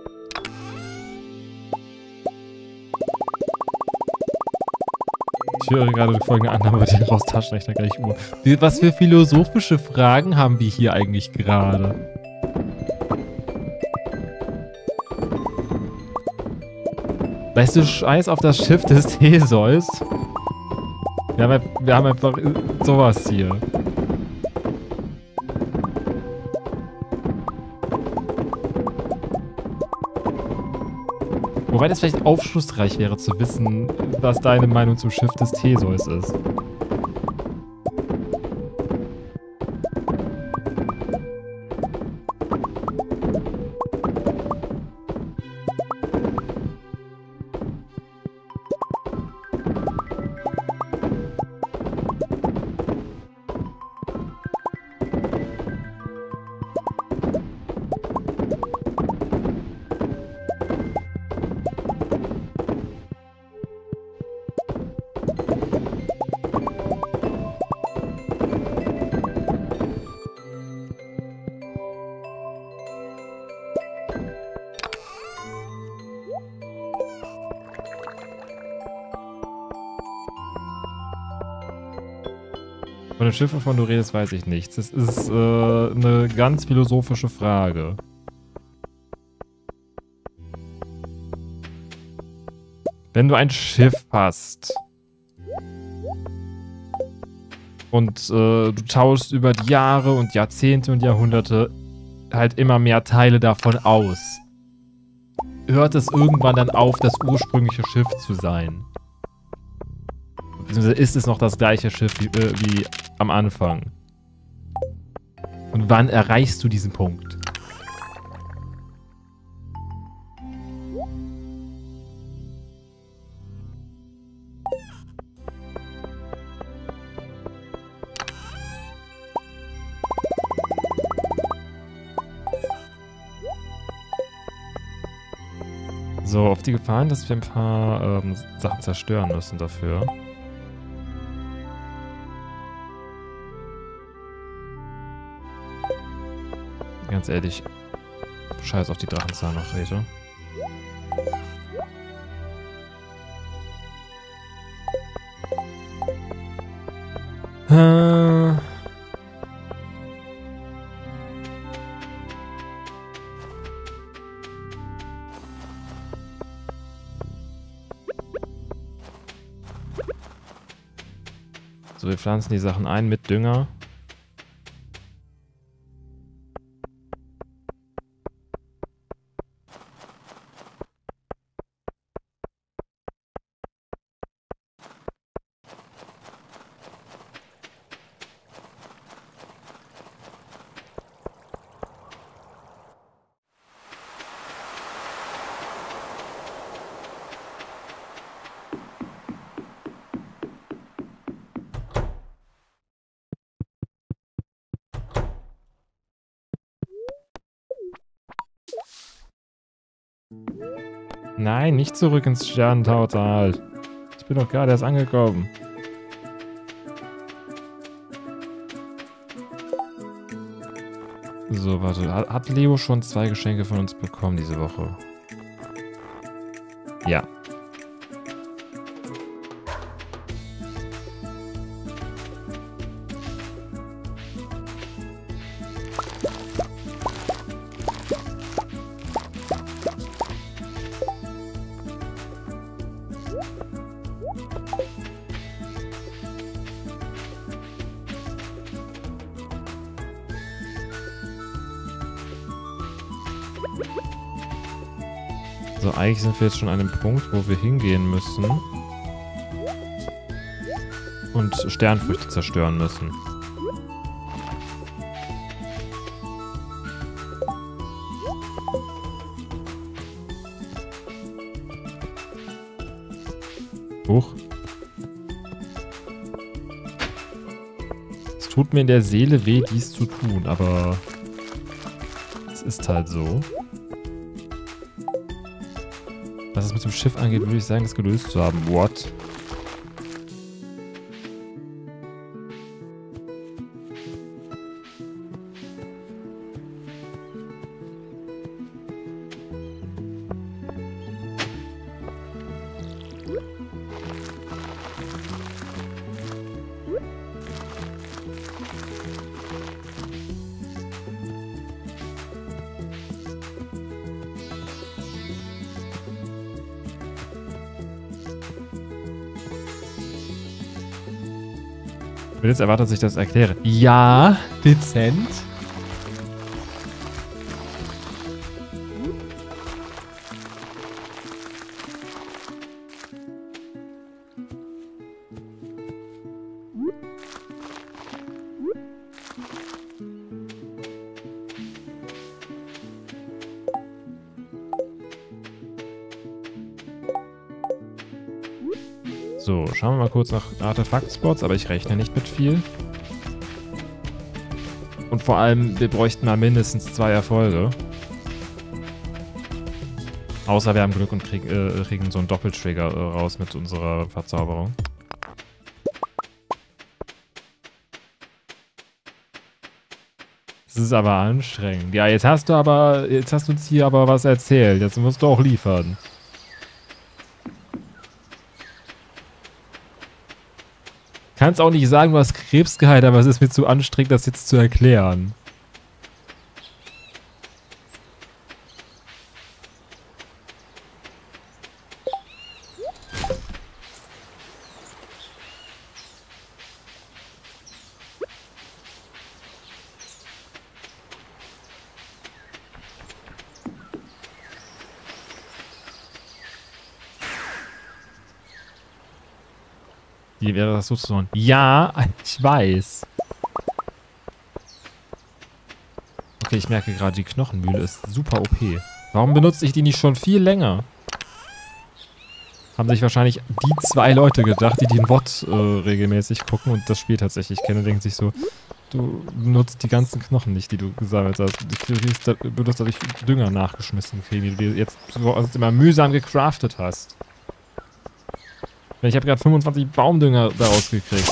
Ich höre gerade folgende Annahme, die raus Taschenrechner gleich Uhr. Was für philosophische Fragen haben wir hier eigentlich gerade? Weißt du, scheiß auf das Schiff des Theseus. Wir haben einfach sowas hier. Wobei das vielleicht aufschlussreich wäre zu wissen, was deine Meinung zum Schiff des Theseus ist. Von den Schiffen, wovon du redest, weiß ich nichts. Das ist eine ganz philosophische Frage. Wenn du ein Schiff hast und du tauschst über die Jahre und Jahrzehnte und Jahrhunderte halt immer mehr Teile davon aus, hört es irgendwann dann auf, das ursprüngliche Schiff zu sein? Beziehungsweise ist es noch das gleiche Schiff wie am Anfang? Und wann erreichst du diesen Punkt? So, auf die Gefahren, dass wir ein paar Sachen zerstören müssen dafür. Ganz ehrlich, scheiß auf die Drachenzahnachräte. So, wir pflanzen die Sachen ein mit Dünger. Nein, nicht zurück ins Sternentautal. Ich bin doch gerade erst angekommen. So, warte. Hat Leo schon 2 Geschenke von uns bekommen diese Woche? Ja. So, eigentlich sind wir jetzt schon an dem Punkt, wo wir hingehen müssen und Sternfrüchte zerstören müssen. Huch. Es tut mir in der Seele weh, dies zu tun, aber es ist halt so. Was es mit dem Schiff angeht, würde ich sagen, das gelöst zu haben. What? Wird jetzt erwartet, dass ich das erkläre. Ja, dezent. So, schauen wir mal kurz nach Artefakt-Spots, aber ich rechne nicht mit viel. Und vor allem, wir bräuchten mal mindestens 2 Erfolge. Außer wir haben Glück und kriegen so einen Doppeltrigger raus mit unserer Verzauberung. Das ist aber anstrengend. Ja, jetzt hast du uns hier aber was erzählt. Jetzt musst du auch liefern. Kannst auch nicht sagen, du hast Krebs geheilt, aber es ist mir zu anstrengend, das jetzt zu erklären. Wie wäre das sozusagen? Ja, ich weiß. Okay, ich merke gerade, die Knochenmühle ist super OP. Warum benutze ich die nicht schon viel länger? Haben sich wahrscheinlich die 2 Leute gedacht, die den VOD regelmäßig gucken und das Spiel tatsächlich kennen, denken sich so, du benutzt die ganzen Knochen nicht, die du gesammelt hast. Du würdest dadurch Dünger nachgeschmissen kriegen, die du jetzt immer mühsam gecraftet hast. Ich habe gerade 25 Baumdünger daraus gekriegt.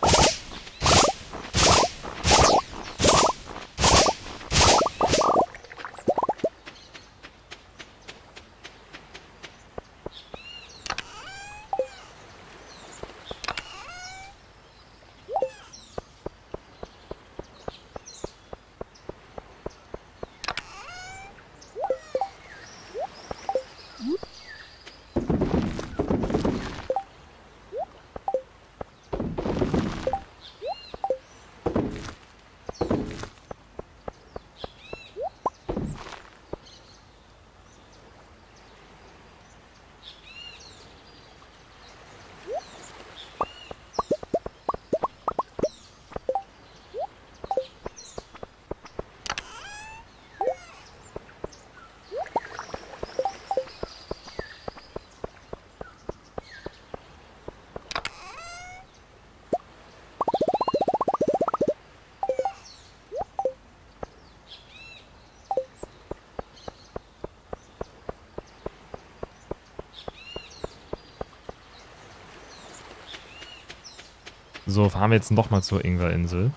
So, fahren wir jetzt nochmal zur Ingwer-Insel.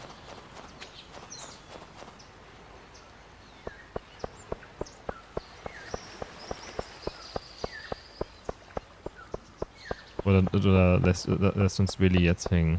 Oder lässt uns Willy jetzt hängen?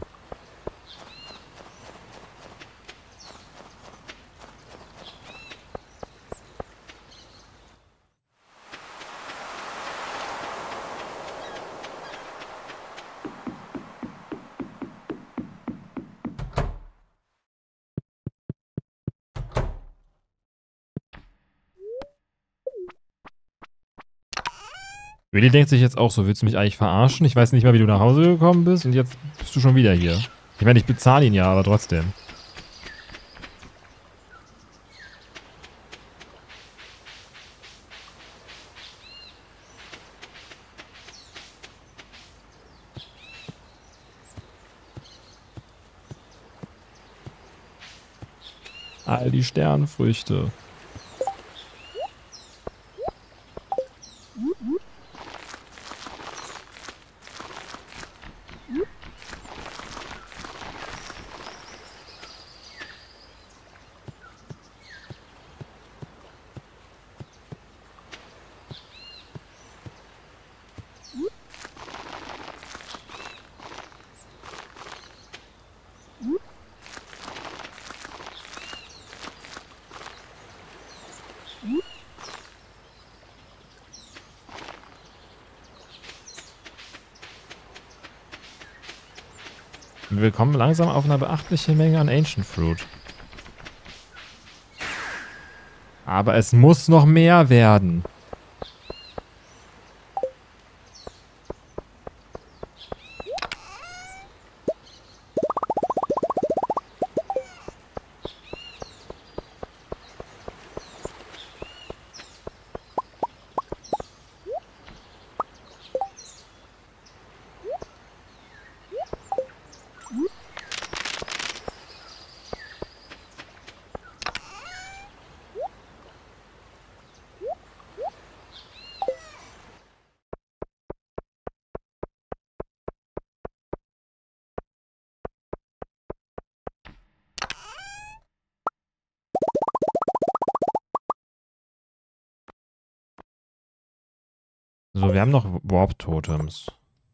Willy denkt sich jetzt auch so, willst du mich eigentlich verarschen? Ich weiß nicht mal, wie du nach Hause gekommen bist und jetzt bist du schon wieder hier. Ich meine, ich bezahle ihn ja, aber trotzdem. All die Sternfrüchte. Wir kommen langsam auf eine beachtliche Menge an Ancient Fruit. Aber es muss noch mehr werden. So, wir haben noch Warp-Totems.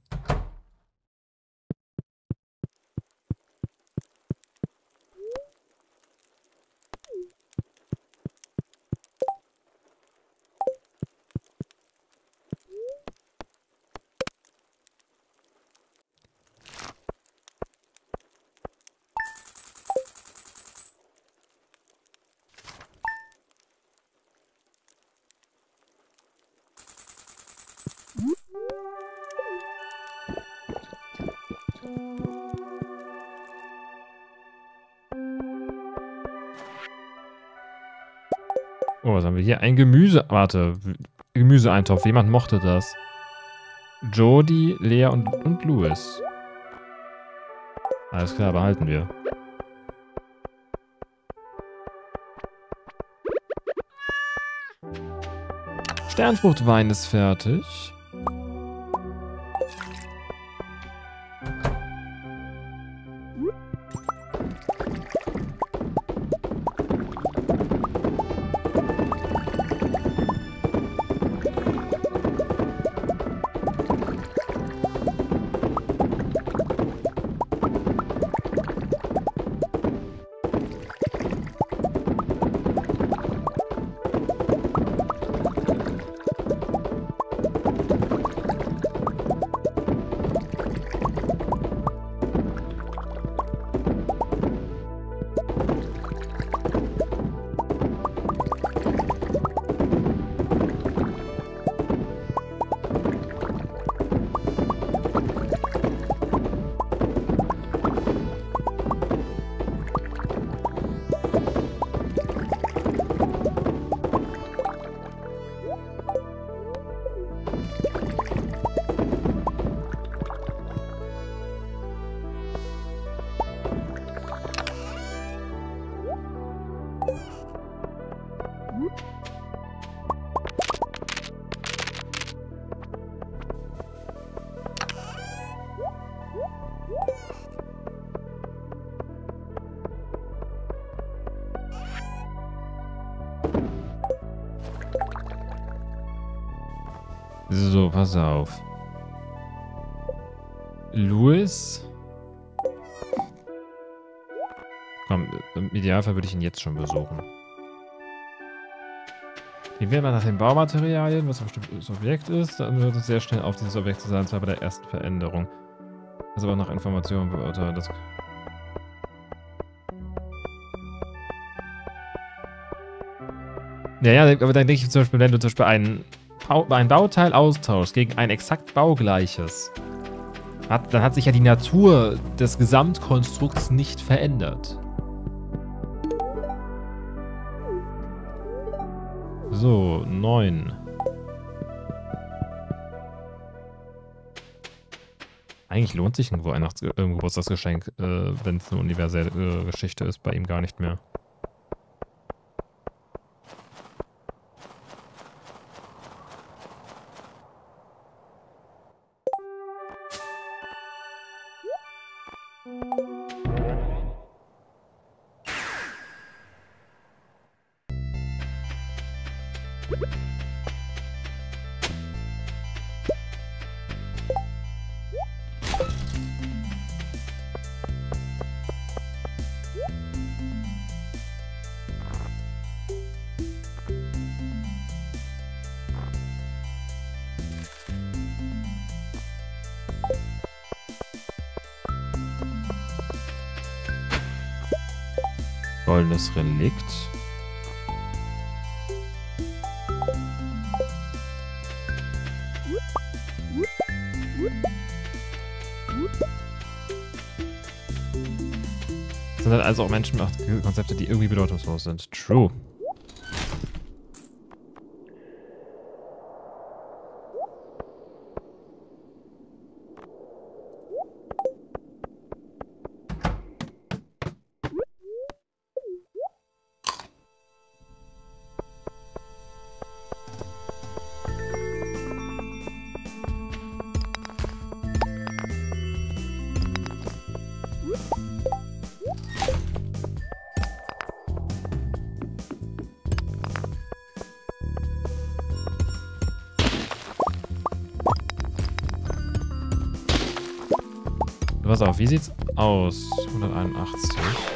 Oh, was haben wir hier? Ein Gemüse... Warte. Gemüseeintopf. Jemand mochte das. Jody, Lea und Louis. Alles klar, behalten wir. Sternfruchtwein ist fertig. So, pass auf. Louis. Komm, im Idealfall würde ich ihn jetzt schon besuchen. Gehen wir mal nach den Baumaterialien, was ein bestimmtes Objekt ist. Dann wird es sehr schnell auf dieses Objekt zu sein, und zwar bei der ersten Veränderung. Das ist aber noch Informationen beurteilen. Das ja, aber dann denke ich zum Beispiel, wenn du zum Beispiel ein Bauteil austauschst gegen ein exakt baugleiches, dann hat sich ja die Natur des Gesamtkonstrukts nicht verändert. So, 9. Eigentlich lohnt sich ein Geburtstagsgeschenk, wenn es eine universelle Geschichte ist, bei ihm gar nicht mehr. Goldenes Relikt. Das sind halt also auch menschenmachte Konzepte, die irgendwie bedeutungslos sind. True. Pass auf, wie sieht's aus? 181.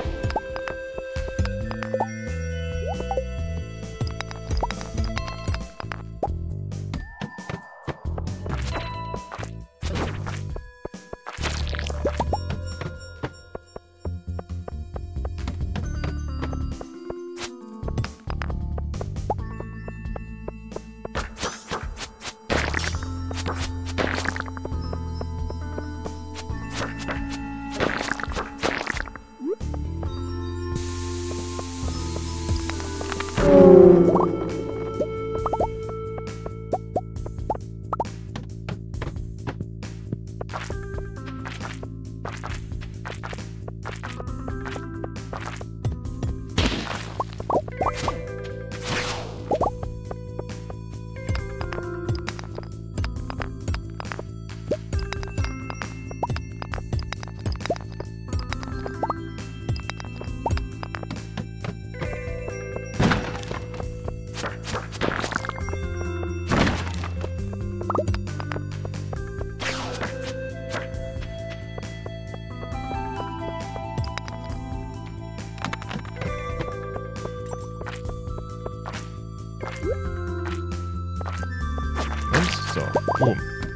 So, boom.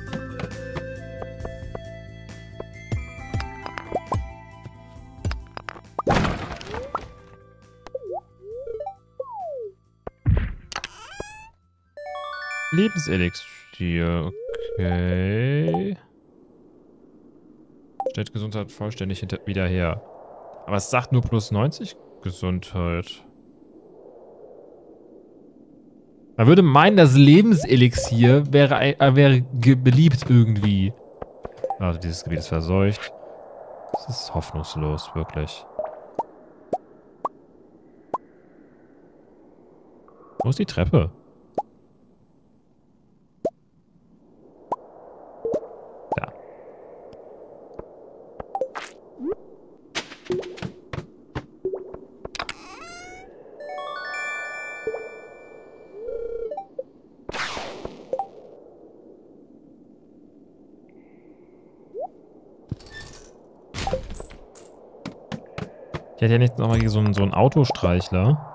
Lebenselixier, okay. Stellt Gesundheit vollständig wieder her. Aber es sagt nur plus 90 Gesundheit. Man würde meinen, das Lebenselixier wäre beliebt irgendwie. Also dieses Gebiet ist verseucht. Das ist hoffnungslos, wirklich. Wo ist die Treppe? Da. Ich hätte ja nicht nochmal so einen Autostreichler.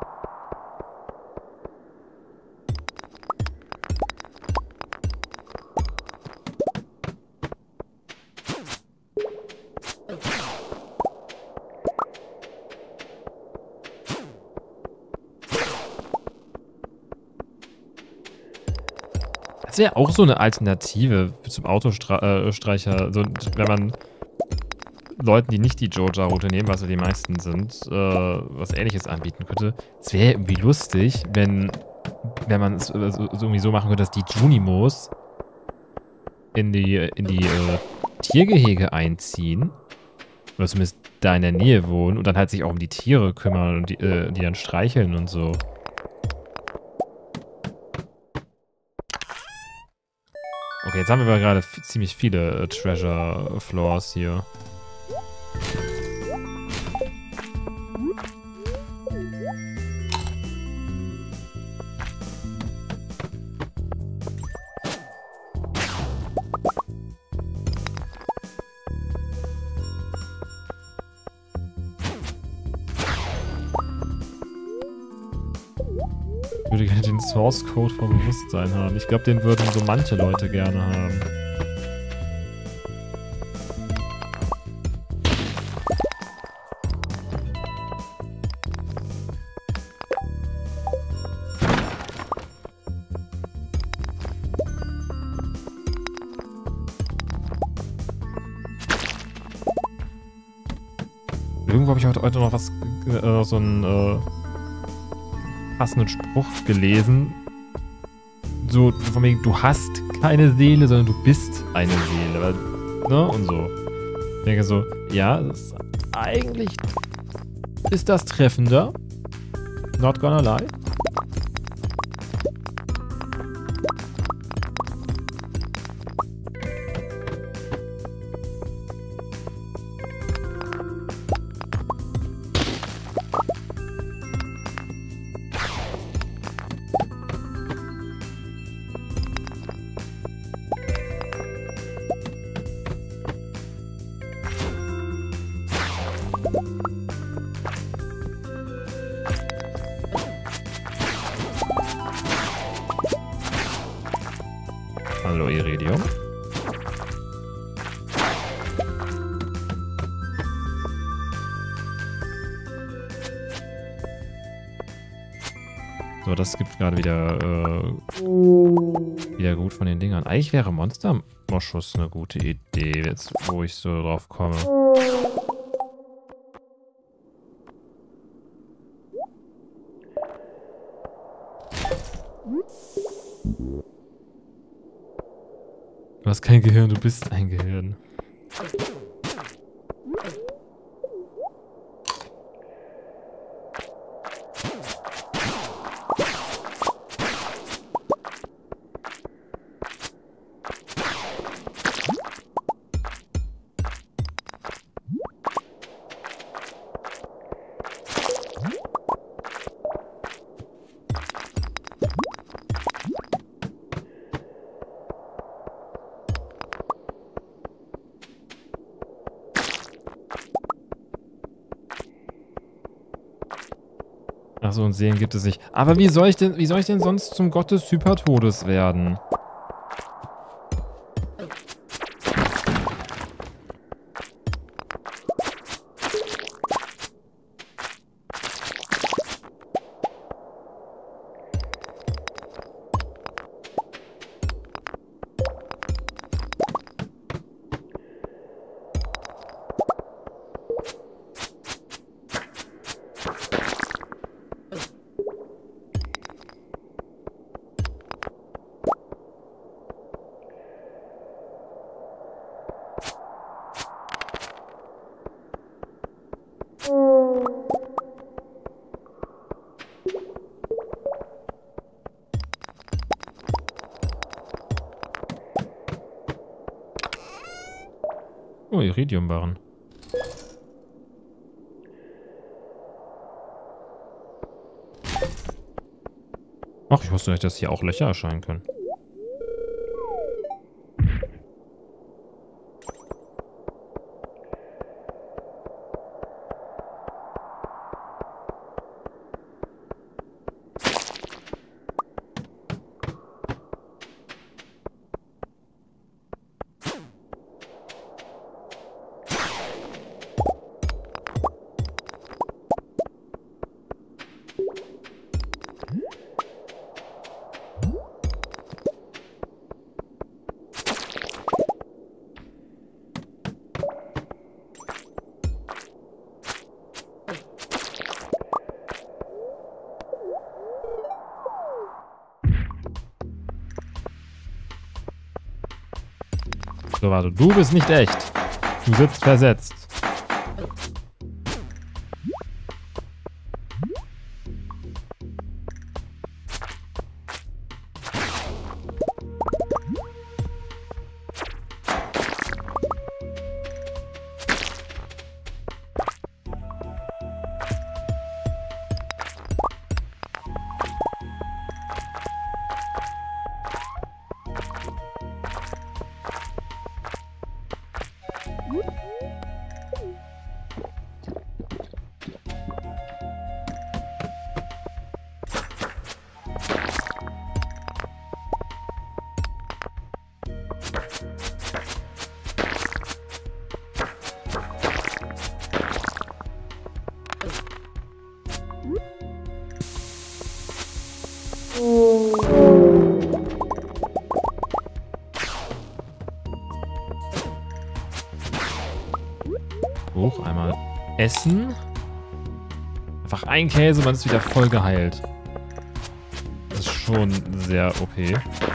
Das wäre auch so eine Alternative zum Autostreicher. So, wenn man Leuten, die nicht die Joja-Route nehmen, was ja die meisten sind, was Ähnliches anbieten könnte. Es wäre irgendwie lustig, wenn man es irgendwie so machen könnte, dass die Junimos in die Tiergehege einziehen. Oder zumindest da in der Nähe wohnen und dann halt sich auch um die Tiere kümmern und die dann streicheln und so. Okay, jetzt haben wir aber gerade ziemlich viele Treasure Floors hier. Ich würde gerne den Source Code vom Bewusstsein haben. Ich glaube, den würden so manche Leute gerne haben. habe ich heute noch was, so einen passenden Spruch gelesen. So von wegen, du hast keine Seele, sondern du bist eine Seele. Weil, ne? Und so. Ich denke so, ja, eigentlich ist das treffender. Not gonna lie. Hallo Iridium. So, das gibt gerade wieder gut von den Dingern. Eigentlich wäre Monstermoschus eine gute Idee, jetzt wo ich so drauf komme. Du hast kein Gehirn, du bist ein Gehirn. Achso, und Seelen gibt es nicht. Aber wie soll ich denn sonst zum Gott des Hypertodes werden? Oh, Iridiumbarren. Ach, ich wusste nicht, dass hier auch Löcher erscheinen können. So, warte, du bist nicht echt. Du sitzt versetzt. Hoch, einmal essen. Einfach ein Käse, man ist wieder voll geheilt. Das ist schon sehr OP.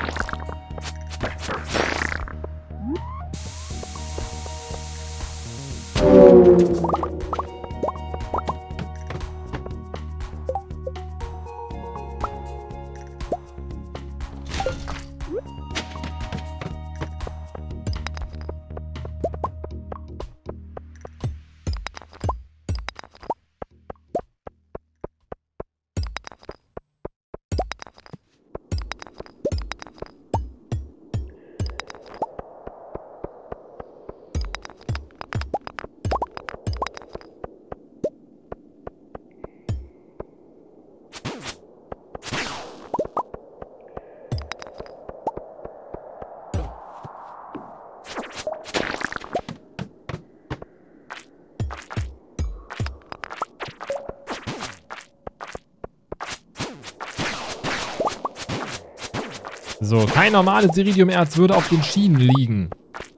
So, kein normales Iridiumerz würde auf den Schienen liegen.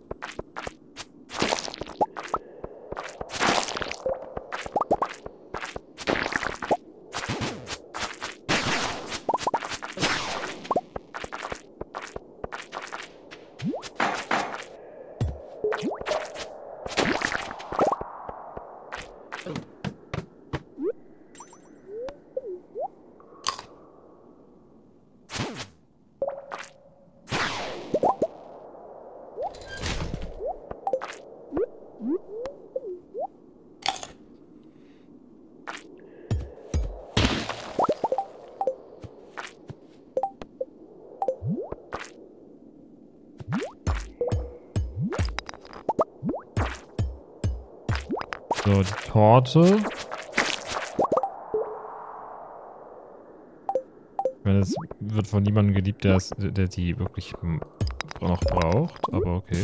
So, die Torte. Ich meine, es wird von niemandem geliebt, der die wirklich noch braucht, aber okay.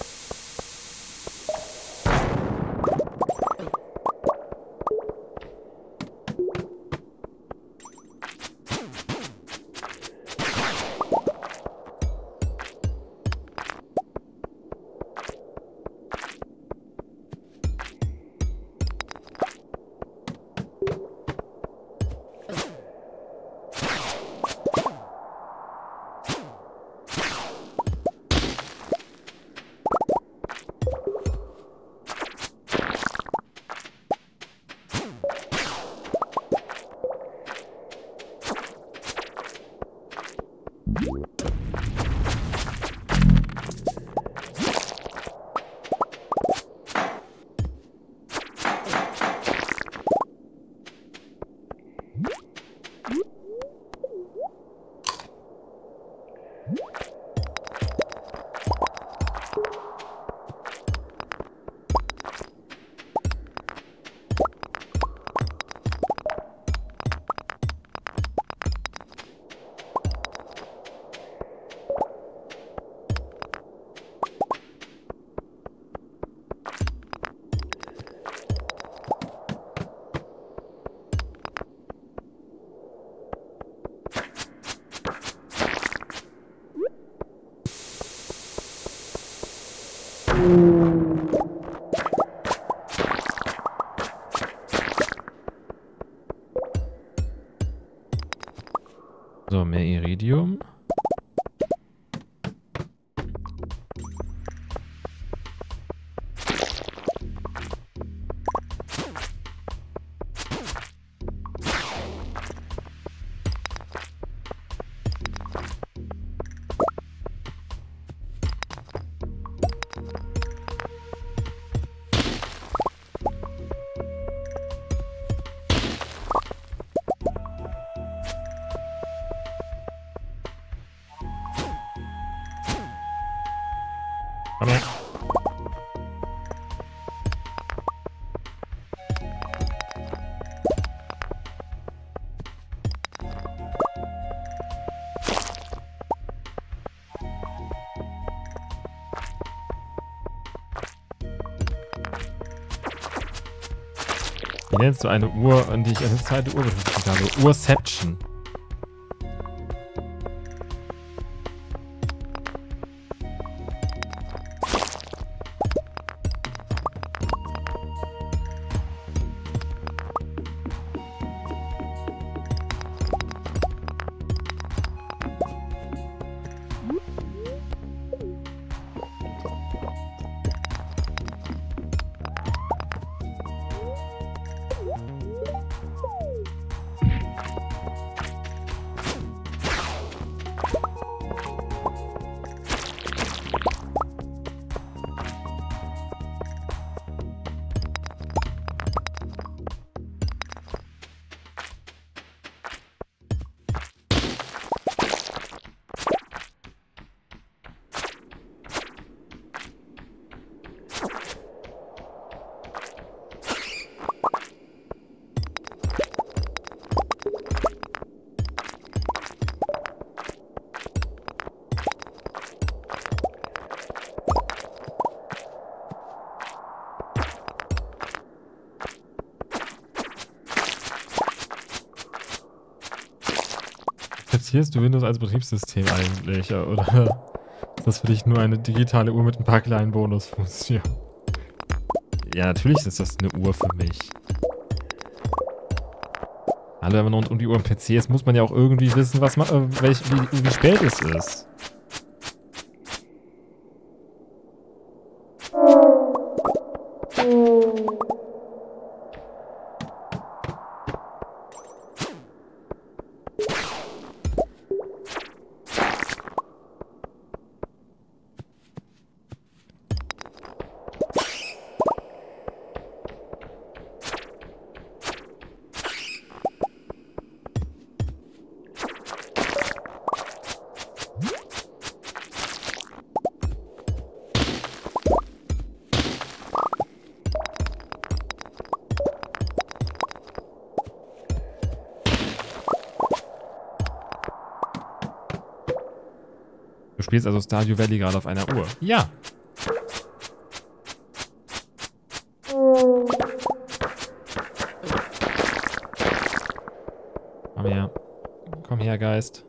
So, mehr Iridium. Komm her. Wie nennst du eine Uhr, an die ich eine zweite Uhr beschäftigt habe? Urception. Akzeptierst du Windows als Betriebssystem eigentlich? Oder ist das für dich nur eine digitale Uhr mit ein paar kleinen Bonusfunktionen? Ja, natürlich ist das eine Uhr für mich. Hallo, wenn man rund um die Uhr am PC ist, muss man ja auch irgendwie wissen, was man, wie spät es ist. Du spielst also Stardew Valley gerade auf einer Uhr. Ja. Komm her. Komm her, Geist.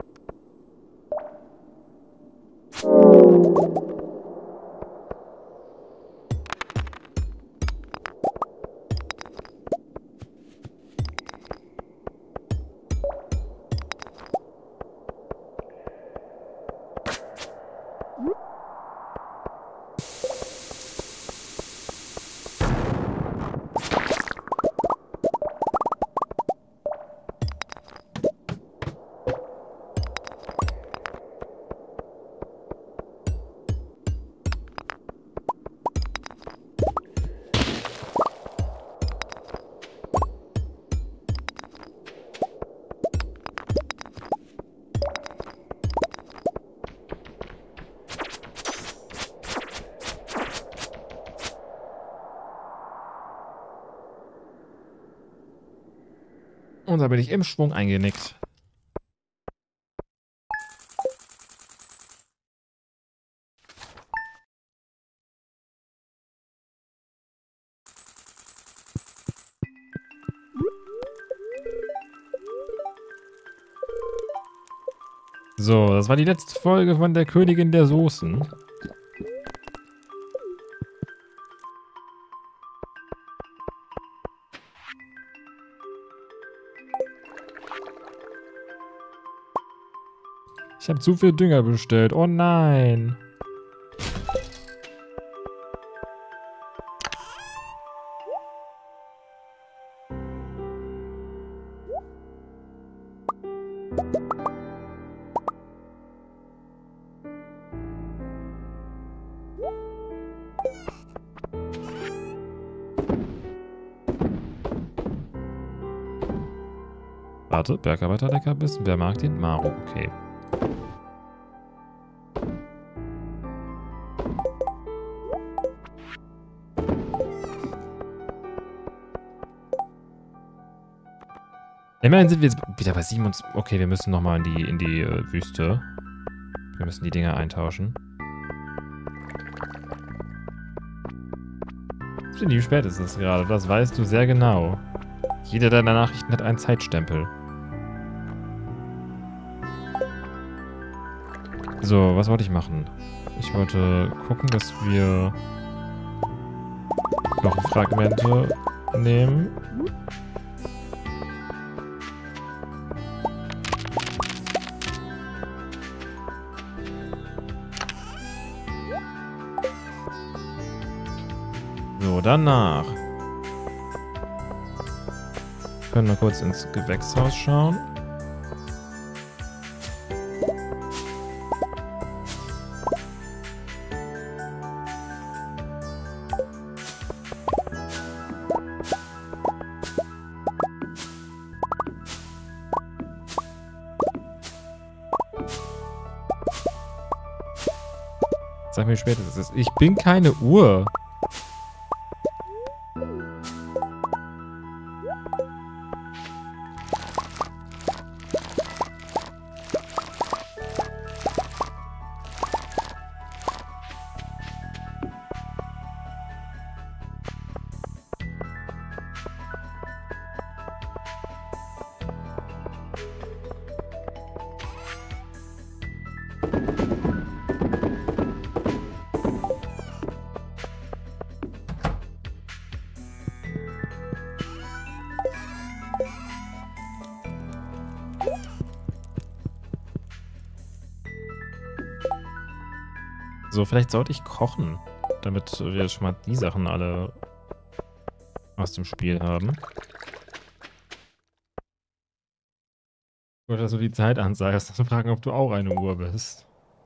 Und da bin ich im Schwung eingenickt. So, das war die letzte Folge von der Königin der Soßen. Ich habe zu viel Dünger bestellt. Oh nein. Warte, Bergarbeiter-Leckerbissen. Wer mag den? Maru, okay. Immerhin sind wir jetzt wieder bei 27. Okay, wir müssen nochmal in die Wüste. Wir müssen die Dinger eintauschen. Wie spät ist es gerade? Das weißt du sehr genau. Jede deiner Nachrichten hat einen Zeitstempel. So, was wollte ich machen? Ich wollte gucken, dass wir Knochenfragmente nehmen. So, danach können wir kurz ins Gewächshaus schauen. Sag mir, wie spät es ist. Ich bin keine Uhr. So, vielleicht sollte ich kochen, damit wir schon mal die Sachen alle aus dem Spiel haben. Oder dass du die Zeit ansagst, und fragen, ob du auch eine Uhr bist.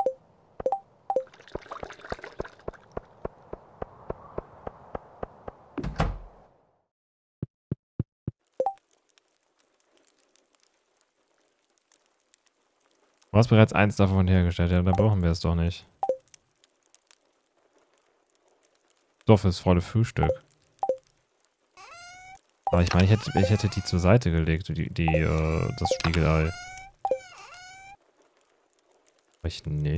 Du hast bereits eins davon hergestellt, ja, dann brauchen wir es doch nicht. Doch, fürs volle Frühstück. Aber ich meine, ich hätte die zur Seite gelegt, das Spiegelei. Ich nicht.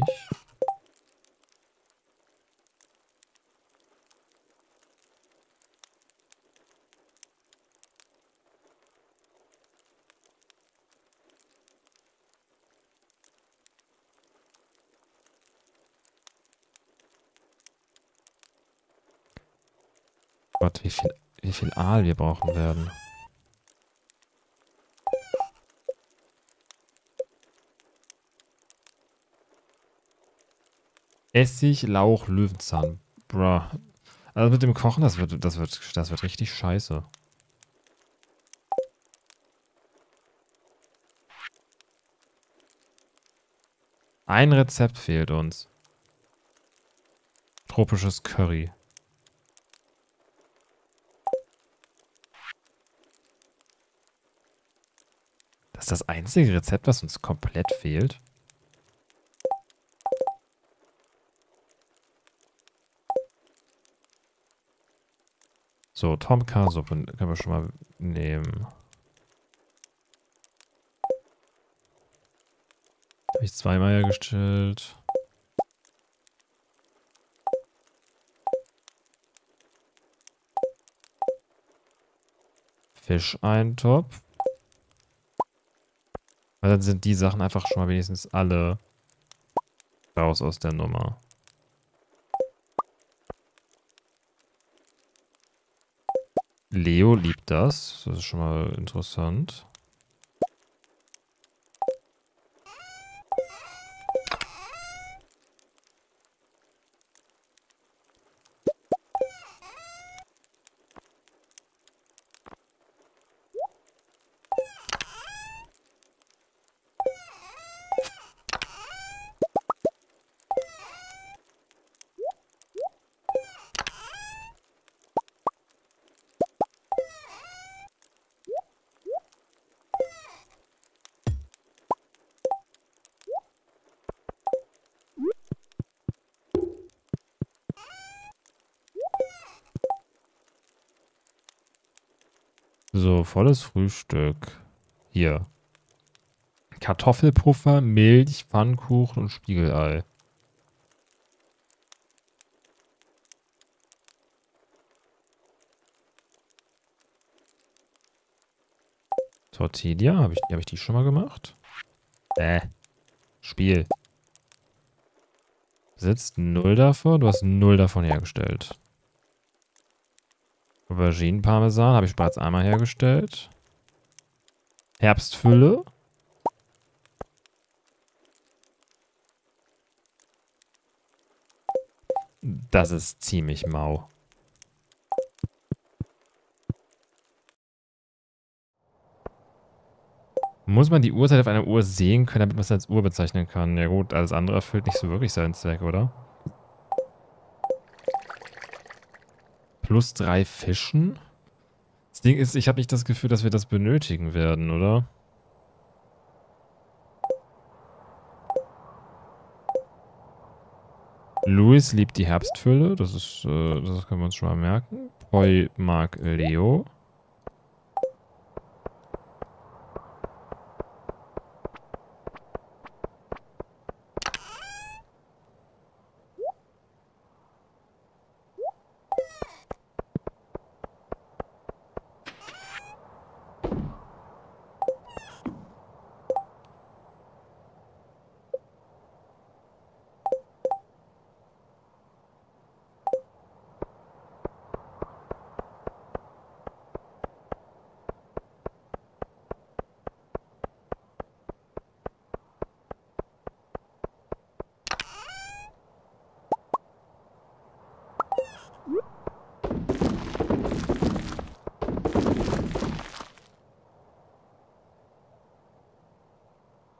Gott, wie viel Aal wir brauchen werden. Essig, Lauch, Löwenzahn. Bruh. Also mit dem Kochen, das wird richtig scheiße. Ein Rezept fehlt uns. Tropisches Curry. Das ist das einzige Rezept, was uns komplett fehlt. So, Tomka-Suppe können wir schon mal nehmen. Habe ich zweimal hergestellt. Fischeintopf. Weil dann sind die Sachen einfach schon mal wenigstens alle raus aus der Nummer. Leo liebt das. Das ist schon mal interessant. So, volles Frühstück. Hier. Kartoffelpuffer, Milch, Pfannkuchen und Spiegelei. Tortilla, hab ich die schon mal gemacht? Spiel. Besitzt null davon? Du hast null davon hergestellt. Auberginen-Parmesan habe ich bereits einmal hergestellt. Herbstfülle. Das ist ziemlich mau. Muss man die Uhrzeit auf einer Uhr sehen können, damit man es als Uhr bezeichnen kann? Ja gut, alles andere erfüllt nicht so wirklich seinen Zweck, oder? Plus 3 Fischen? Das Ding ist, ich habe nicht das Gefühl, dass wir das benötigen werden, oder? Louis liebt die Herbstfülle. Das können wir uns schon mal merken. Poi mag Leo.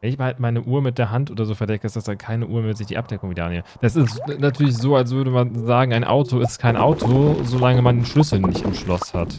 Wenn ich halt meine Uhr mit der Hand oder so verdecke, ist das dann keine Uhr, mit sich die Abdeckung wieder annähert. Das ist natürlich so, als würde man sagen, ein Auto ist kein Auto, solange man den Schlüssel nicht im Schloss hat.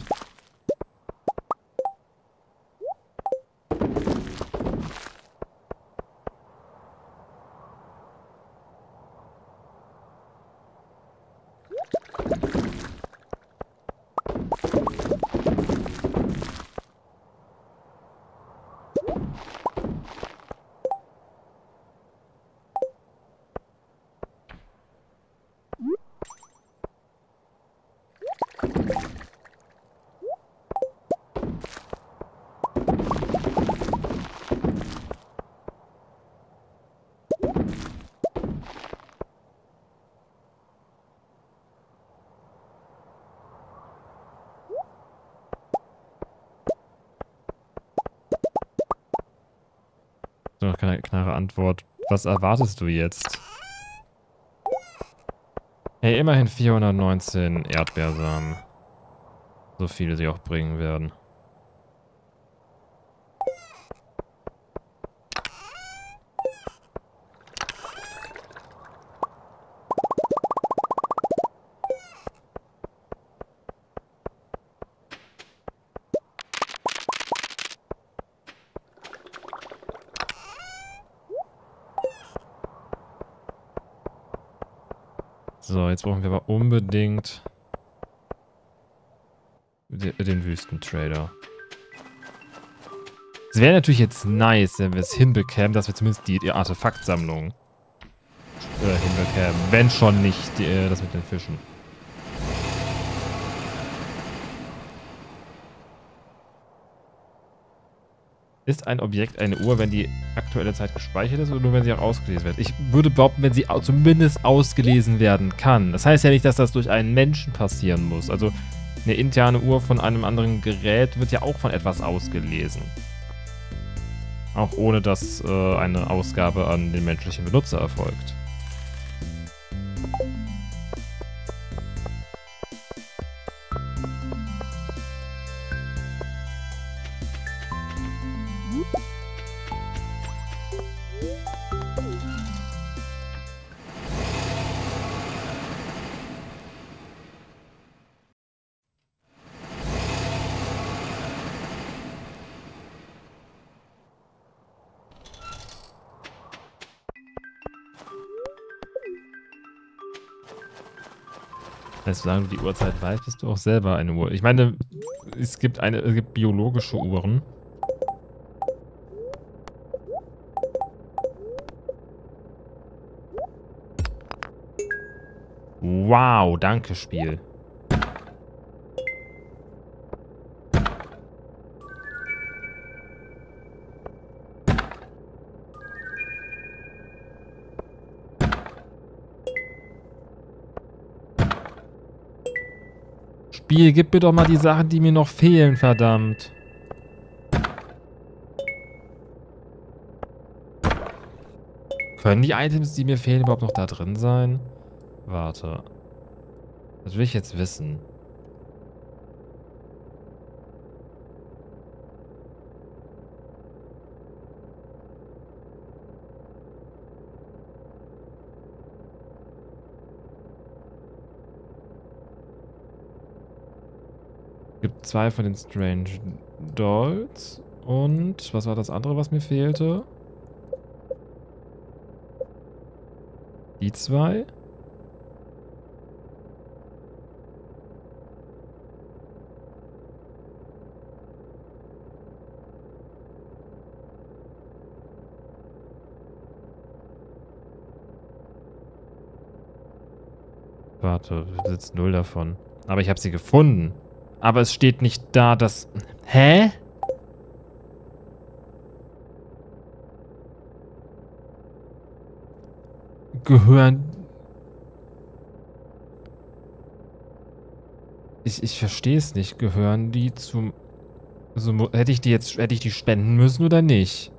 Noch keine klare Antwort. Was erwartest du jetzt? Hey, immerhin 419 Erdbeersamen. So viele sie auch bringen werden. So, jetzt brauchen wir aber unbedingt den Wüstentrader. Es wäre natürlich jetzt nice, wenn wir es hinbekämen, dass wir zumindest die Artefaktsammlung hinbekämen. Wenn schon nicht das mit den Fischen. Ist ein Objekt eine Uhr, wenn die aktuelle Zeit gespeichert ist oder nur wenn sie auch ausgelesen wird? Ich würde behaupten, wenn sie zumindest ausgelesen werden kann. Das heißt ja nicht, dass das durch einen Menschen passieren muss. Also eine interne Uhr von einem anderen Gerät wird ja auch von etwas ausgelesen. Auch ohne, dass eine Ausgabe an den menschlichen Benutzer erfolgt. Solange du die Uhrzeit weißt, bist du auch selber eine Uhr. Ich meine, es gibt biologische Uhren. Wow, danke, Spiel. Spiel, gib mir doch mal die Sachen, die mir noch fehlen, verdammt. Können die Items, die mir fehlen, überhaupt noch da drin sein? Warte. Das will ich jetzt wissen. Gibt 2 von den Strange Dolls. Und was war das andere, was mir fehlte? Die 2. Warte, wir besitzen 0 davon. Aber ich habe sie gefunden. Aber es steht nicht da, dass... Hä? Gehören... Ich verstehe es nicht. Gehören die zum... Also, hätte ich die spenden müssen oder nicht?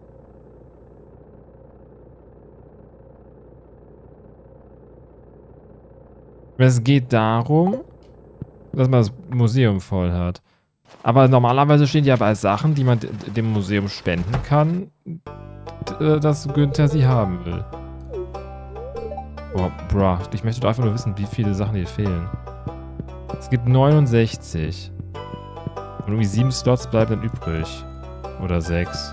Es geht darum, dass man das Museum voll hat. Aber normalerweise stehen ja bei Sachen, die man dem Museum spenden kann, zeigt, dass Günther sie haben will. Boah, bruh. Ich möchte doch einfach nur wissen, wie viele Sachen hier fehlen. Es gibt 69. Und irgendwie 7 Slots bleiben dann übrig. Oder 6.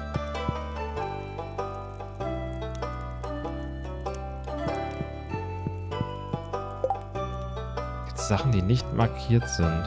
Gibt es Sachen, die nicht markiert sind?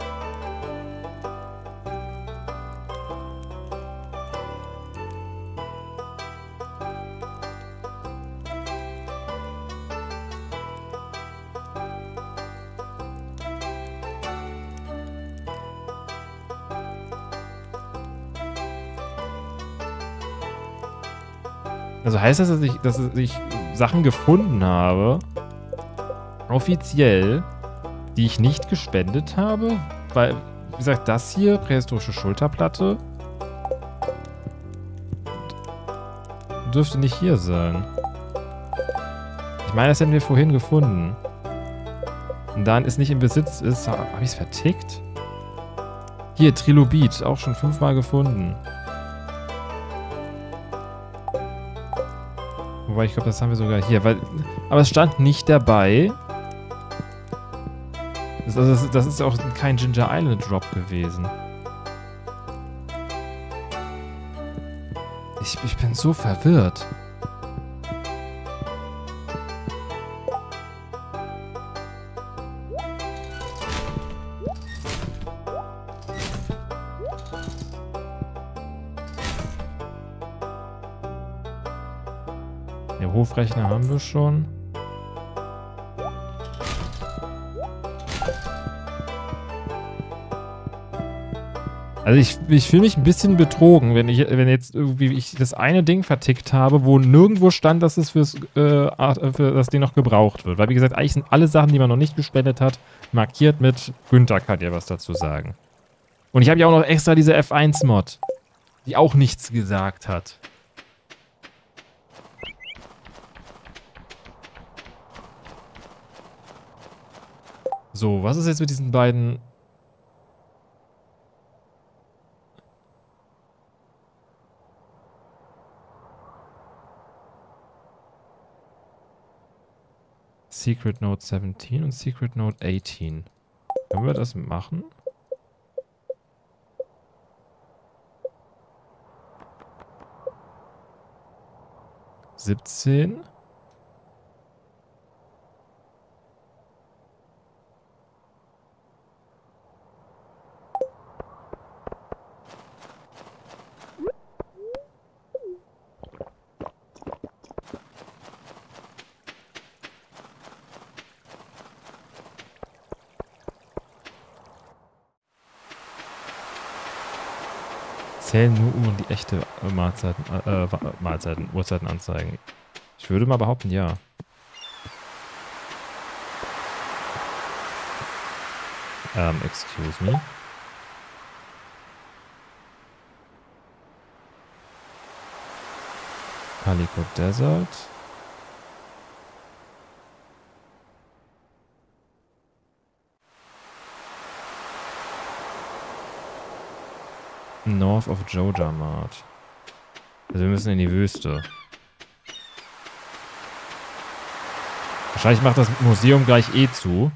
Also heißt das, dass ich Sachen gefunden habe, offiziell, die ich nicht gespendet habe? Weil, wie gesagt, das hier, prähistorische Schulterplatte, dürfte nicht hier sein. Ich meine, das hätten wir vorhin gefunden. Und dann es nicht im Besitz ist, habe ich es vertickt? Hier, Trilobit, auch schon 5-mal gefunden. Wobei, ich glaube, das haben wir sogar hier. Aber es stand nicht dabei. Das ist auch kein Ginger Island Drop gewesen. Ich bin so verwirrt. Der Hofrechner haben wir schon. Also ich fühle mich ein bisschen betrogen, wenn jetzt irgendwie ich das eine Ding vertickt habe, wo nirgendwo stand, dass es für das Ding noch gebraucht wird. Weil wie gesagt, eigentlich sind alle Sachen, die man noch nicht gespendet hat, markiert mit Günther kann ja was dazu sagen. Und ich habe ja auch noch extra diese F1-Mod, die auch nichts gesagt hat. So, was ist jetzt mit diesen beiden... Secret Note 17 und Secret Note 18. Können wir das machen? (17) Zählen nur um die echte Uhrzeiten anzeigen. Ich würde mal behaupten, ja. Excuse me. Calico Desert. North of Jojamat. Also wir müssen in die Wüste. Wahrscheinlich macht das Museum gleich eh zu.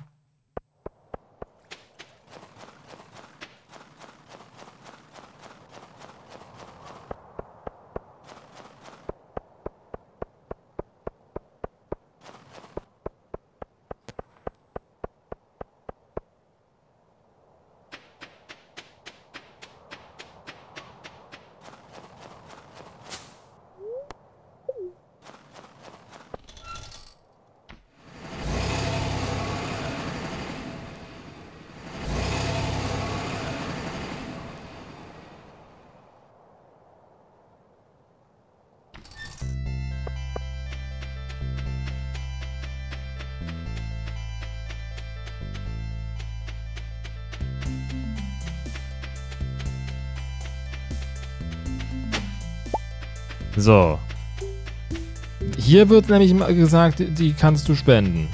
So. Hier wird nämlich gesagt, die kannst du spenden.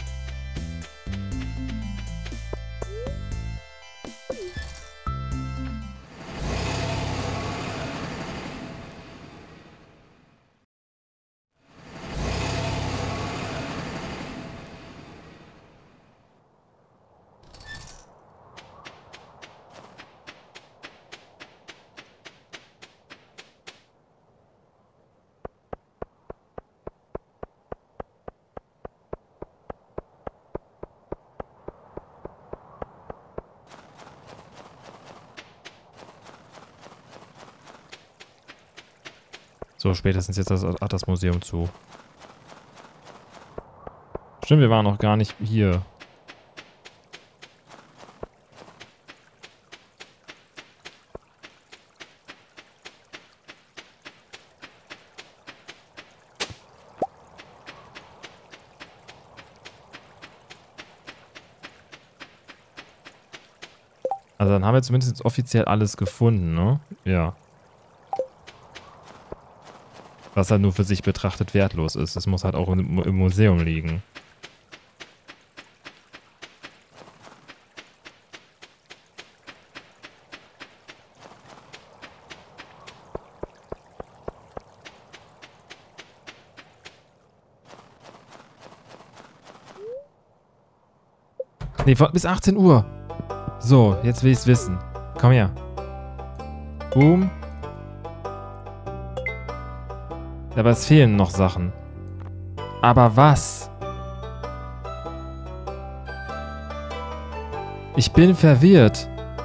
So, spätestens jetzt hat das Museum zu. Stimmt, wir waren noch gar nicht hier. Also dann haben wir zumindest jetzt offiziell alles gefunden, ne? Ja. Was halt nur für sich betrachtet wertlos ist. Das muss halt auch im Museum liegen. Nee, bis 18 Uhr. So, jetzt will ich's wissen. Komm her. Boom. Aber es fehlen noch Sachen. Aber was? Ich bin verwirrt.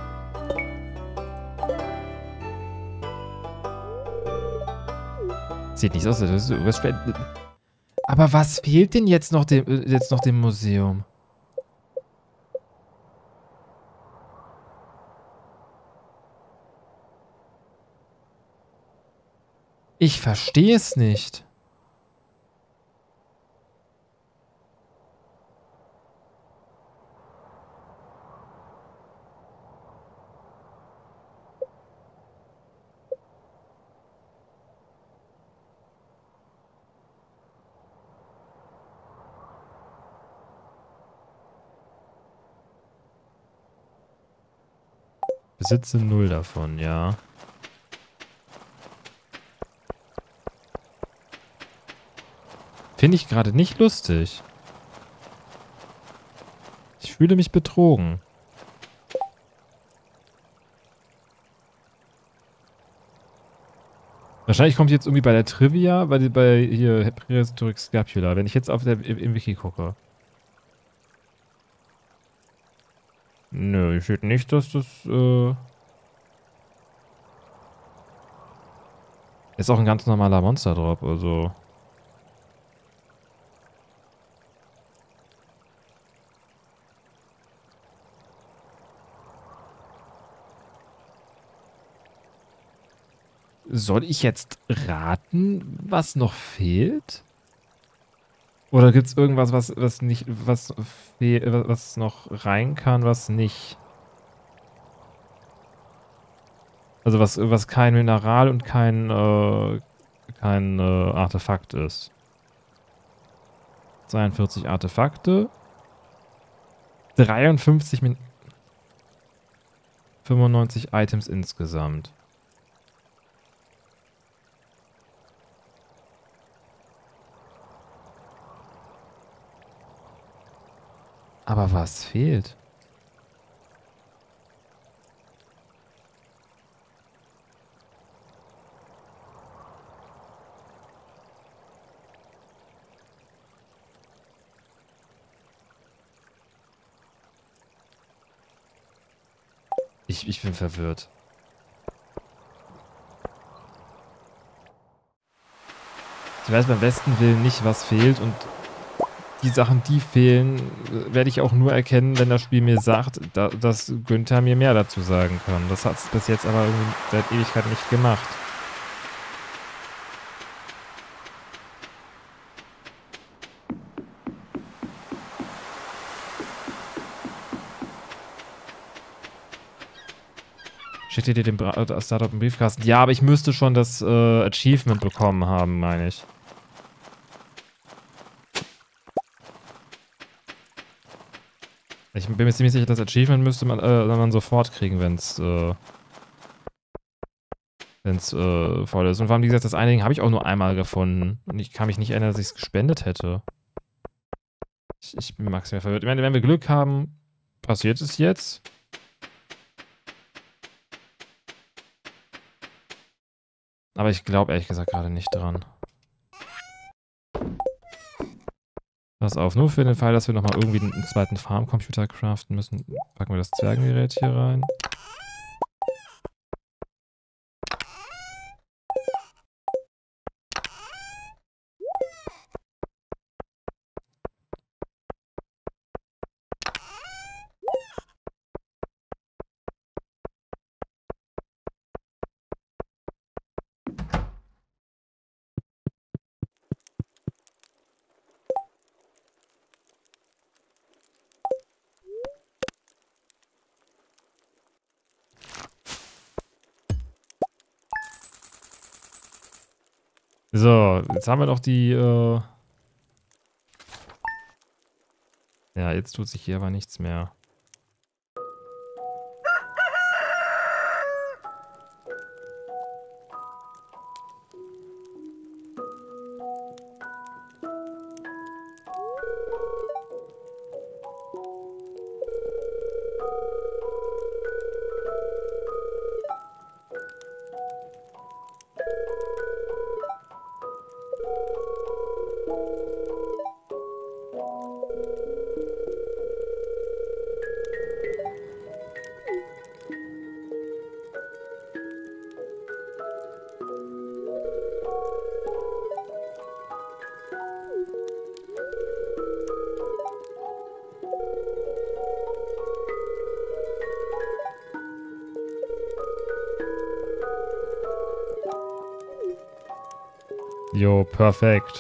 Sieht nicht aus, als du was. Aber was fehlt denn jetzt noch dem Museum? Ich verstehe es nicht. Besitze 0 davon, ja. Finde ich gerade nicht lustig. Ich fühle mich betrogen. Wahrscheinlich kommt jetzt irgendwie bei der Trivia, bei hier Prehistoric Scapula, wenn ich jetzt im Wiki gucke. Nö, hier steht nicht, dass das, ist auch ein ganz normaler Monster-Drop, also. Soll ich jetzt raten, was noch fehlt? Oder gibt es irgendwas, was noch rein kann, was nicht? Also was kein Mineral und kein Artefakt ist. 42 Artefakte. 95 Items insgesamt. Aber was fehlt? Ich bin verwirrt. Ich weiß beim besten Willen nicht, was fehlt und die Sachen, die fehlen, werde ich auch nur erkennen, wenn das Spiel mir sagt, dass Günther mir mehr dazu sagen kann. Das hat es bis jetzt aber irgendwie seit Ewigkeit nicht gemacht. Steht dir dem Startup im Briefkasten? Ja, aber ich müsste schon das Achievement bekommen haben, meine ich. Ich bin mir ziemlich sicher, das Achievement müsste man sofort kriegen, wenn es voll ist. Und vor allem, wie gesagt, das eine Ding habe ich auch nur einmal gefunden. Und ich kann mich nicht erinnern, dass ich es gespendet hätte. Ich bin maximal verwirrt. Ich meine, wenn wir Glück haben, passiert es jetzt. Aber ich glaube ehrlich gesagt gerade nicht dran. Pass auf, nur für den Fall, dass wir nochmal irgendwie einen zweiten Farmcomputer craften müssen, packen wir das Zwergengerät hier rein. So, jetzt haben wir noch die, ja, jetzt tut sich hier aber nichts mehr. Jo, perfekt.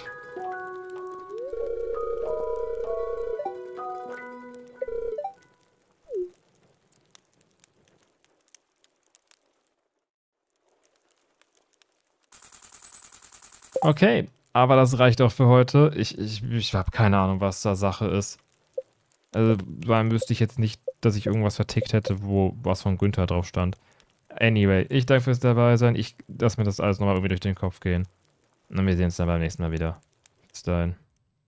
Okay, aber das reicht auch für heute. Ich habe keine Ahnung, was da Sache ist. Also, dann wüsste ich jetzt nicht, dass ich irgendwas vertickt hätte, wo was von Günther drauf stand. Anyway, ich danke fürs dabei sein. Ich lasse mir das alles nochmal irgendwie durch den Kopf gehen. Und wir sehen uns dann beim nächsten Mal wieder. Bis dahin.